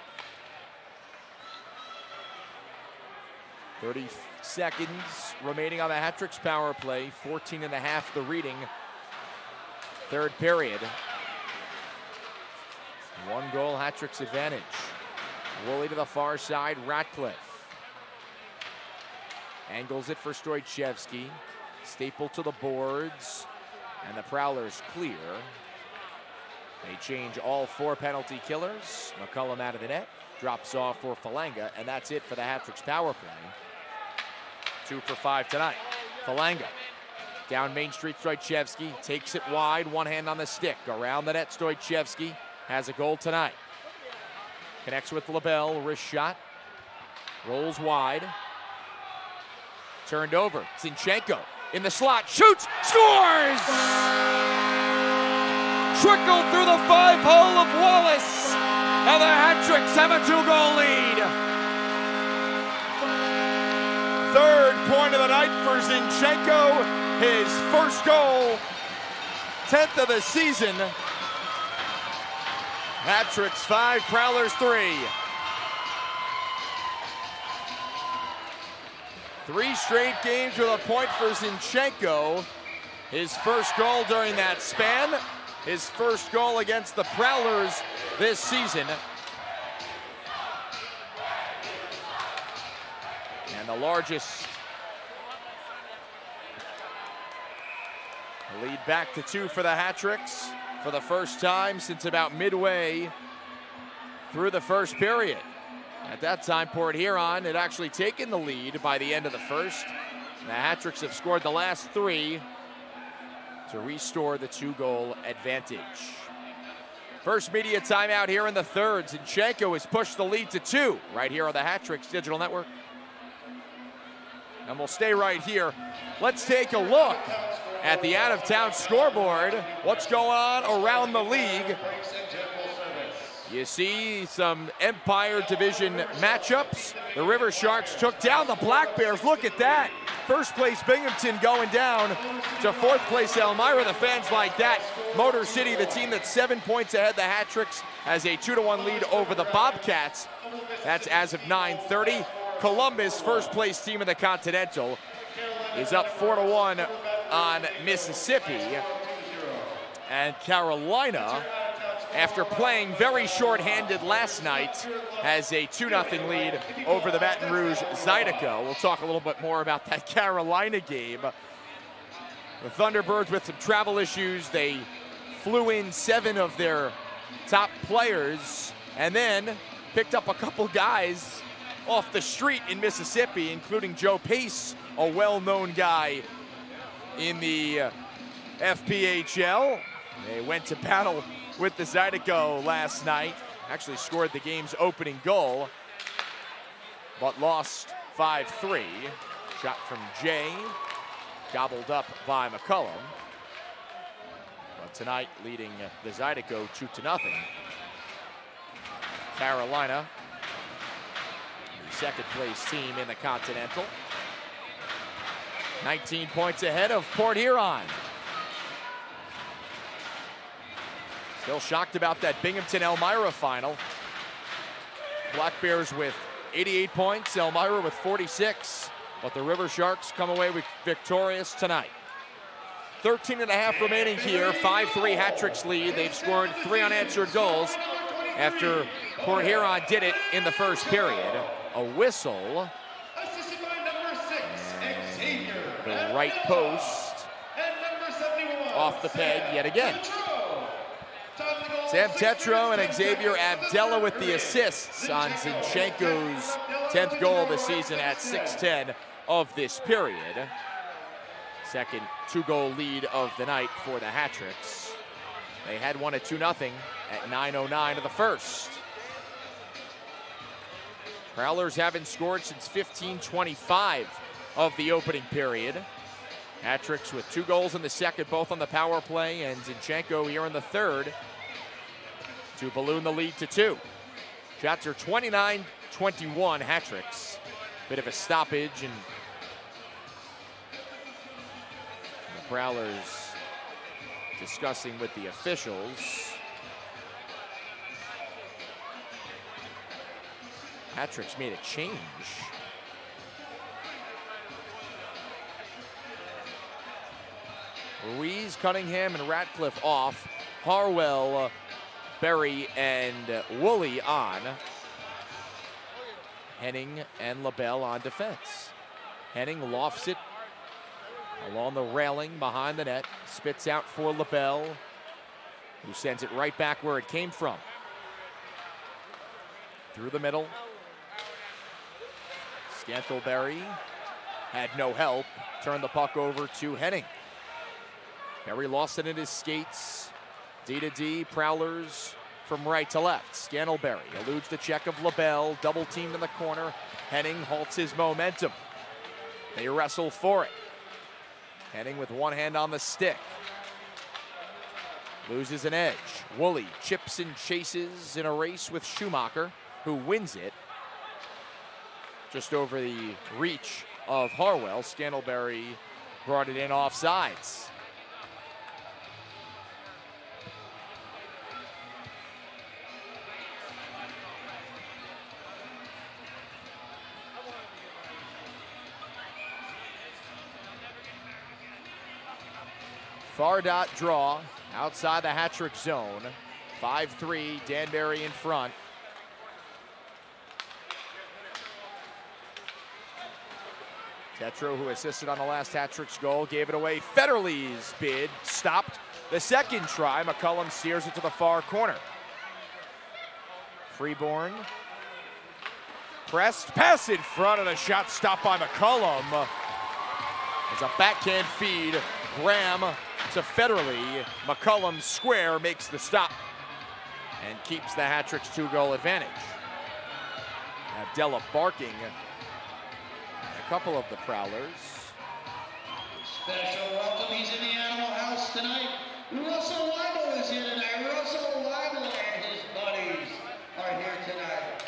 [SPEAKER 1] thirty seconds remaining on the Hat-tricks power play. fourteen and a half the reading. Third period. One goal Hat-tricks advantage. Woolley to the far side, Ratcliffe. Angles it for Stoichevsky. Staple to the boards, and the Prowlers clear. They change all four penalty killers. McCullum out of the net, drops off for Falanga, and that's it for the Hat-tricks power play. Two for five tonight. Falanga down Main Street, Stoichevsky takes it wide, one hand on the stick. Around the net, Stoichevsky has a goal tonight. Connects with LaBelle, wrist shot, rolls wide. Turned over, Zinchenko in the slot, shoots, scores! Trickled through the five hole of Wallace, and the Hat-tricks have a two-goal lead. Third point of the night for Zinchenko, his first goal, tenth of the season. Hat-tricks five, Prowlers three. Three straight games with a point for Zinchenko. His first goal during that span. His first goal against the Prowlers this season. And the largest lead back to two for the Hat-Tricks for the first time since about midway through the first period. At that time, Port Huron had actually taken the lead by the end of the first. The Hat-Tricks have scored the last three to restore the two-goal advantage. First media timeout here in the third. Zinchenko has pushed the lead to two right here on the Hat-Tricks Digital Network. And we'll stay right here. Let's take a look at the out-of-town scoreboard. What's going on around the league? You see some Empire Division matchups. The River Sharks took down the Black Bears. Look at that. First place Binghamton going down to fourth place Elmira. The fans like that. Motor City, the team that's seven points ahead, the Hat-Tricks, has a two to one lead over the Bobcats. That's as of nine thirty. Columbus, first place team in the Continental, is up four to one on Mississippi. And Carolina, after playing very short-handed last night, has a two nothing lead over the Baton Rouge Zydeco. We'll talk a little bit more about that Carolina game. The Thunderbirds with some travel issues. They flew in seven of their top players and then picked up a couple guys off the street in Mississippi, including Joe Pace, a well-known guy in the F P H L. They went to battle with the Zydeco last night. Actually scored the game's opening goal, but lost five three. Shot from Jay, gobbled up by McCullum. But tonight leading the Zydeco two to nothing. Carolina, the second place team in the Continental. nineteen points ahead of Port Huron. Still shocked about that Binghamton-Elmira final. Black Bears with eighty-eight points, Elmira with forty-six, but the River Sharks come away with victorious tonight. thirteen and a half remaining here, five three Hat-Tricks lead. They've scored three unanswered goals after Port Huron did it in the first period. A whistle. And the right post off the peg yet again. Sam Tetro and Xavier Abdella with the assists on Zinchenko's tenth goal this season at six ten of this period. Second two-goal lead of the night for the Hat-Tricks. They had won at two nothing at nine oh nine of the first. Prowlers haven't scored since fifteen twenty-five of the opening period. Hat-Tricks with two goals in the second, both on the power play, and Zinchenko here in the third to balloon the lead to two. Shots are twenty-nine twenty-one Hat-Tricks. Bit of a stoppage, and the Prowlers discussing with the officials. Hat-Tricks made a change. Ruiz, Cunningham, and Ratcliffe off. Harwell, Berry, and Woolley on. Henning and LaBelle on defense. Henning lofts it along the railing behind the net. Spits out for LaBelle, who sends it right back where it came from. Through the middle. Scantleberry had no help. Turned the puck over to Henning. Berry lost it in his skates. D to D, Prowlers from right to left. Scantleberry eludes the check of LaBelle, double teamed in the corner. Henning halts his momentum. They wrestle for it. Henning with one hand on the stick. Loses an edge. Woolley chips and chases in a race with Schumacher, who wins it. Just over the reach of Harwell. Scantleberry brought it in off sides. Far dot draw outside the hat-trick zone. five three, Danbury in front. Tetro, who assisted on the last hat-trick's goal, gave it away. Federley's bid stopped the second try. McCullum steers it to the far corner. Freeborn pressed, pass in front, and a shot stopped by McCullum. It's a backhand feed. Graham to Federley. McCullum square makes the stop and keeps the hat-trick's two-goal advantage. Abdella barking at a couple of the Prowlers.
[SPEAKER 3] Special welcome, he's in the Animal House tonight. Russell Weibel is here tonight. Russell Weibel and his buddies are here tonight.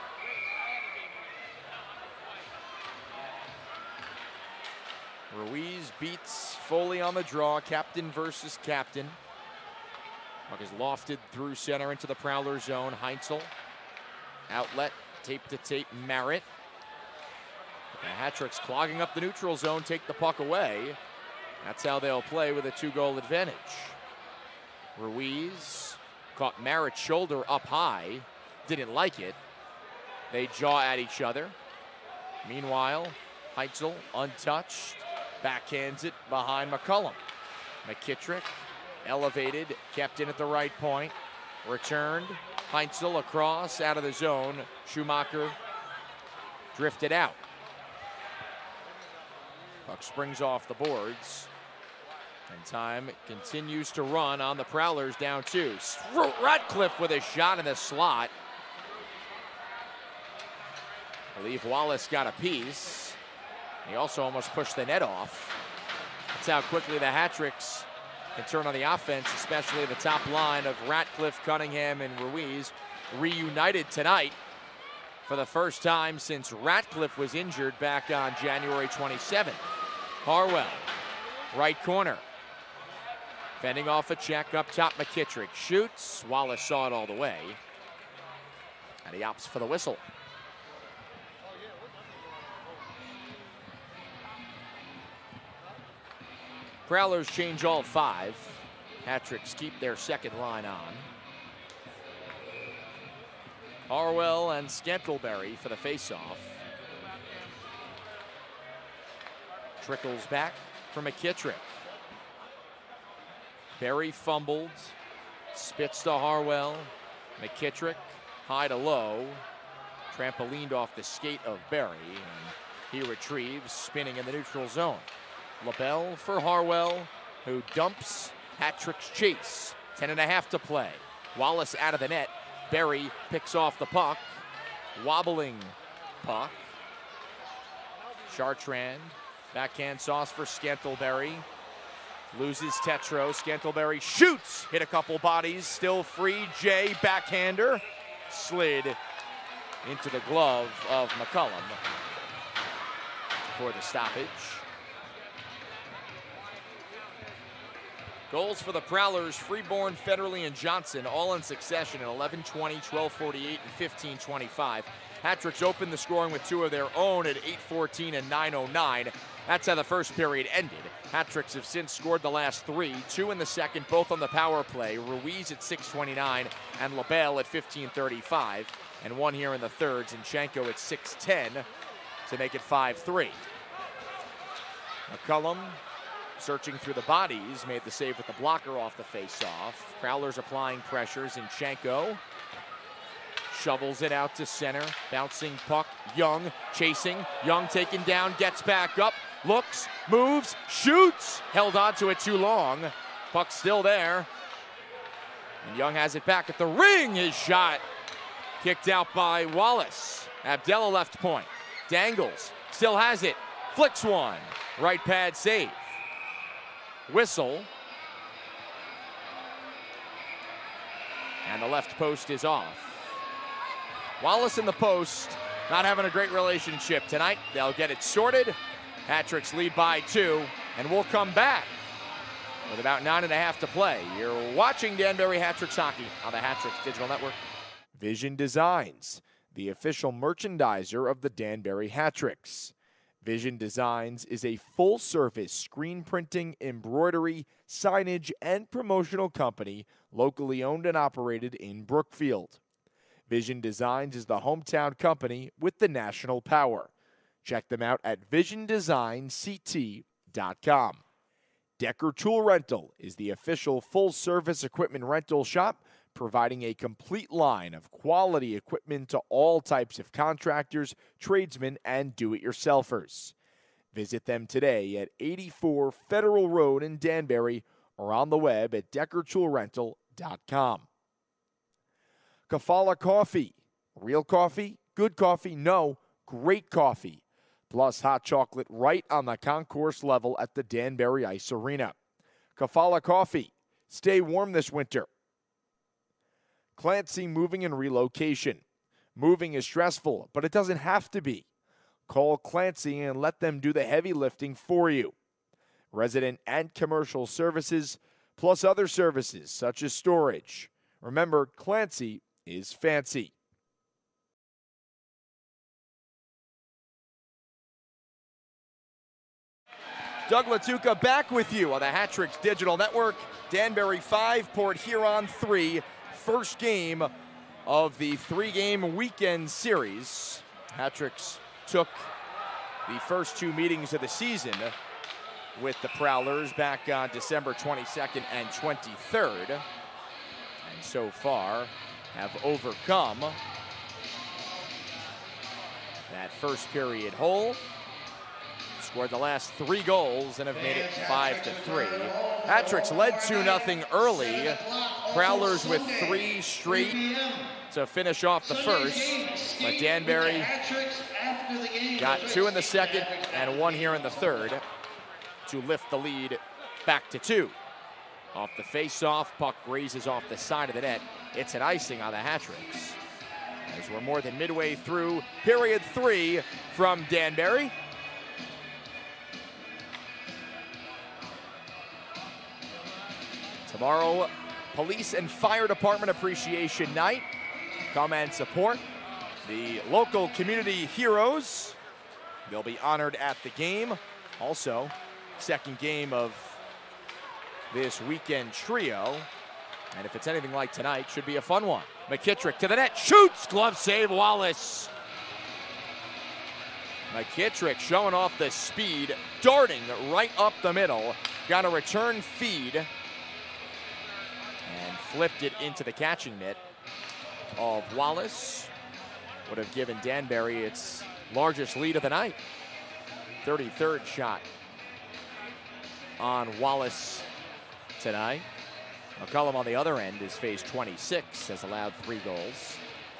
[SPEAKER 1] Ruiz beats Foley on the draw, captain versus captain. Puck is lofted through center into the Prowler zone. Heinzel, outlet, tape to tape, Merritt. The hat-tricks clogging up the neutral zone, take the puck away. That's how they'll play with a two-goal advantage. Ruiz caught Merritt's shoulder up high, didn't like it. They jaw at each other. Meanwhile, Heinzel untouched, backhands it behind McCullum. McKittrick elevated, kept in at the right point, returned. Heinzel across, out of the zone. Schumacher drifted out. Puck springs off the boards. And time continues to run on the Prowlers, down two. Ratcliffe with a shot in the slot. I believe Wallace got a piece. He also almost pushed the net off. That's how quickly the hat-tricks can turn on the offense, especially the top line of Ratcliffe, Cunningham, and Ruiz, reunited tonight for the first time since Ratcliffe was injured back on January twenty-seventh. Harwell, right corner. Fending off a check up top, McKittrick shoots. Wallace saw it all the way. And he opts for the whistle. Prowlers change all five. Hat-tricks keep their second line on. Harwell and Scantlebury for the face-off. Trickles back for McKittrick. Berry fumbled, spits to Harwell. McKittrick, high to low. Trampolined off the skate of Berry, and he retrieves, spinning in the neutral zone. LaBelle for Harwell, who dumps hat-trick's chase. Ten and a half to play. Wallace out of the net. Berry picks off the puck. Wobbling puck. Chartrand, backhand sauce for Scantlebury. Loses Tetro. Scantlebury shoots. Hit a couple bodies. Still free. Jay, backhander. Slid into the glove of McCullum for the stoppage. Goals for the Prowlers, Freeborn, Federley, and Johnson, all in succession at eleven twenty, twelve forty-eight, and fifteen twenty-five. Hat-tricks opened the scoring with two of their own at eight fourteen and nine oh nine. That's how the first period ended. Hat-tricks have since scored the last three, two in the second, both on the power play. Ruiz at six twenty-nine and LaBelle at fifteen thirty-five, and one here in the third, Zinchenko at six ten to make it five three. McCullum, searching through the bodies, made the save with the blocker off the face-off. Prowlers applying pressure. Zinchenko shovels it out to center. Bouncing puck. Young chasing. Young taken down, gets back up, looks, moves, shoots. Held on to it too long. Puck still there. And Young has it back at the ring. His shot kicked out by Wallace. Abdella left point. Dangles. Still has it. Flicks one. Right pad save. Whistle. And the left post is off. Wallace in the post, not having a great relationship tonight. They'll get it sorted. Hat-tricks lead by two, and we'll come back with about nine and a half to play. You're watching Danbury Hat-tricks hockey on the Hat-tricks Digital Network. Vision Designs, the official merchandiser of the Danbury Hat-tricks. Vision Designs is a full-service screen printing, embroidery, signage, and promotional company locally owned and operated in Brookfield. Vision Designs is the hometown company with the national power. Check them out at vision design c t dot com. Decker Tool Rental is the official full-service equipment rental shop, providing a complete line of quality equipment to all types of contractors, tradesmen, and do-it-yourselfers. Visit them today at eighty-four Federal Road in Danbury or on the web at decker tool rental dot com. Kafala Coffee. Real coffee, good coffee, no, great coffee. Plus hot chocolate right on the concourse level at the Danbury Ice Arena. Kafala Coffee. Stay warm this winter. Clancy Moving and Relocation. Moving is stressful, but it doesn't have to be. Call Clancy and let them do the heavy lifting for you. Resident and commercial services, plus other services such as storage. Remember, Clancy is fancy. Doug Latuca back with you on the Hat-Tricks Digital Network. Danbury five, Port Huron three. First game of the three-game weekend series. Hat-Tricks took the first two meetings of the season with the Prowlers back on December twenty-second and twenty-third. And so far have overcome that first period hole. Scored the last three goals and have made it five to three. Hat-Tricks led two nothing early. Prowlers with three straight to finish off the first. But Danbury got two in the second and one here in the third to lift the lead back to two. Off the face-off, puck grazes off the side of the net. It's an icing on the Hat-Tricks. As we're more than midway through period three from Danbury. Tomorrow, Police and Fire Department Appreciation Night. Come and support the local community heroes. They'll be honored at the game. Also, second game of this weekend trio. And if it's anything like tonight, should be a fun one. McKittrick to the net, shoots, glove save, Wallace. McKittrick showing off the speed, darting right up the middle. Got a return feed. And flipped it into the catching mitt of Wallace. Would have given Danbury its largest lead of the night. thirty-third shot on Wallace tonight. McCullum on the other end has faced twenty-six, has allowed three goals.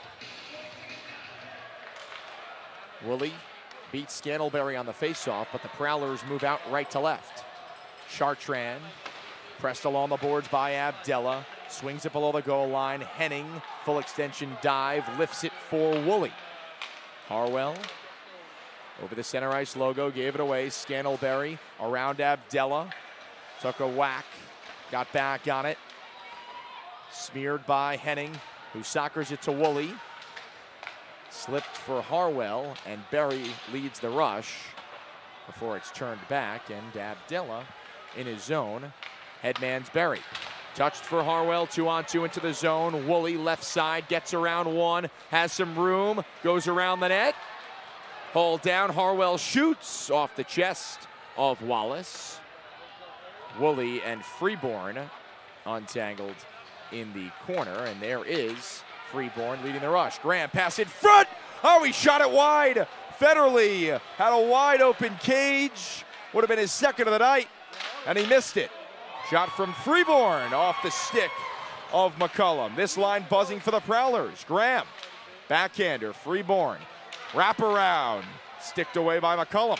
[SPEAKER 1] Woolley beats Scantlebury on the faceoff, but the Prowlers move out right to left. Chartrand pressed along the boards by Abdella. Swings it below the goal line. Henning, full extension dive, lifts it for Woolley. Harwell over the center ice logo, gave it away. Scantlebury around Abdella. Took a whack, got back on it. Smeared by Henning, who soccers it to Woolley. Slipped for Harwell, and Berry leads the rush before it's turned back, and Abdella in his zone. Headman's Berry. Touched for Harwell, two on two into the zone. Woolley left side, gets around one, has some room, goes around the net. Hauled down, Harwell shoots off the chest of Wallace. Woolley and Freeborn untangled in the corner, and there is Freeborn leading the rush. Graham pass in front. Oh, he shot it wide. Federley had a wide open cage. Would have been his second of the night, and he missed it. Shot from Freeborn off the stick of McCullum. This line buzzing for the Prowlers. Graham, backhander, Freeborn. Wrap around, sticked away by McCullum.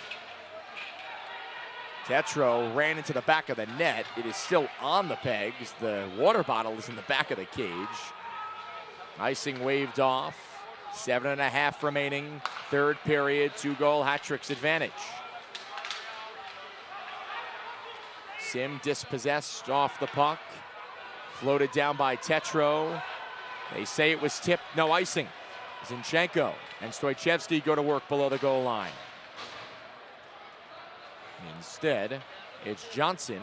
[SPEAKER 1] Tetro ran into the back of the net. It is still on the pegs. The water bottle is in the back of the cage. Icing waved off. Seven and a half remaining. Third period, two-goal Hat-Tricks advantage. Sim dispossessed off the puck. Floated down by Tetro. They say it was tipped. No icing. Zinchenko and Stoichevsky go to work below the goal line. Instead, it's Johnson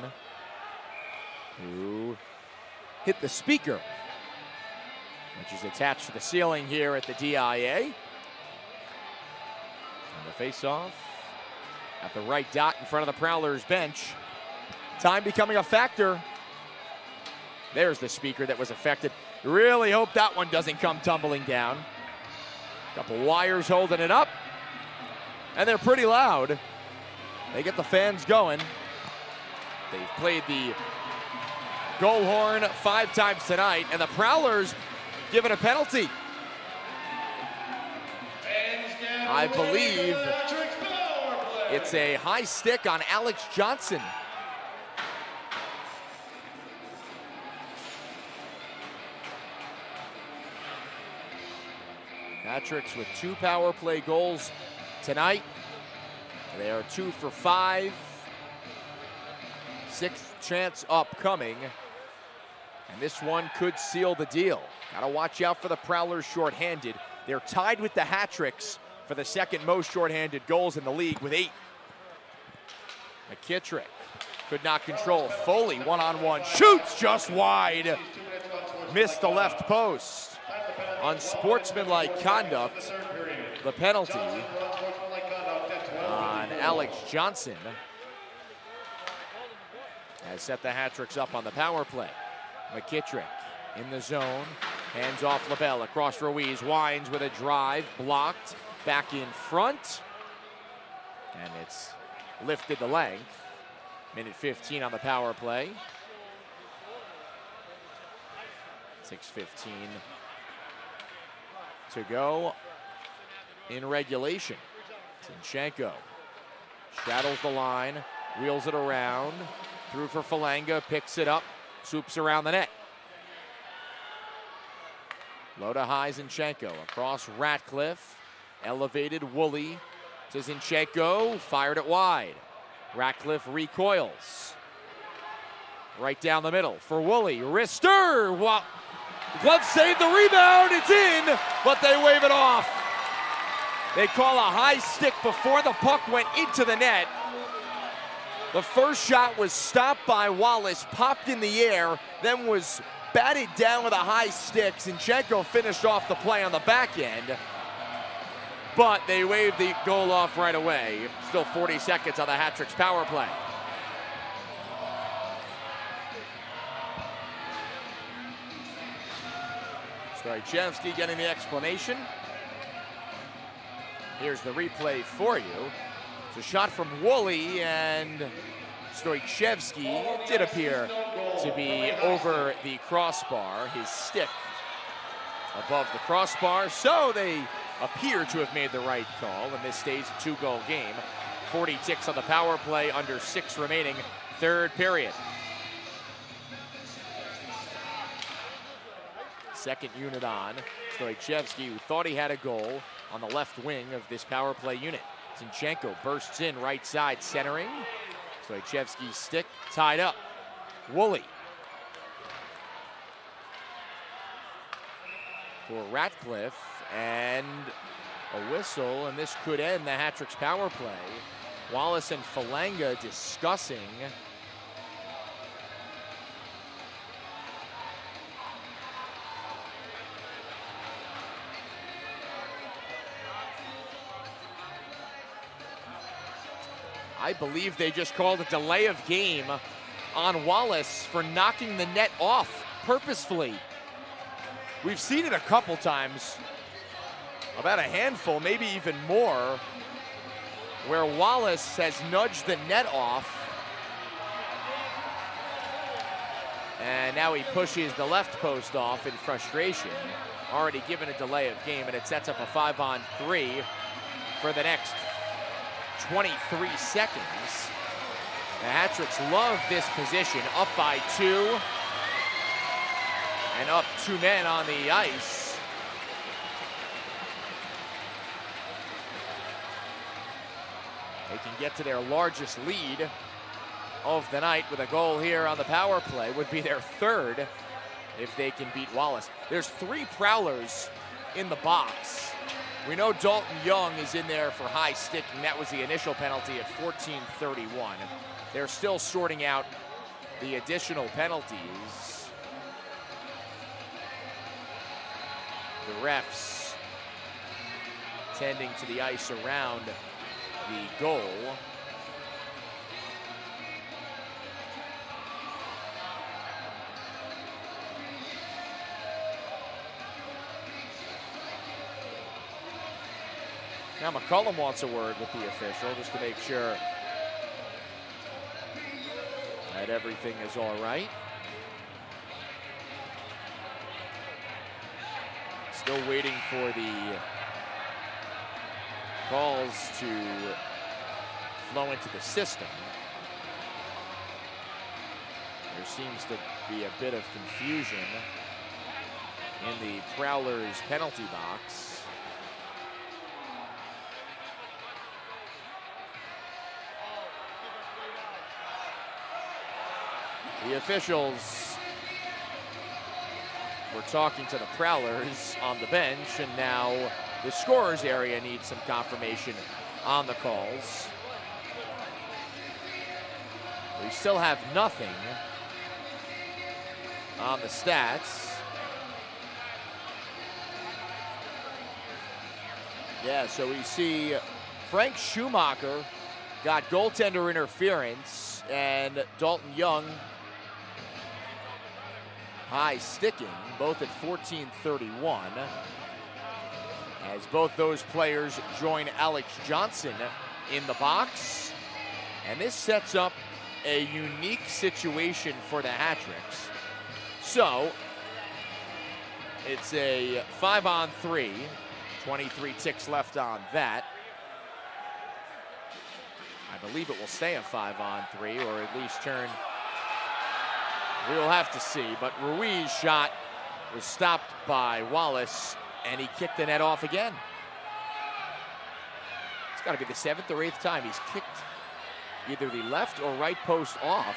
[SPEAKER 1] who hit the speaker, which is attached to the ceiling here at the D I A. And the face-off at the right dot in front of the Prowlers bench. Time becoming a factor. There's the speaker that was affected. Really hope that one doesn't come tumbling down. Couple wires holding it up. And they're pretty loud. They get the fans going. They've played the goal horn five times tonight, and the Prowlers given a penalty. I believe it's a high stick on Alex Johnson. Hat-tricks with two power play goals tonight. They are two for five. Sixth chance upcoming. And this one could seal the deal. Gotta watch out for the Prowlers shorthanded. They're tied with the Hat-tricks for the second most shorthanded goals in the league with eight. McKittrick could not control. Foley one-on-one, shoots just wide. Missed the left post. Unsportsmanlike conduct, the penalty on Alex Johnson has set the Hat-tricks up on the power play. McKittrick in the zone, hands off LaBelle across Ruiz, winds with a drive, blocked, back in front, and it's lifted the length. Minute fifteen on the power play. six fifteen to go in regulation. Zinchenko straddles the line, wheels it around, through for Falanga, picks it up, swoops around the net. Low to high Zinchenko across Ratcliffe, elevated Woolley to Zinchenko, fired it wide. Ratcliffe recoils. Right down the middle for Woolley, wrister, wow. Glove saved the rebound, it's in, but they wave it off. They call a high stick before the puck went into the net. The first shot was stopped by Wallace, popped in the air, then was batted down with a high stick. Zinchenko finished off the play on the back end, but they waved the goal off right away. Still forty seconds on the Hat-tricks power play. Stoichevsky getting the explanation. Here's the replay for you. It's a shot from Woolley, and Stoichevsky did appear to be over the crossbar, his stick above the crossbar, so they appear to have made the right call, and this stays a two-goal game. forty ticks on the power play, under six remaining, third period. Second unit on. Stoichevsky, who thought he had a goal on the left wing of this power play unit. Zinchenko bursts in right side, centering. Stoichevsky's stick tied up. Woolley for Ratcliffe, and a whistle, and this could end the Hat-tricks power play. Wallace and Falanga discussing. I believe they just called a delay of game on Wallace for knocking the net off purposefully. We've seen it a couple times, about a handful, maybe even more, where Wallace has nudged the net off. And now he pushes the left post off in frustration. Already given a delay of game, and it sets up a five on three for the next twenty-three seconds. The Hat-tricks love this position, up by two, and up two men on the ice. They can get to their largest lead of the night with a goal here on the power play. Would be their third if they can beat Wallace. There's three Prowlers in the box. We know Dalton Young is in there for high sticking. That was the initial penalty at fourteen thirty-one. They're still sorting out the additional penalties. The refs tending to the ice around the goal. Now McCullum wants a word with the official just to make sure that everything is all right. Still waiting for the calls to flow into the system. There seems to be a bit of confusion in the Prowlers penalty box. The officials were talking to the Prowlers on the bench, and now the scorers area needs some confirmation on the calls. We still have nothing on the stats. Yeah, so we see Frank Schumacher got goaltender interference, and Dalton Young high sticking, both at fourteen thirty-one. As both those players join Alex Johnson in the box. And this sets up a unique situation for the Hat-Tricks. So, it's a five on three, twenty-three ticks left on that. I believe it will stay a five on three, or at least turn. We'll have to see, but Ruiz shot was stopped by Wallace, and he kicked the net off again. It's got to be the seventh or eighth time he's kicked either the left or right post off.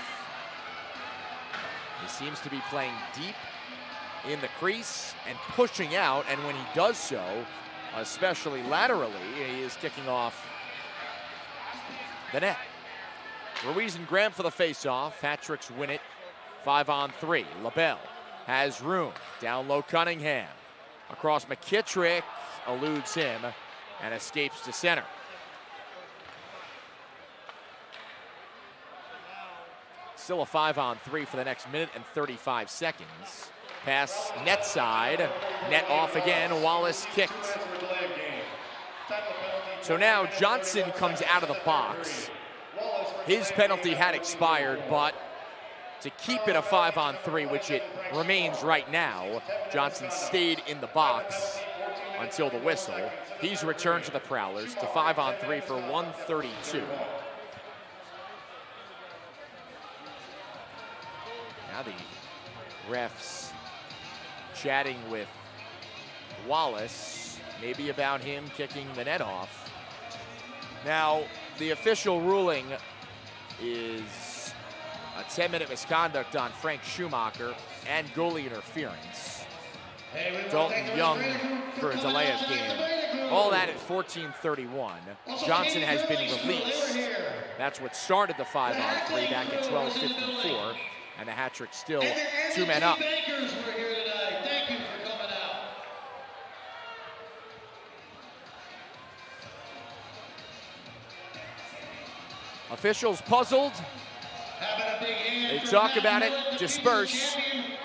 [SPEAKER 1] He seems to be playing deep in the crease and pushing out, and when he does so, especially laterally, he is kicking off the net. Ruiz and Graham for the face-off. Hat-Tricks win it. Five on three. LaBelle has room. Down low Cunningham. Across McKittrick. Eludes him and escapes to center. Still a five on three for the next minute and thirty-five seconds. Pass net side. Net off again. Wallace kicked. So now Johnson comes out of the box. His penalty had expired, but to keep it a five on three, which it remains right now, Johnson stayed in the box until the whistle. He's returned to the Prowlers to five on three for one thirty-two. Now the refs chatting with Wallace, maybe about him kicking the net off. Now, the official ruling is a ten minute misconduct on Frank Schumacher and goalie interference. Dalton Young for a delay of game. All that at fourteen thirty-one. Johnson has been released. That's what started the five on three back at twelve fifty-four. And the Hat-Tricks still two men up. Officials puzzled. They talk about it, disperse.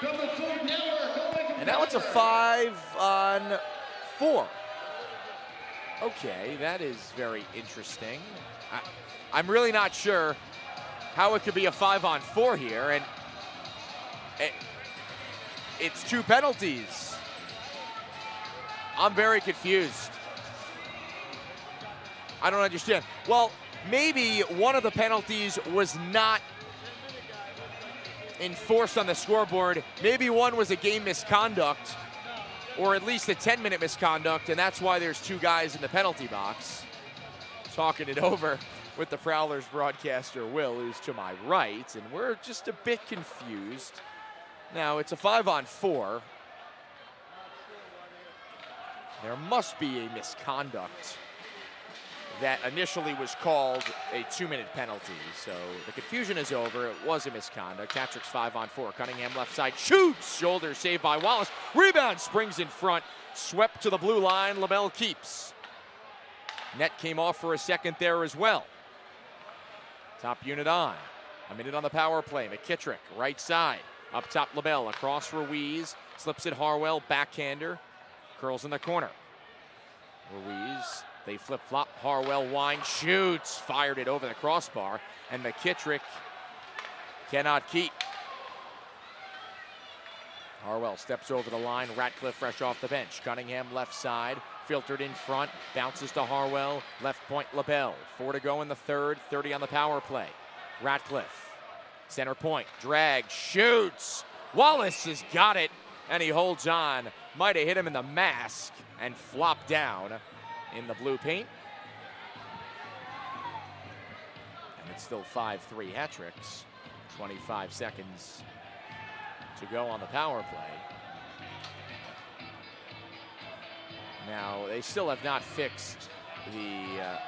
[SPEAKER 1] And now it's a five on four. Okay, that is very interesting. I, I'm really not sure how it could be a five on four here, and it, it's two penalties. I'm very confused. I don't understand. Well, maybe one of the penalties was not enforced on the scoreboard. Maybe one was a game misconduct, or at least a ten minute misconduct, and that's why there's two guys in the penalty box. Talking it over with the Prowlers broadcaster, Will, who's to my right, and we're just a bit confused. Now, it's a five on four. There must be a misconduct that initially was called a two-minute penalty. So the confusion is over. It was a misconduct. Hattrick's five on four. Cunningham left side shoots. Shoulder saved by Wallace. Rebound springs in front. Swept to the blue line. LaBelle keeps. Net came off for a second there as well. Top unit on. A minute on the power play. McKittrick, right side. Up top, LaBelle. Across Ruiz. Slips it Harwell. Backhander. Curls in the corner. Ruiz. They flip-flop. Harwell Wine shoots. Fired it over the crossbar. And McKittrick cannot keep. Harwell steps over the line. Ratcliffe fresh off the bench. Cunningham left side. Filtered in front. Bounces to Harwell. Left point LaBelle. Four to go in the third. thirty on the power play. Ratcliffe. Center point. Drag. Shoots. Wallace has got it. And he holds on. Might have hit him in the mask. And flopped down in the blue paint. And it's still five three Hattricks. twenty-five seconds to go on the power play. Now, they still have not fixed the uh,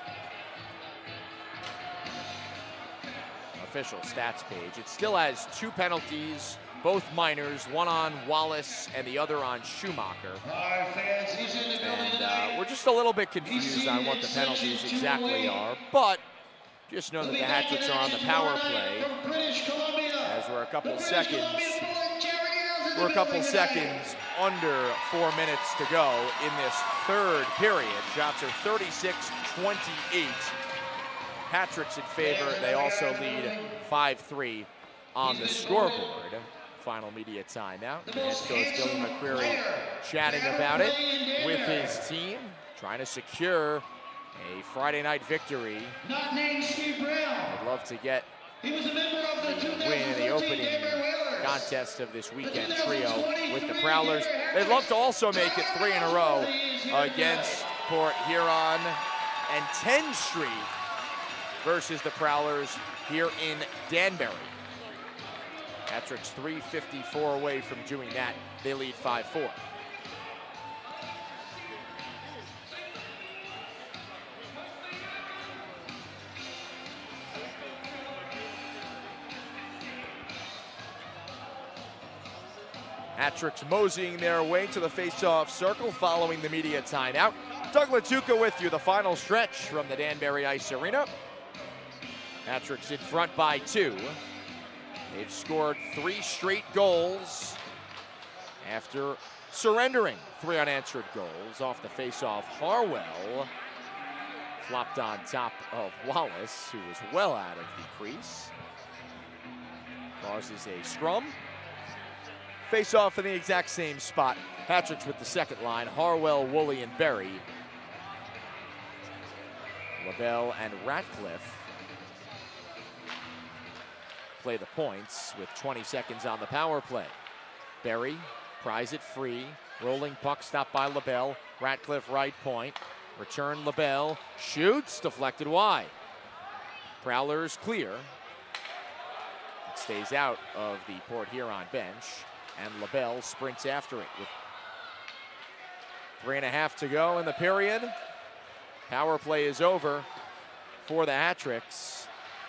[SPEAKER 1] official stats page. It still has two penalties, both minors, one on Wallace and the other on Schumacher. And uh, we're just a little bit confused on what the penalties exactly are, but just know that the Hattricks are on the power play as we're a couple seconds, we're a couple seconds under four minutes to go in this third period. Shots are thirty-six twenty-eight. Hattricks in favor. They also lead five three on the scoreboard. Final media timeout. The head coach Billy McCreary chatting about it with his team, trying to secure a Friday night victory. I'd love to get the win in the opening contest of this weekend trio with the Prowlers. They'd love to also make it three in a row against Port Huron and tenth Street versus the Prowlers here in Danbury. Hattrick's three fifty-four away from doing that. They lead five four. Hattricks moseying their way to the face-off circle following the media timeout. Doug Latuca with you, the final stretch from the Danbury Ice Arena. Hattricks in front by two. They've scored three straight goals after surrendering three unanswered goals off the face-off. Harwell flopped on top of Wallace, who was well out of the crease. Causes a scrum. Face-off in the exact same spot. Hattricks with the second line. Harwell, Woolley, and Berry. LaBelle and Ratcliffe play the points with twenty seconds on the power play. Berry pries it free. Rolling puck stopped by LaBelle. Ratcliffe right point. Return LaBelle. Shoots. Deflected wide. Prowlers clear. It stays out of the Port Huron bench. And LaBelle sprints after it with three and a half to go in the period. Power play is over for the Hattricks.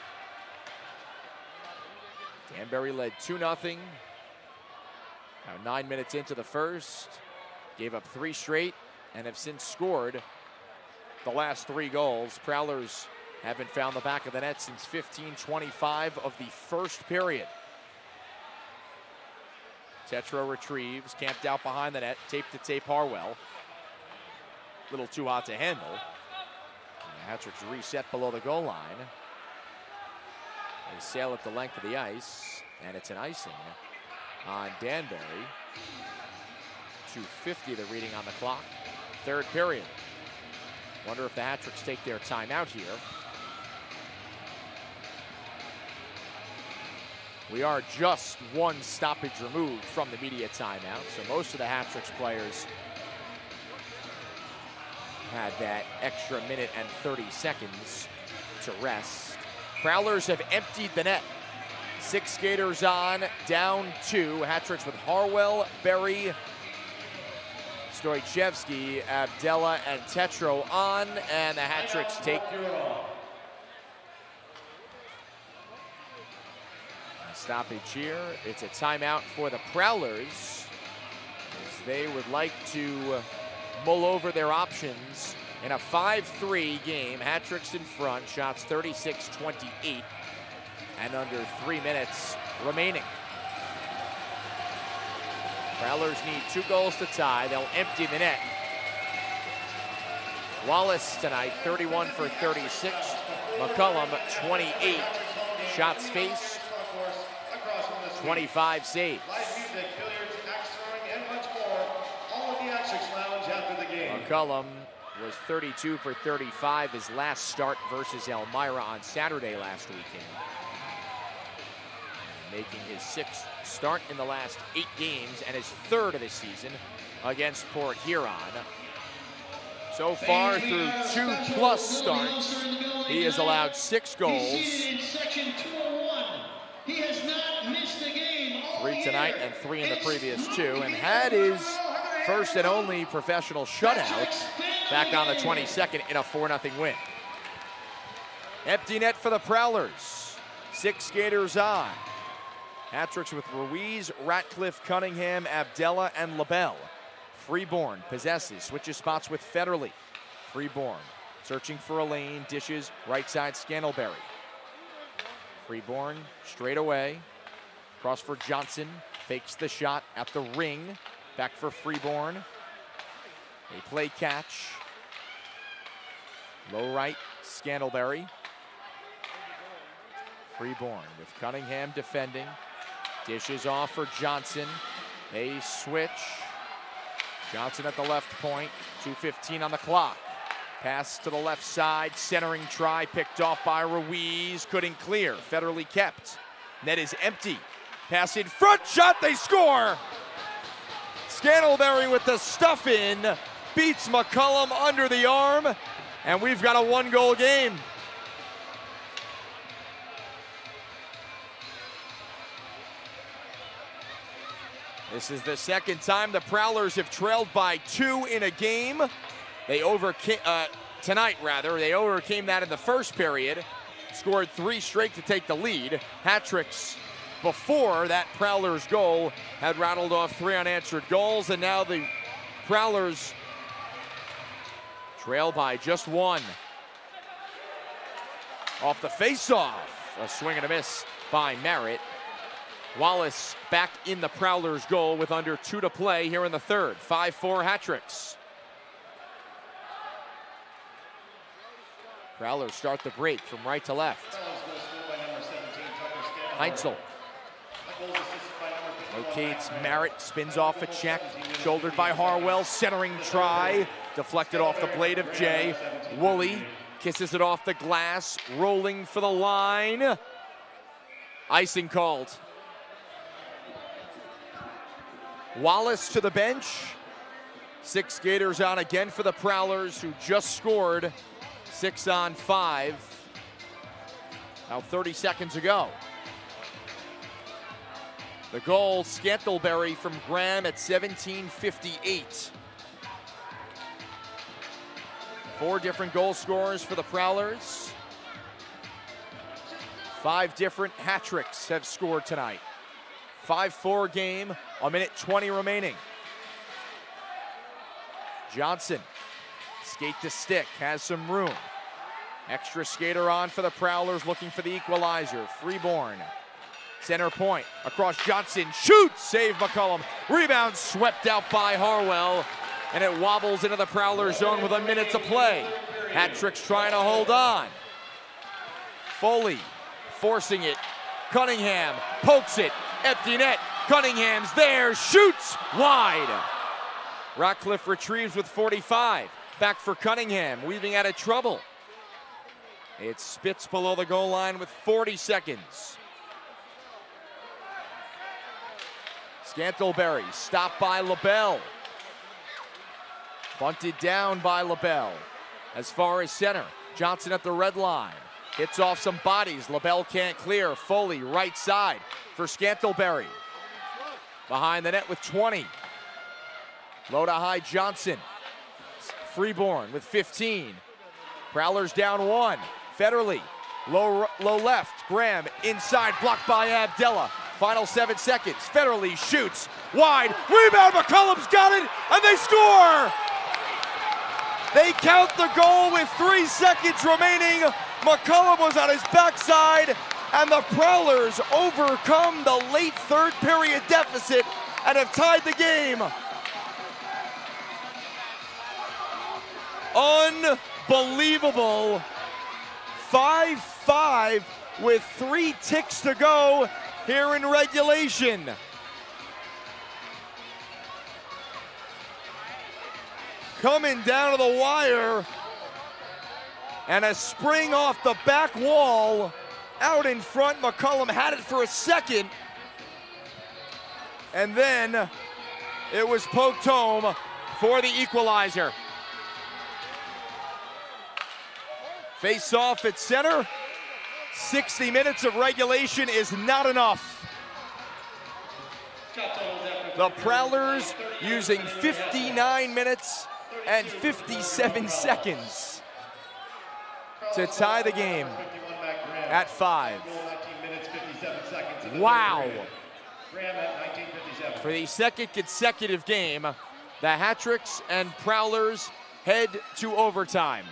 [SPEAKER 1] Danbury led two nothing. Now nine minutes into the first. Gave up three straight and have since scored the last three goals. Prowlers haven't found the back of the net since fifteen twenty-five of the first period. Tetro retrieves, camped out behind the net, tape to tape Harwell. Little too hot to handle. And the Hattricks reset below the goal line. They sail it the length of the ice, and it's an icing on Danbury. two fifty the reading on the clock. Third period. Wonder if the Hattricks take their timeout here. We are just one stoppage removed from the media timeout, so most of the Hattricks players had that extra minute and thirty seconds to rest. Prowlers have emptied the net. Six skaters on, down two. Hattricks with Harwell, Berry, Stoichevsky, Abdella, and Tetro on, and the hat tricks take. Stoppage here. It's a timeout for the Prowlers, as they would like to mull over their options in a five three game. Hat tricks in front, shots thirty-six twenty-eight, and under three minutes remaining. Prowlers need two goals to tie. They'll empty the net. Wallace tonight, thirty-one for thirty-six. McCullum, twenty-eight. Shots faced, twenty-five saves. McCullum was thirty-two for thirty-five his last start versus Elmira on Saturday last weekend. Making his sixth start in the last eight games and his third of the season against Port Huron. So far through two plus starts, he has allowed six goals. Three tonight and three in the previous two, and had his first and only professional shutout back on the twenty-second in a four nothing win. Empty net for the Prowlers. Six skaters on. Hat-tricks with Ruiz, Ratcliffe, Cunningham, Abdella, and LaBelle. Freeborn possesses, switches spots with Federley. Freeborn searching for a lane, dishes, right side Scantlebury. Freeborn straight away. Cross for Johnson, fakes the shot at the ring. Back for Freeborn. A play catch. Low right, Scantlebury. Freeborn with Cunningham defending. Dishes off for Johnson. They switch. Johnson at the left point. two fifteen on the clock. Pass to the left side. Centering try picked off by Ruiz. Couldn't clear. Federally kept. Net is empty. Pass in front. Shot. They score. Scantlebury with the stuff in. Beats McCullum under the arm. And we've got a one-goal game. This is the second time the Prowlers have trailed by two in a game. They overcame, uh, tonight rather, they overcame that in the first period. Scored three straight to take the lead. Hat-tricks before that Prowlers goal had rattled off three unanswered goals, and now the Prowlers trail by just one. Off the face-off, a swing and a miss by Merritt. Wallace back in the Prowlers goal with under two to play here in the third. five four hat-tricks. Prowlers start the break from right to left. Heinzel locates Merritt, spins off a check, shouldered by Harwell, centering try, deflected off the blade of Jay. Woolley kisses it off the glass, rolling for the line. Icing called. Wallace to the bench. Six skaters on again for the Prowlers, who just scored six on five. Now thirty seconds ago. The goal, Scantlebury from Graham at seventeen fifty-eight. Four different goal scorers for the Prowlers. Five different hat-tricks have scored tonight. five four game, a minute twenty remaining. Johnson, skate to stick, has some room. Extra skater on for the Prowlers, looking for the equalizer. Freeborn, center point, across Johnson, shoots, save McCullum. Rebound swept out by Harwell, and it wobbles into the Prowler zone with a minute to play. Hat-tricks trying to hold on. Foley forcing it. Cunningham pokes it. Empty net. Cunningham's there. Shoots wide. Ratcliffe retrieves with forty-five. Back for Cunningham. Weaving out of trouble. It spits below the goal line with forty seconds. Scantlebury stopped by LaBelle. Bunted down by LaBelle. As far as center. Johnson at the red line. Hits off some bodies. LaBelle can't clear. Foley right side for Scantlebury. Behind the net with twenty. Low to high Johnson. Freeborn with fifteen. Prowlers down one. Federle, low, low left. Graham inside, blocked by Abdella. Final seven seconds. Federle shoots wide. Rebound, McCollum's got it, and they score! They count the goal with three seconds remaining. McCollum was on his backside, and the Prowlers overcome the late third period deficit and have tied the game. Unbelievable. five five with three ticks to go here in regulation. Coming down to the wire, and a spring off the back wall. Out in front, McCollum had it for a second, and then it was poked home for the equalizer. Face off at center. sixty minutes of regulation is not enough. The Prowlers using fifty-nine minutes and fifty-seven seconds to tie the game at five. Wow. For the second consecutive game, the Hat-Tricks and Prowlers head to overtime.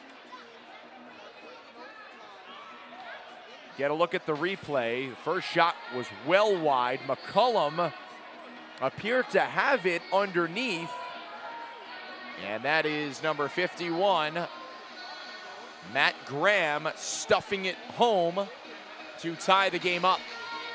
[SPEAKER 1] Get a look at the replay. The first shot was well wide. McCollum appeared to have it underneath. And that is number fifty-one, Matt Graham, stuffing it home to tie the game up.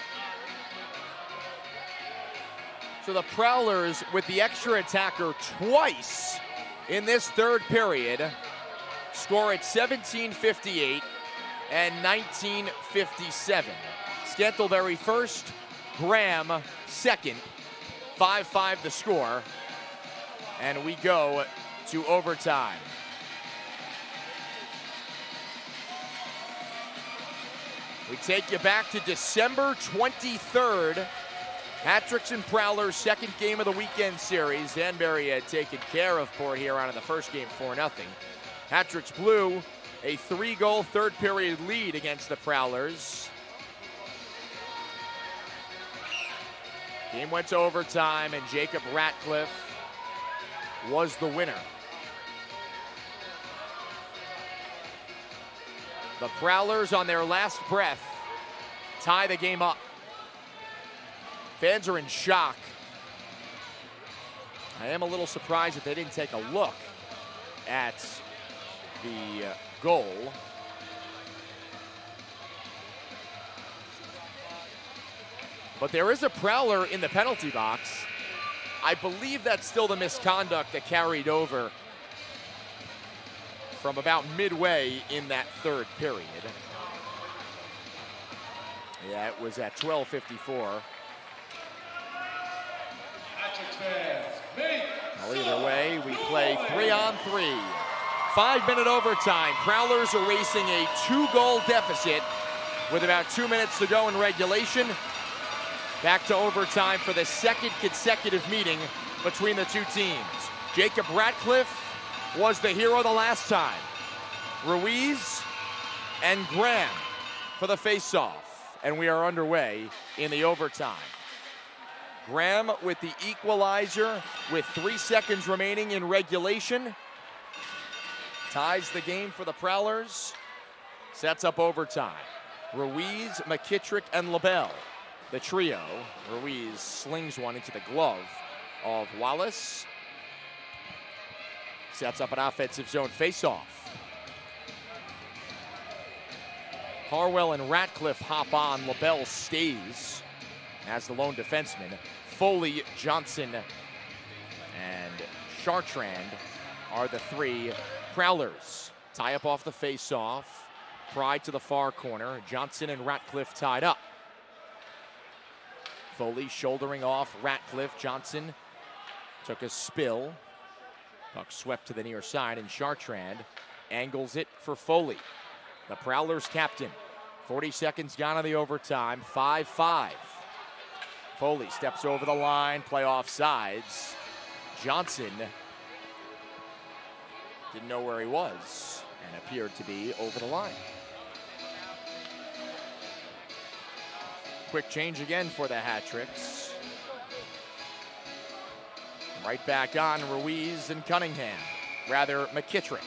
[SPEAKER 1] So the Prowlers with the extra attacker twice in this third period score at seventeen fifty-eight and nineteen fifty-seven. Scantlebury first, Graham second, five five the score, and we go to overtime. We take you back to December twenty-third. Hat-Tricks and Prowlers, second game of the weekend series. Danbury had taken care of Port Huron in the first game four nothing. Hat-Tricks blew a three-goal third period lead against the Prowlers. Game went to overtime, and Jacob Ratcliffe was the winner. The Prowlers, on their last breath, tie the game up. Fans are in shock. I am a little surprised that they didn't take a look at the uh, goal. But there is a Prowler in the penalty box. I believe that's still the misconduct that carried over from about midway in that third period. Yeah, it was at twelve fifty-four. Well, either way, we play three on three. Five-minute overtime. Prowlers erasing a two-goal deficit with about two minutes to go in regulation. Back to overtime for the second consecutive meeting between the two teams. Jacob Ratcliffe was the hero the last time. Ruiz and Graham for the face-off. And we are underway in the overtime. Graham with the equalizer with three seconds remaining in regulation. Ties the game for the Prowlers. Sets up overtime. Ruiz, McKittrick, and LaBelle. The trio. Ruiz slings one into the glove of Wallace. Sets up an offensive zone face-off. Harwell and Ratcliffe hop on. LaBelle stays as the lone defenseman. Foley, Johnson, and Chartrand are the three Prowlers. Tie up off the face-off. Pride to the far corner. Johnson and Ratcliffe tied up. Foley shouldering off Ratcliffe. Johnson took a spill. Puck swept to the near side, and Chartrand angles it for Foley. The Prowlers captain. forty seconds gone on the overtime. five five. Foley steps over the line, play off sides. Johnson didn't know where he was and appeared to be over the line. Quick change again for the Hat-Tricks. Right back on Ruiz and Cunningham. Rather, McKittrick.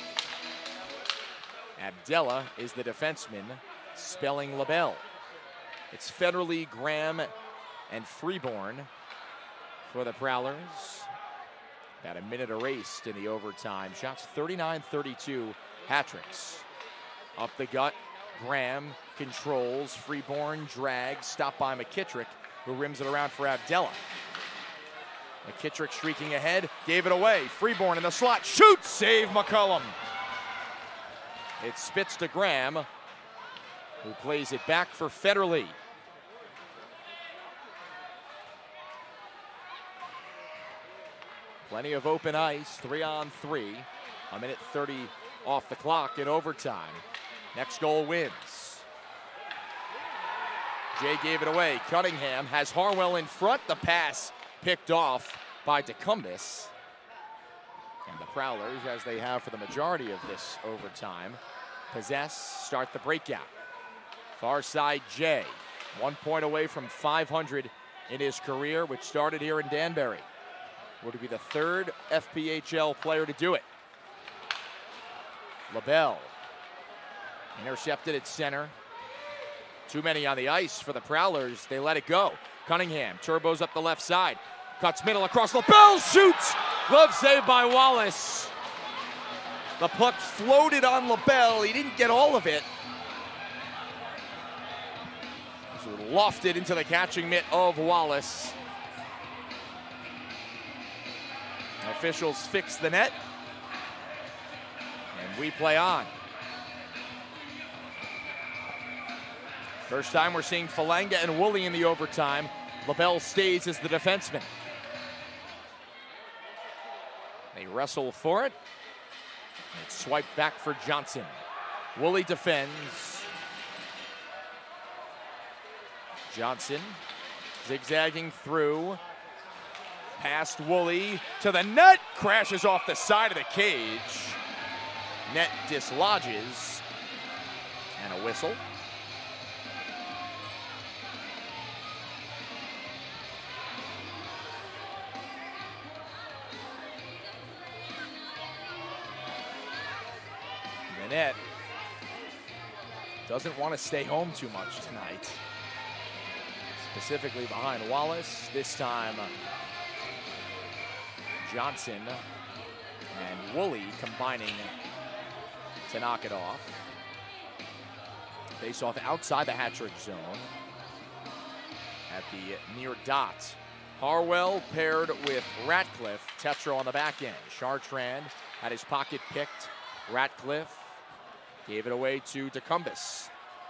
[SPEAKER 1] Abdella is the defenseman, spelling LaBelle. It's Federle, Graham, and Freeborn for the Prowlers. About a minute erased in the overtime. Shots thirty-nine thirty-two, Hat-Tricks. Up the gut, Graham controls, Freeborn drags, stopped by McKittrick, who rims it around for Abdella. McKittrick streaking ahead, gave it away. Freeborn in the slot, shoots, save McCullum. It spits to Graham, who plays it back for Federle. Plenty of open ice, three on three. A minute thirty off the clock in overtime. Next goal wins. Jay gave it away. Cunningham has Harwell in front. The pass picked off by DeCumbis. And the Prowlers, as they have for the majority of this overtime, possess, start the breakout. Far side Jay, one point away from five hundred in his career, which started here in Danbury. Would be the third F P H L player to do it. LaBelle intercepted at center. Too many on the ice for the Prowlers. They let it go. Cunningham turbos up the left side. Cuts middle across LaBelle, shoots! Glove save by Wallace. The puck floated on LaBelle. He didn't get all of it. So lofted into the catching mitt of Wallace. Officials fix the net. And we play on. First time we're seeing Falanga and Woolley in the overtime. LaBelle stays as the defenseman. They wrestle for it. It's swiped back for Johnson. Woolley defends. Johnson zigzagging through. Past Woolley to the net. Crashes off the side of the cage. Net dislodges. And a whistle. Net doesn't want to stay home too much tonight. Specifically behind Wallace. This time, Johnson and Woolley combining to knock it off. Face off outside the hat-trick zone at the near dot. Harwell paired with Ratcliffe. Tetro on the back end. Chartrand had his pocket picked. Ratcliffe gave it away to DeCumbis.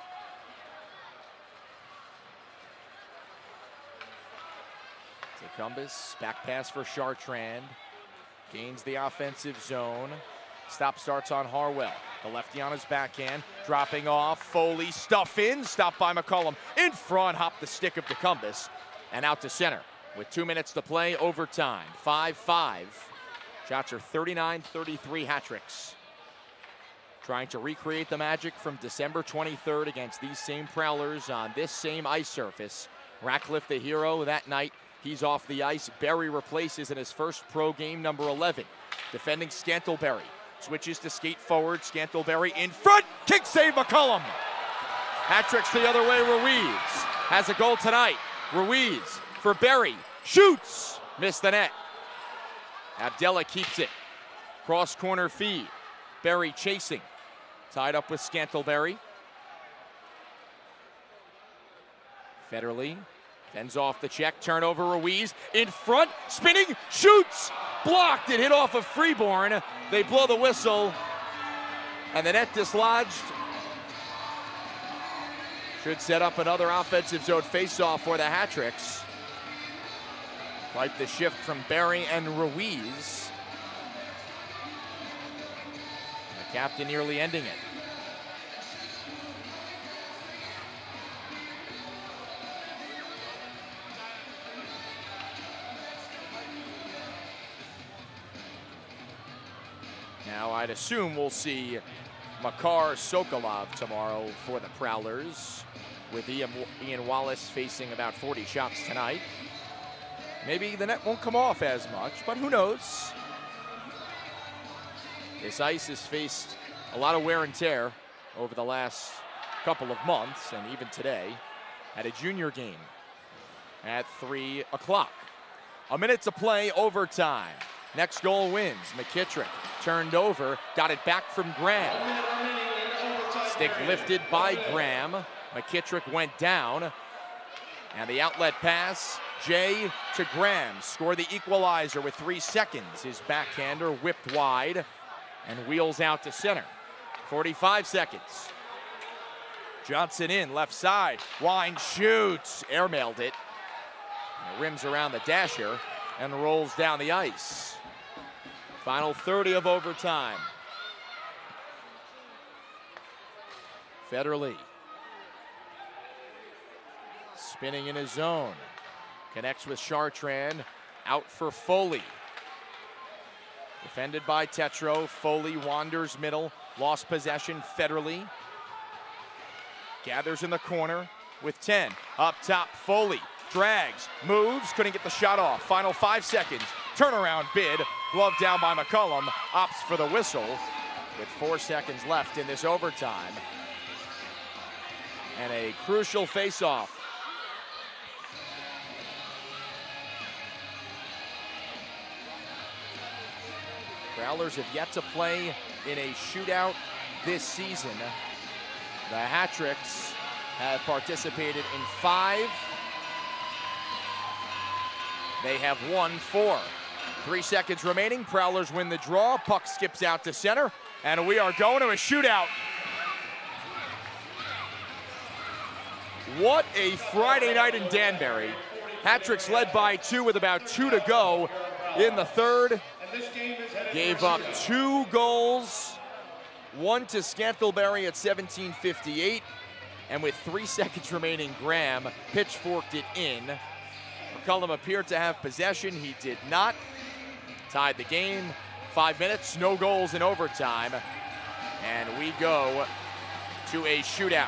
[SPEAKER 1] DeCumbis, back pass for Chartrand. Gains the offensive zone. Stop starts on Harwell. The lefty on his backhand, dropping off. Foley, stuff in, stopped by McCullum. In front, hop the stick of DeCumbis, and out to center. With two minutes to play, overtime, five five. Shots are thirty-nine thirty-three, hat-tricks. Trying to recreate the magic from December twenty-third against these same Prowlers on this same ice surface. Ratcliffe the hero that night. He's off the ice. Berry replaces in his first pro game, number eleven. Defending Scantleberry. Switches to skate forward. Scantleberry in front. Kick save McCullum. Hat-tricks the other way. Ruiz has a goal tonight. Ruiz for Berry. Shoots. Missed the net. Abdella keeps it. Cross corner feed. Berry chasing. Tied up with Scantleberry. Federle fends off the check. Turnover Ruiz. In front. Spinning. Shoots. Blocked. It hit off of Freeborn. They blow the whistle. And the net dislodged. Should set up another offensive zone faceoff for the hat-tricks. Like the shift from Berry and Ruiz. The captain nearly ending it. Now, I'd assume we'll see Makar Sokolov tomorrow for the Prowlers, with Ian, Ian Wallace facing about forty shots tonight. Maybe the net won't come off as much, but who knows? This ice has faced a lot of wear and tear over the last couple of months, and even today, at a junior game at three o'clock. A minute to play, overtime. Next goal wins. McKittrick turned over, got it back from Graham. Stick lifted by Graham. McKittrick went down, and the outlet pass, Jay to Graham. Score the equalizer with three seconds. His backhander whipped wide and wheels out to center. forty-five seconds. Johnson in, left side. Wine shoots, airmailed it. And it rims around the dasher and rolls down the ice. Final thirty of overtime. Federle spinning in his zone. Connects with Chartrand, out for Foley. Defended by Tetro. Foley wanders middle, lost possession. Federle gathers in the corner with ten. Up top, Foley drags, moves, couldn't get the shot off. Final five seconds. Turnaround bid, glove down by McCullum, opts for the whistle with four seconds left in this overtime. And a crucial face-off. Prowlers have yet to play in a shootout this season. The Hat-Tricks have participated in five. They have won four. Three seconds remaining. Prowlers win the draw. Puck skips out to center, and we are going to a shootout. What a Friday night in Danbury. Hat-Tricks led by two with about two to go in the third. Gave up two goals, one to Scantlebury at seventeen fifty-eight, and with three seconds remaining, Graham pitchforked it in. McCullum appeared to have possession. He did not. Tied the game. Five minutes, no goals in overtime. And we go to a shootout.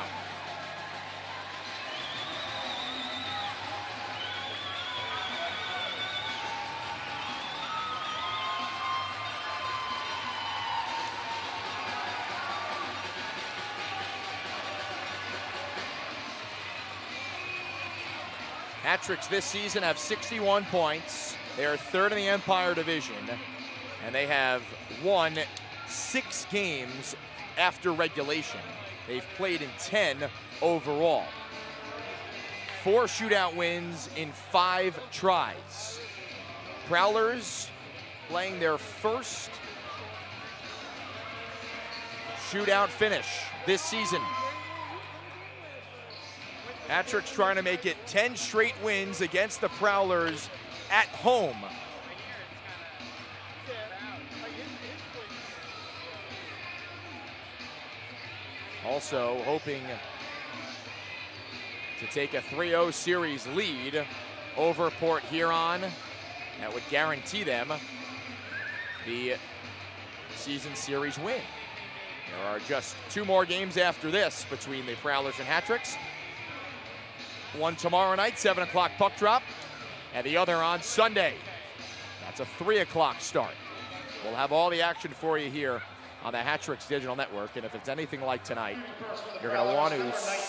[SPEAKER 1] Hat-Tricks this season have sixty-one points. They are third in the Empire Division, and they have won six games after regulation. They've played in ten overall. Four shootout wins in five tries. Prowlers playing their first shootout finish this season. Hat-Tricks trying to make it ten straight wins against the Prowlers at home. Also hoping to take a three oh series lead over Port Huron. That would guarantee them the season series win. There are just two more games after this between the Prowlers and Hat-Tricks. One tomorrow night, seven o'clock puck drop, and the other on Sunday. That's a three o'clock start. We'll have all the action for you here on the Hat-Tricks Digital Network, and if it's anything like tonight, you're going to want to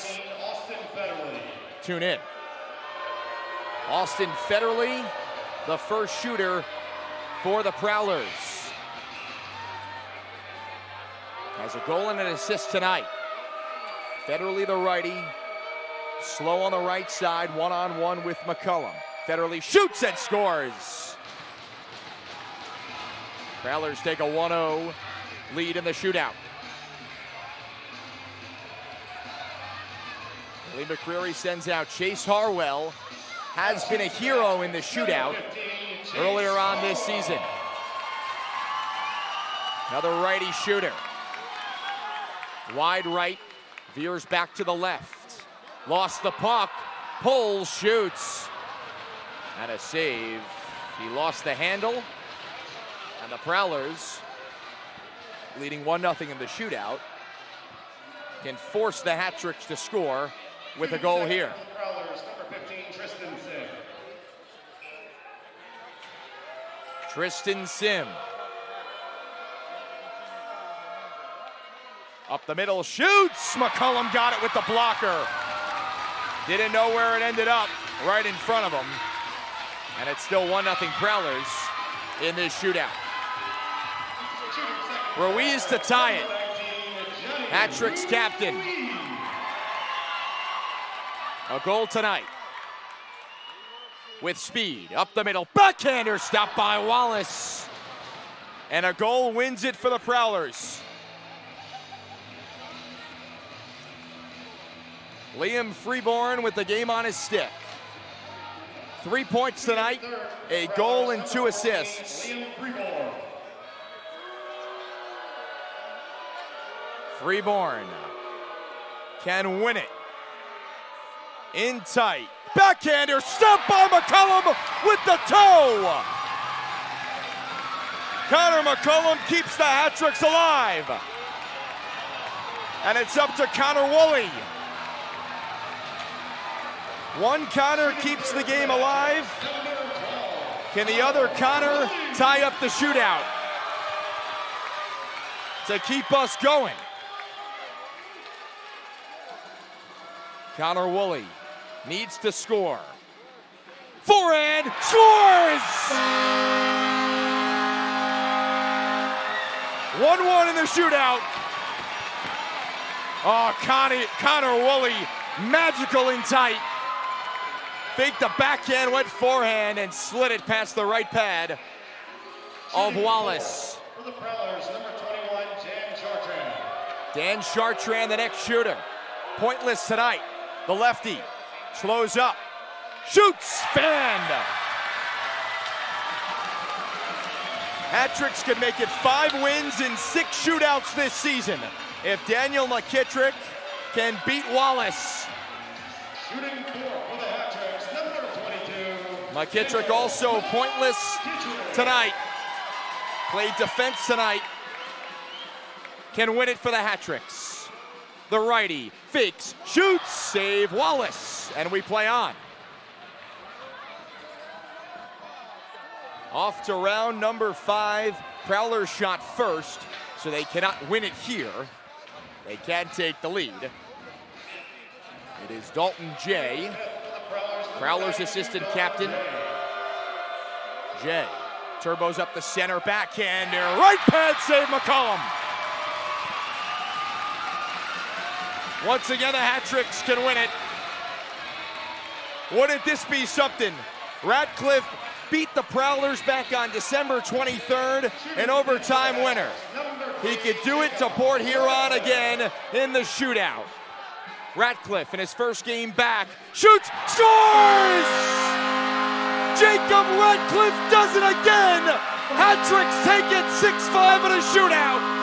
[SPEAKER 1] tune in. Austin Federle, the first shooter for the Prowlers. Has a goal and an assist tonight. Federle, the righty, slow on the right side, one-on-one with McCullum. Federle shoots and scores. Prowlers take a one oh lead in the shootout. Lee McCreary sends out Chase Harwell. Has been a hero in the shootout earlier on this season. Another righty shooter. Wide right, veers back to the left. Lost the puck, pulls, shoots. And a save. He lost the handle. And the Prowlers leading one nothing in the shootout, can force the Hat-Tricks to score with a goal here.
[SPEAKER 2] Prowlers, number fifteen, Tristan Sim.
[SPEAKER 1] Tristan Sim. Up the middle, shoots! McCullum got it with the blocker. Didn't know where it ended up, right in front of him. And it's still one nothing Prowlers in this shootout. Ruiz to tie it. Hat-Tricks captain. A goal tonight. With speed, up the middle, backhander stopped by Wallace. And a goal wins it for the Prowlers. Liam Freeborn with the game on his stick. Three points tonight, a goal and two assists. Freeborn can win it. In tight. Backhander, stopped by McCullum with the toe. Connor McCullum keeps the Hat-Tricks alive. And it's up to Connor Woolley. One Connor keeps the game alive. Can the other Connor tie up the shootout to keep us going? Connor Woolley needs to score. Forehand, scores! one one in the shootout. Oh, Connie, Connor Woolley, magical in tight. Faked the backhand, went forehand, and slid it past the right pad of Wallace.
[SPEAKER 2] For the Prowlers, number twenty-one, Dan Chartrand.
[SPEAKER 1] Dan Chartrand, the next shooter. Pointless tonight. The lefty slows up, shoots, fanned. Hat-Tricks could make it five wins in six shootouts this season if Daniel McKittrick can beat Wallace.
[SPEAKER 2] Shooting four for the Hat-Tricks, number twenty-two.
[SPEAKER 1] McKittrick also pointless tonight. Played defense tonight. Can win it for the Hat-Tricks. The righty fakes, shoots, save Wallace, and we play on. Off to round number five. Prowlers shot first, so they cannot win it here. They can take the lead. It is Dalton Jay, Prowlers assistant captain. Jay turbos up the center, backhander, right pad save McCullum. Once again, the Hat-Tricks can win it. Wouldn't this be something? Ratcliffe beat the Prowlers back on December twenty-third, an overtime winner. He could do it to Port Huron again in the shootout. Ratcliffe in his first game back, shoots, scores! Jacob Ratcliffe does it again! Hat-Tricks take it six five in a shootout.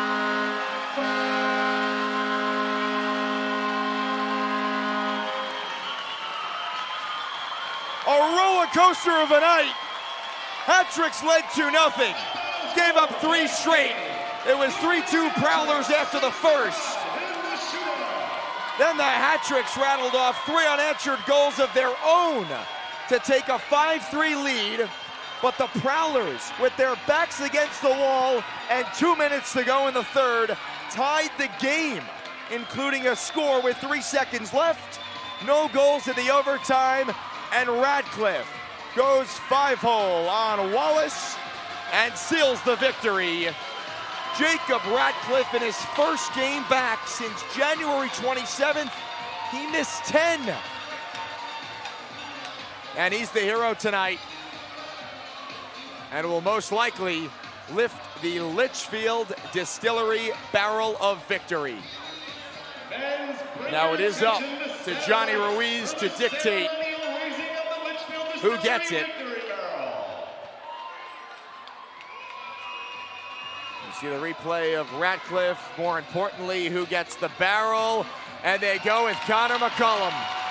[SPEAKER 1] A roller coaster of a night. Hat-Tricks led two nothing. Gave up three straight. It was three two Prowlers after the first. Then the Hat-Tricks rattled off three unanswered goals of their own to take a five three lead. But the Prowlers, with their backs against the wall and two minutes to go in the third, tied the game, including a score with three seconds left. No goals in the overtime. And Ratcliffe goes five-hole on Wallace and seals the victory. Jacob Ratcliffe in his first game back since January twenty-seventh. He missed ten. And he's the hero tonight. And will most likely lift the Litchfield Distillery Barrel of Victory. Now it is up to Johnny Ruiz to dictate who gets it. You see the replay of Ratcliffe. More importantly, who gets the barrel. And they go with Connor McCullum.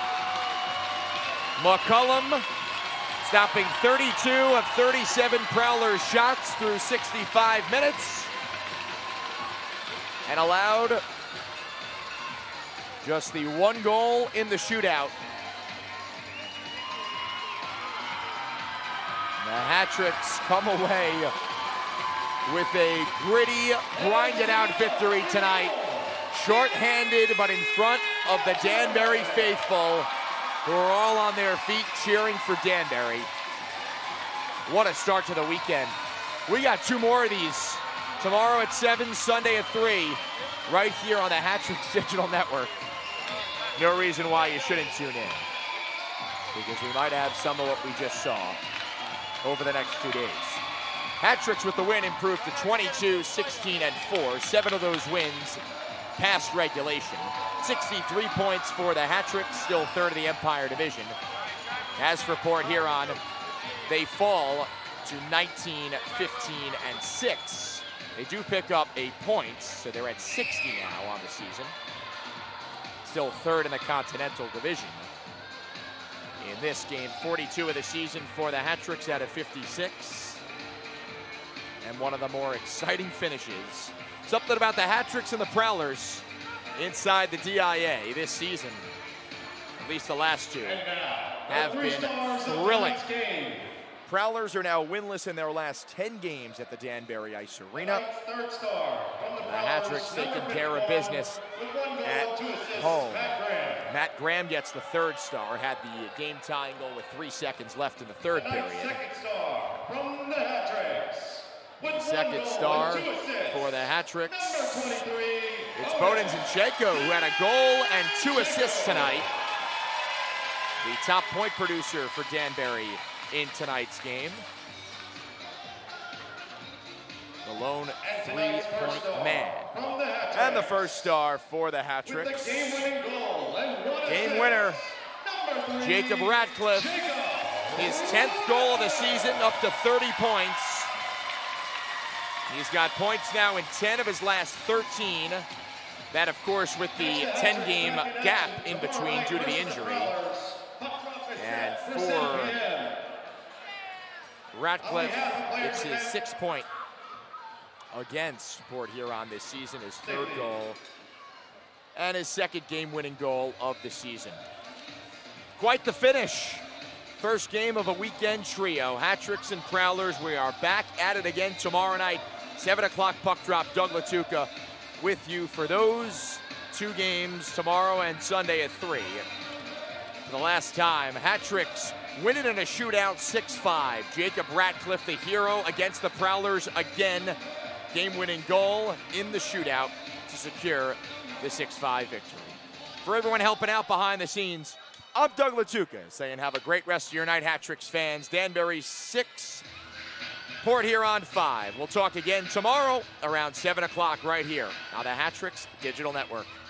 [SPEAKER 1] McCullum stopping thirty-two of thirty-seven Prowlers shots through sixty-five minutes. and allowed just the one goal in the shootout. The Hat-Tricks come away with a gritty, grinded-out victory tonight. Short-handed, but in front of the Danbury faithful, who are all on their feet cheering for Danbury. What a start to the weekend. We got two more of these. Tomorrow at seven, Sunday at three, right here on the Hat-Tricks Digital Network. No reason why you shouldn't tune in, because we might have some of what we just saw over the next two days. Hat-Tricks with the win improved to twenty-two, sixteen, and four. Seven of those wins past regulation. sixty-three points for the Hat-Tricks, still third of the Empire Division. As for Port Huron, they fall to nineteen, fifteen, and six. They do pick up a point, so they're at sixty now on the season. Still third in the Continental Division. In this game, forty-two of the season for the Hat-Tricks out of fifty-six. And one of the more exciting finishes. Something about the Hat-Tricks and the Prowlers inside the D I A this season, at least the last two, have been thrilling. Prowlers are now winless in their last ten games at the Danbury Ice Arena. The Hat-Tricks taking care of business at home. Matt Graham gets the third star, had the game tying goal with three seconds left in the third period. Second star for the Hat-Tricks. It's Bowden Zinchenko, who had a goal and two assists tonight. The top point producer for Danbury in tonight's game. The lone three-point man. And the first star for the Hat-Tricks. Game winner, Jacob Ratcliffe. His tenth goal of the season, up to thirty points. He's got points now in ten of his last thirteen. That, of course, with the ten-game gap in between due to the injury. And for Ratcliffe, it's his sixth point against Port Huron this season, his third goal, and his second game-winning goal of the season. Quite the finish. First game of a weekend trio. Hat-Tricks and Prowlers, we are back at it again tomorrow night. seven o'clock puck drop, Doug Latuca with you for those two games tomorrow and Sunday at three. For the last time, Hat-Tricks winning in a shootout six five. Jacob Ratcliffe, the hero, against the Prowlers again. Game-winning goal in the shootout to secure the six five victory. For everyone helping out behind the scenes, I'm Doug Latuca saying have a great rest of your night, Hat-Tricks fans. Danbury six, Port Huron five. We'll talk again tomorrow around seven o'clock right here on the Hat-Tricks Digital Network.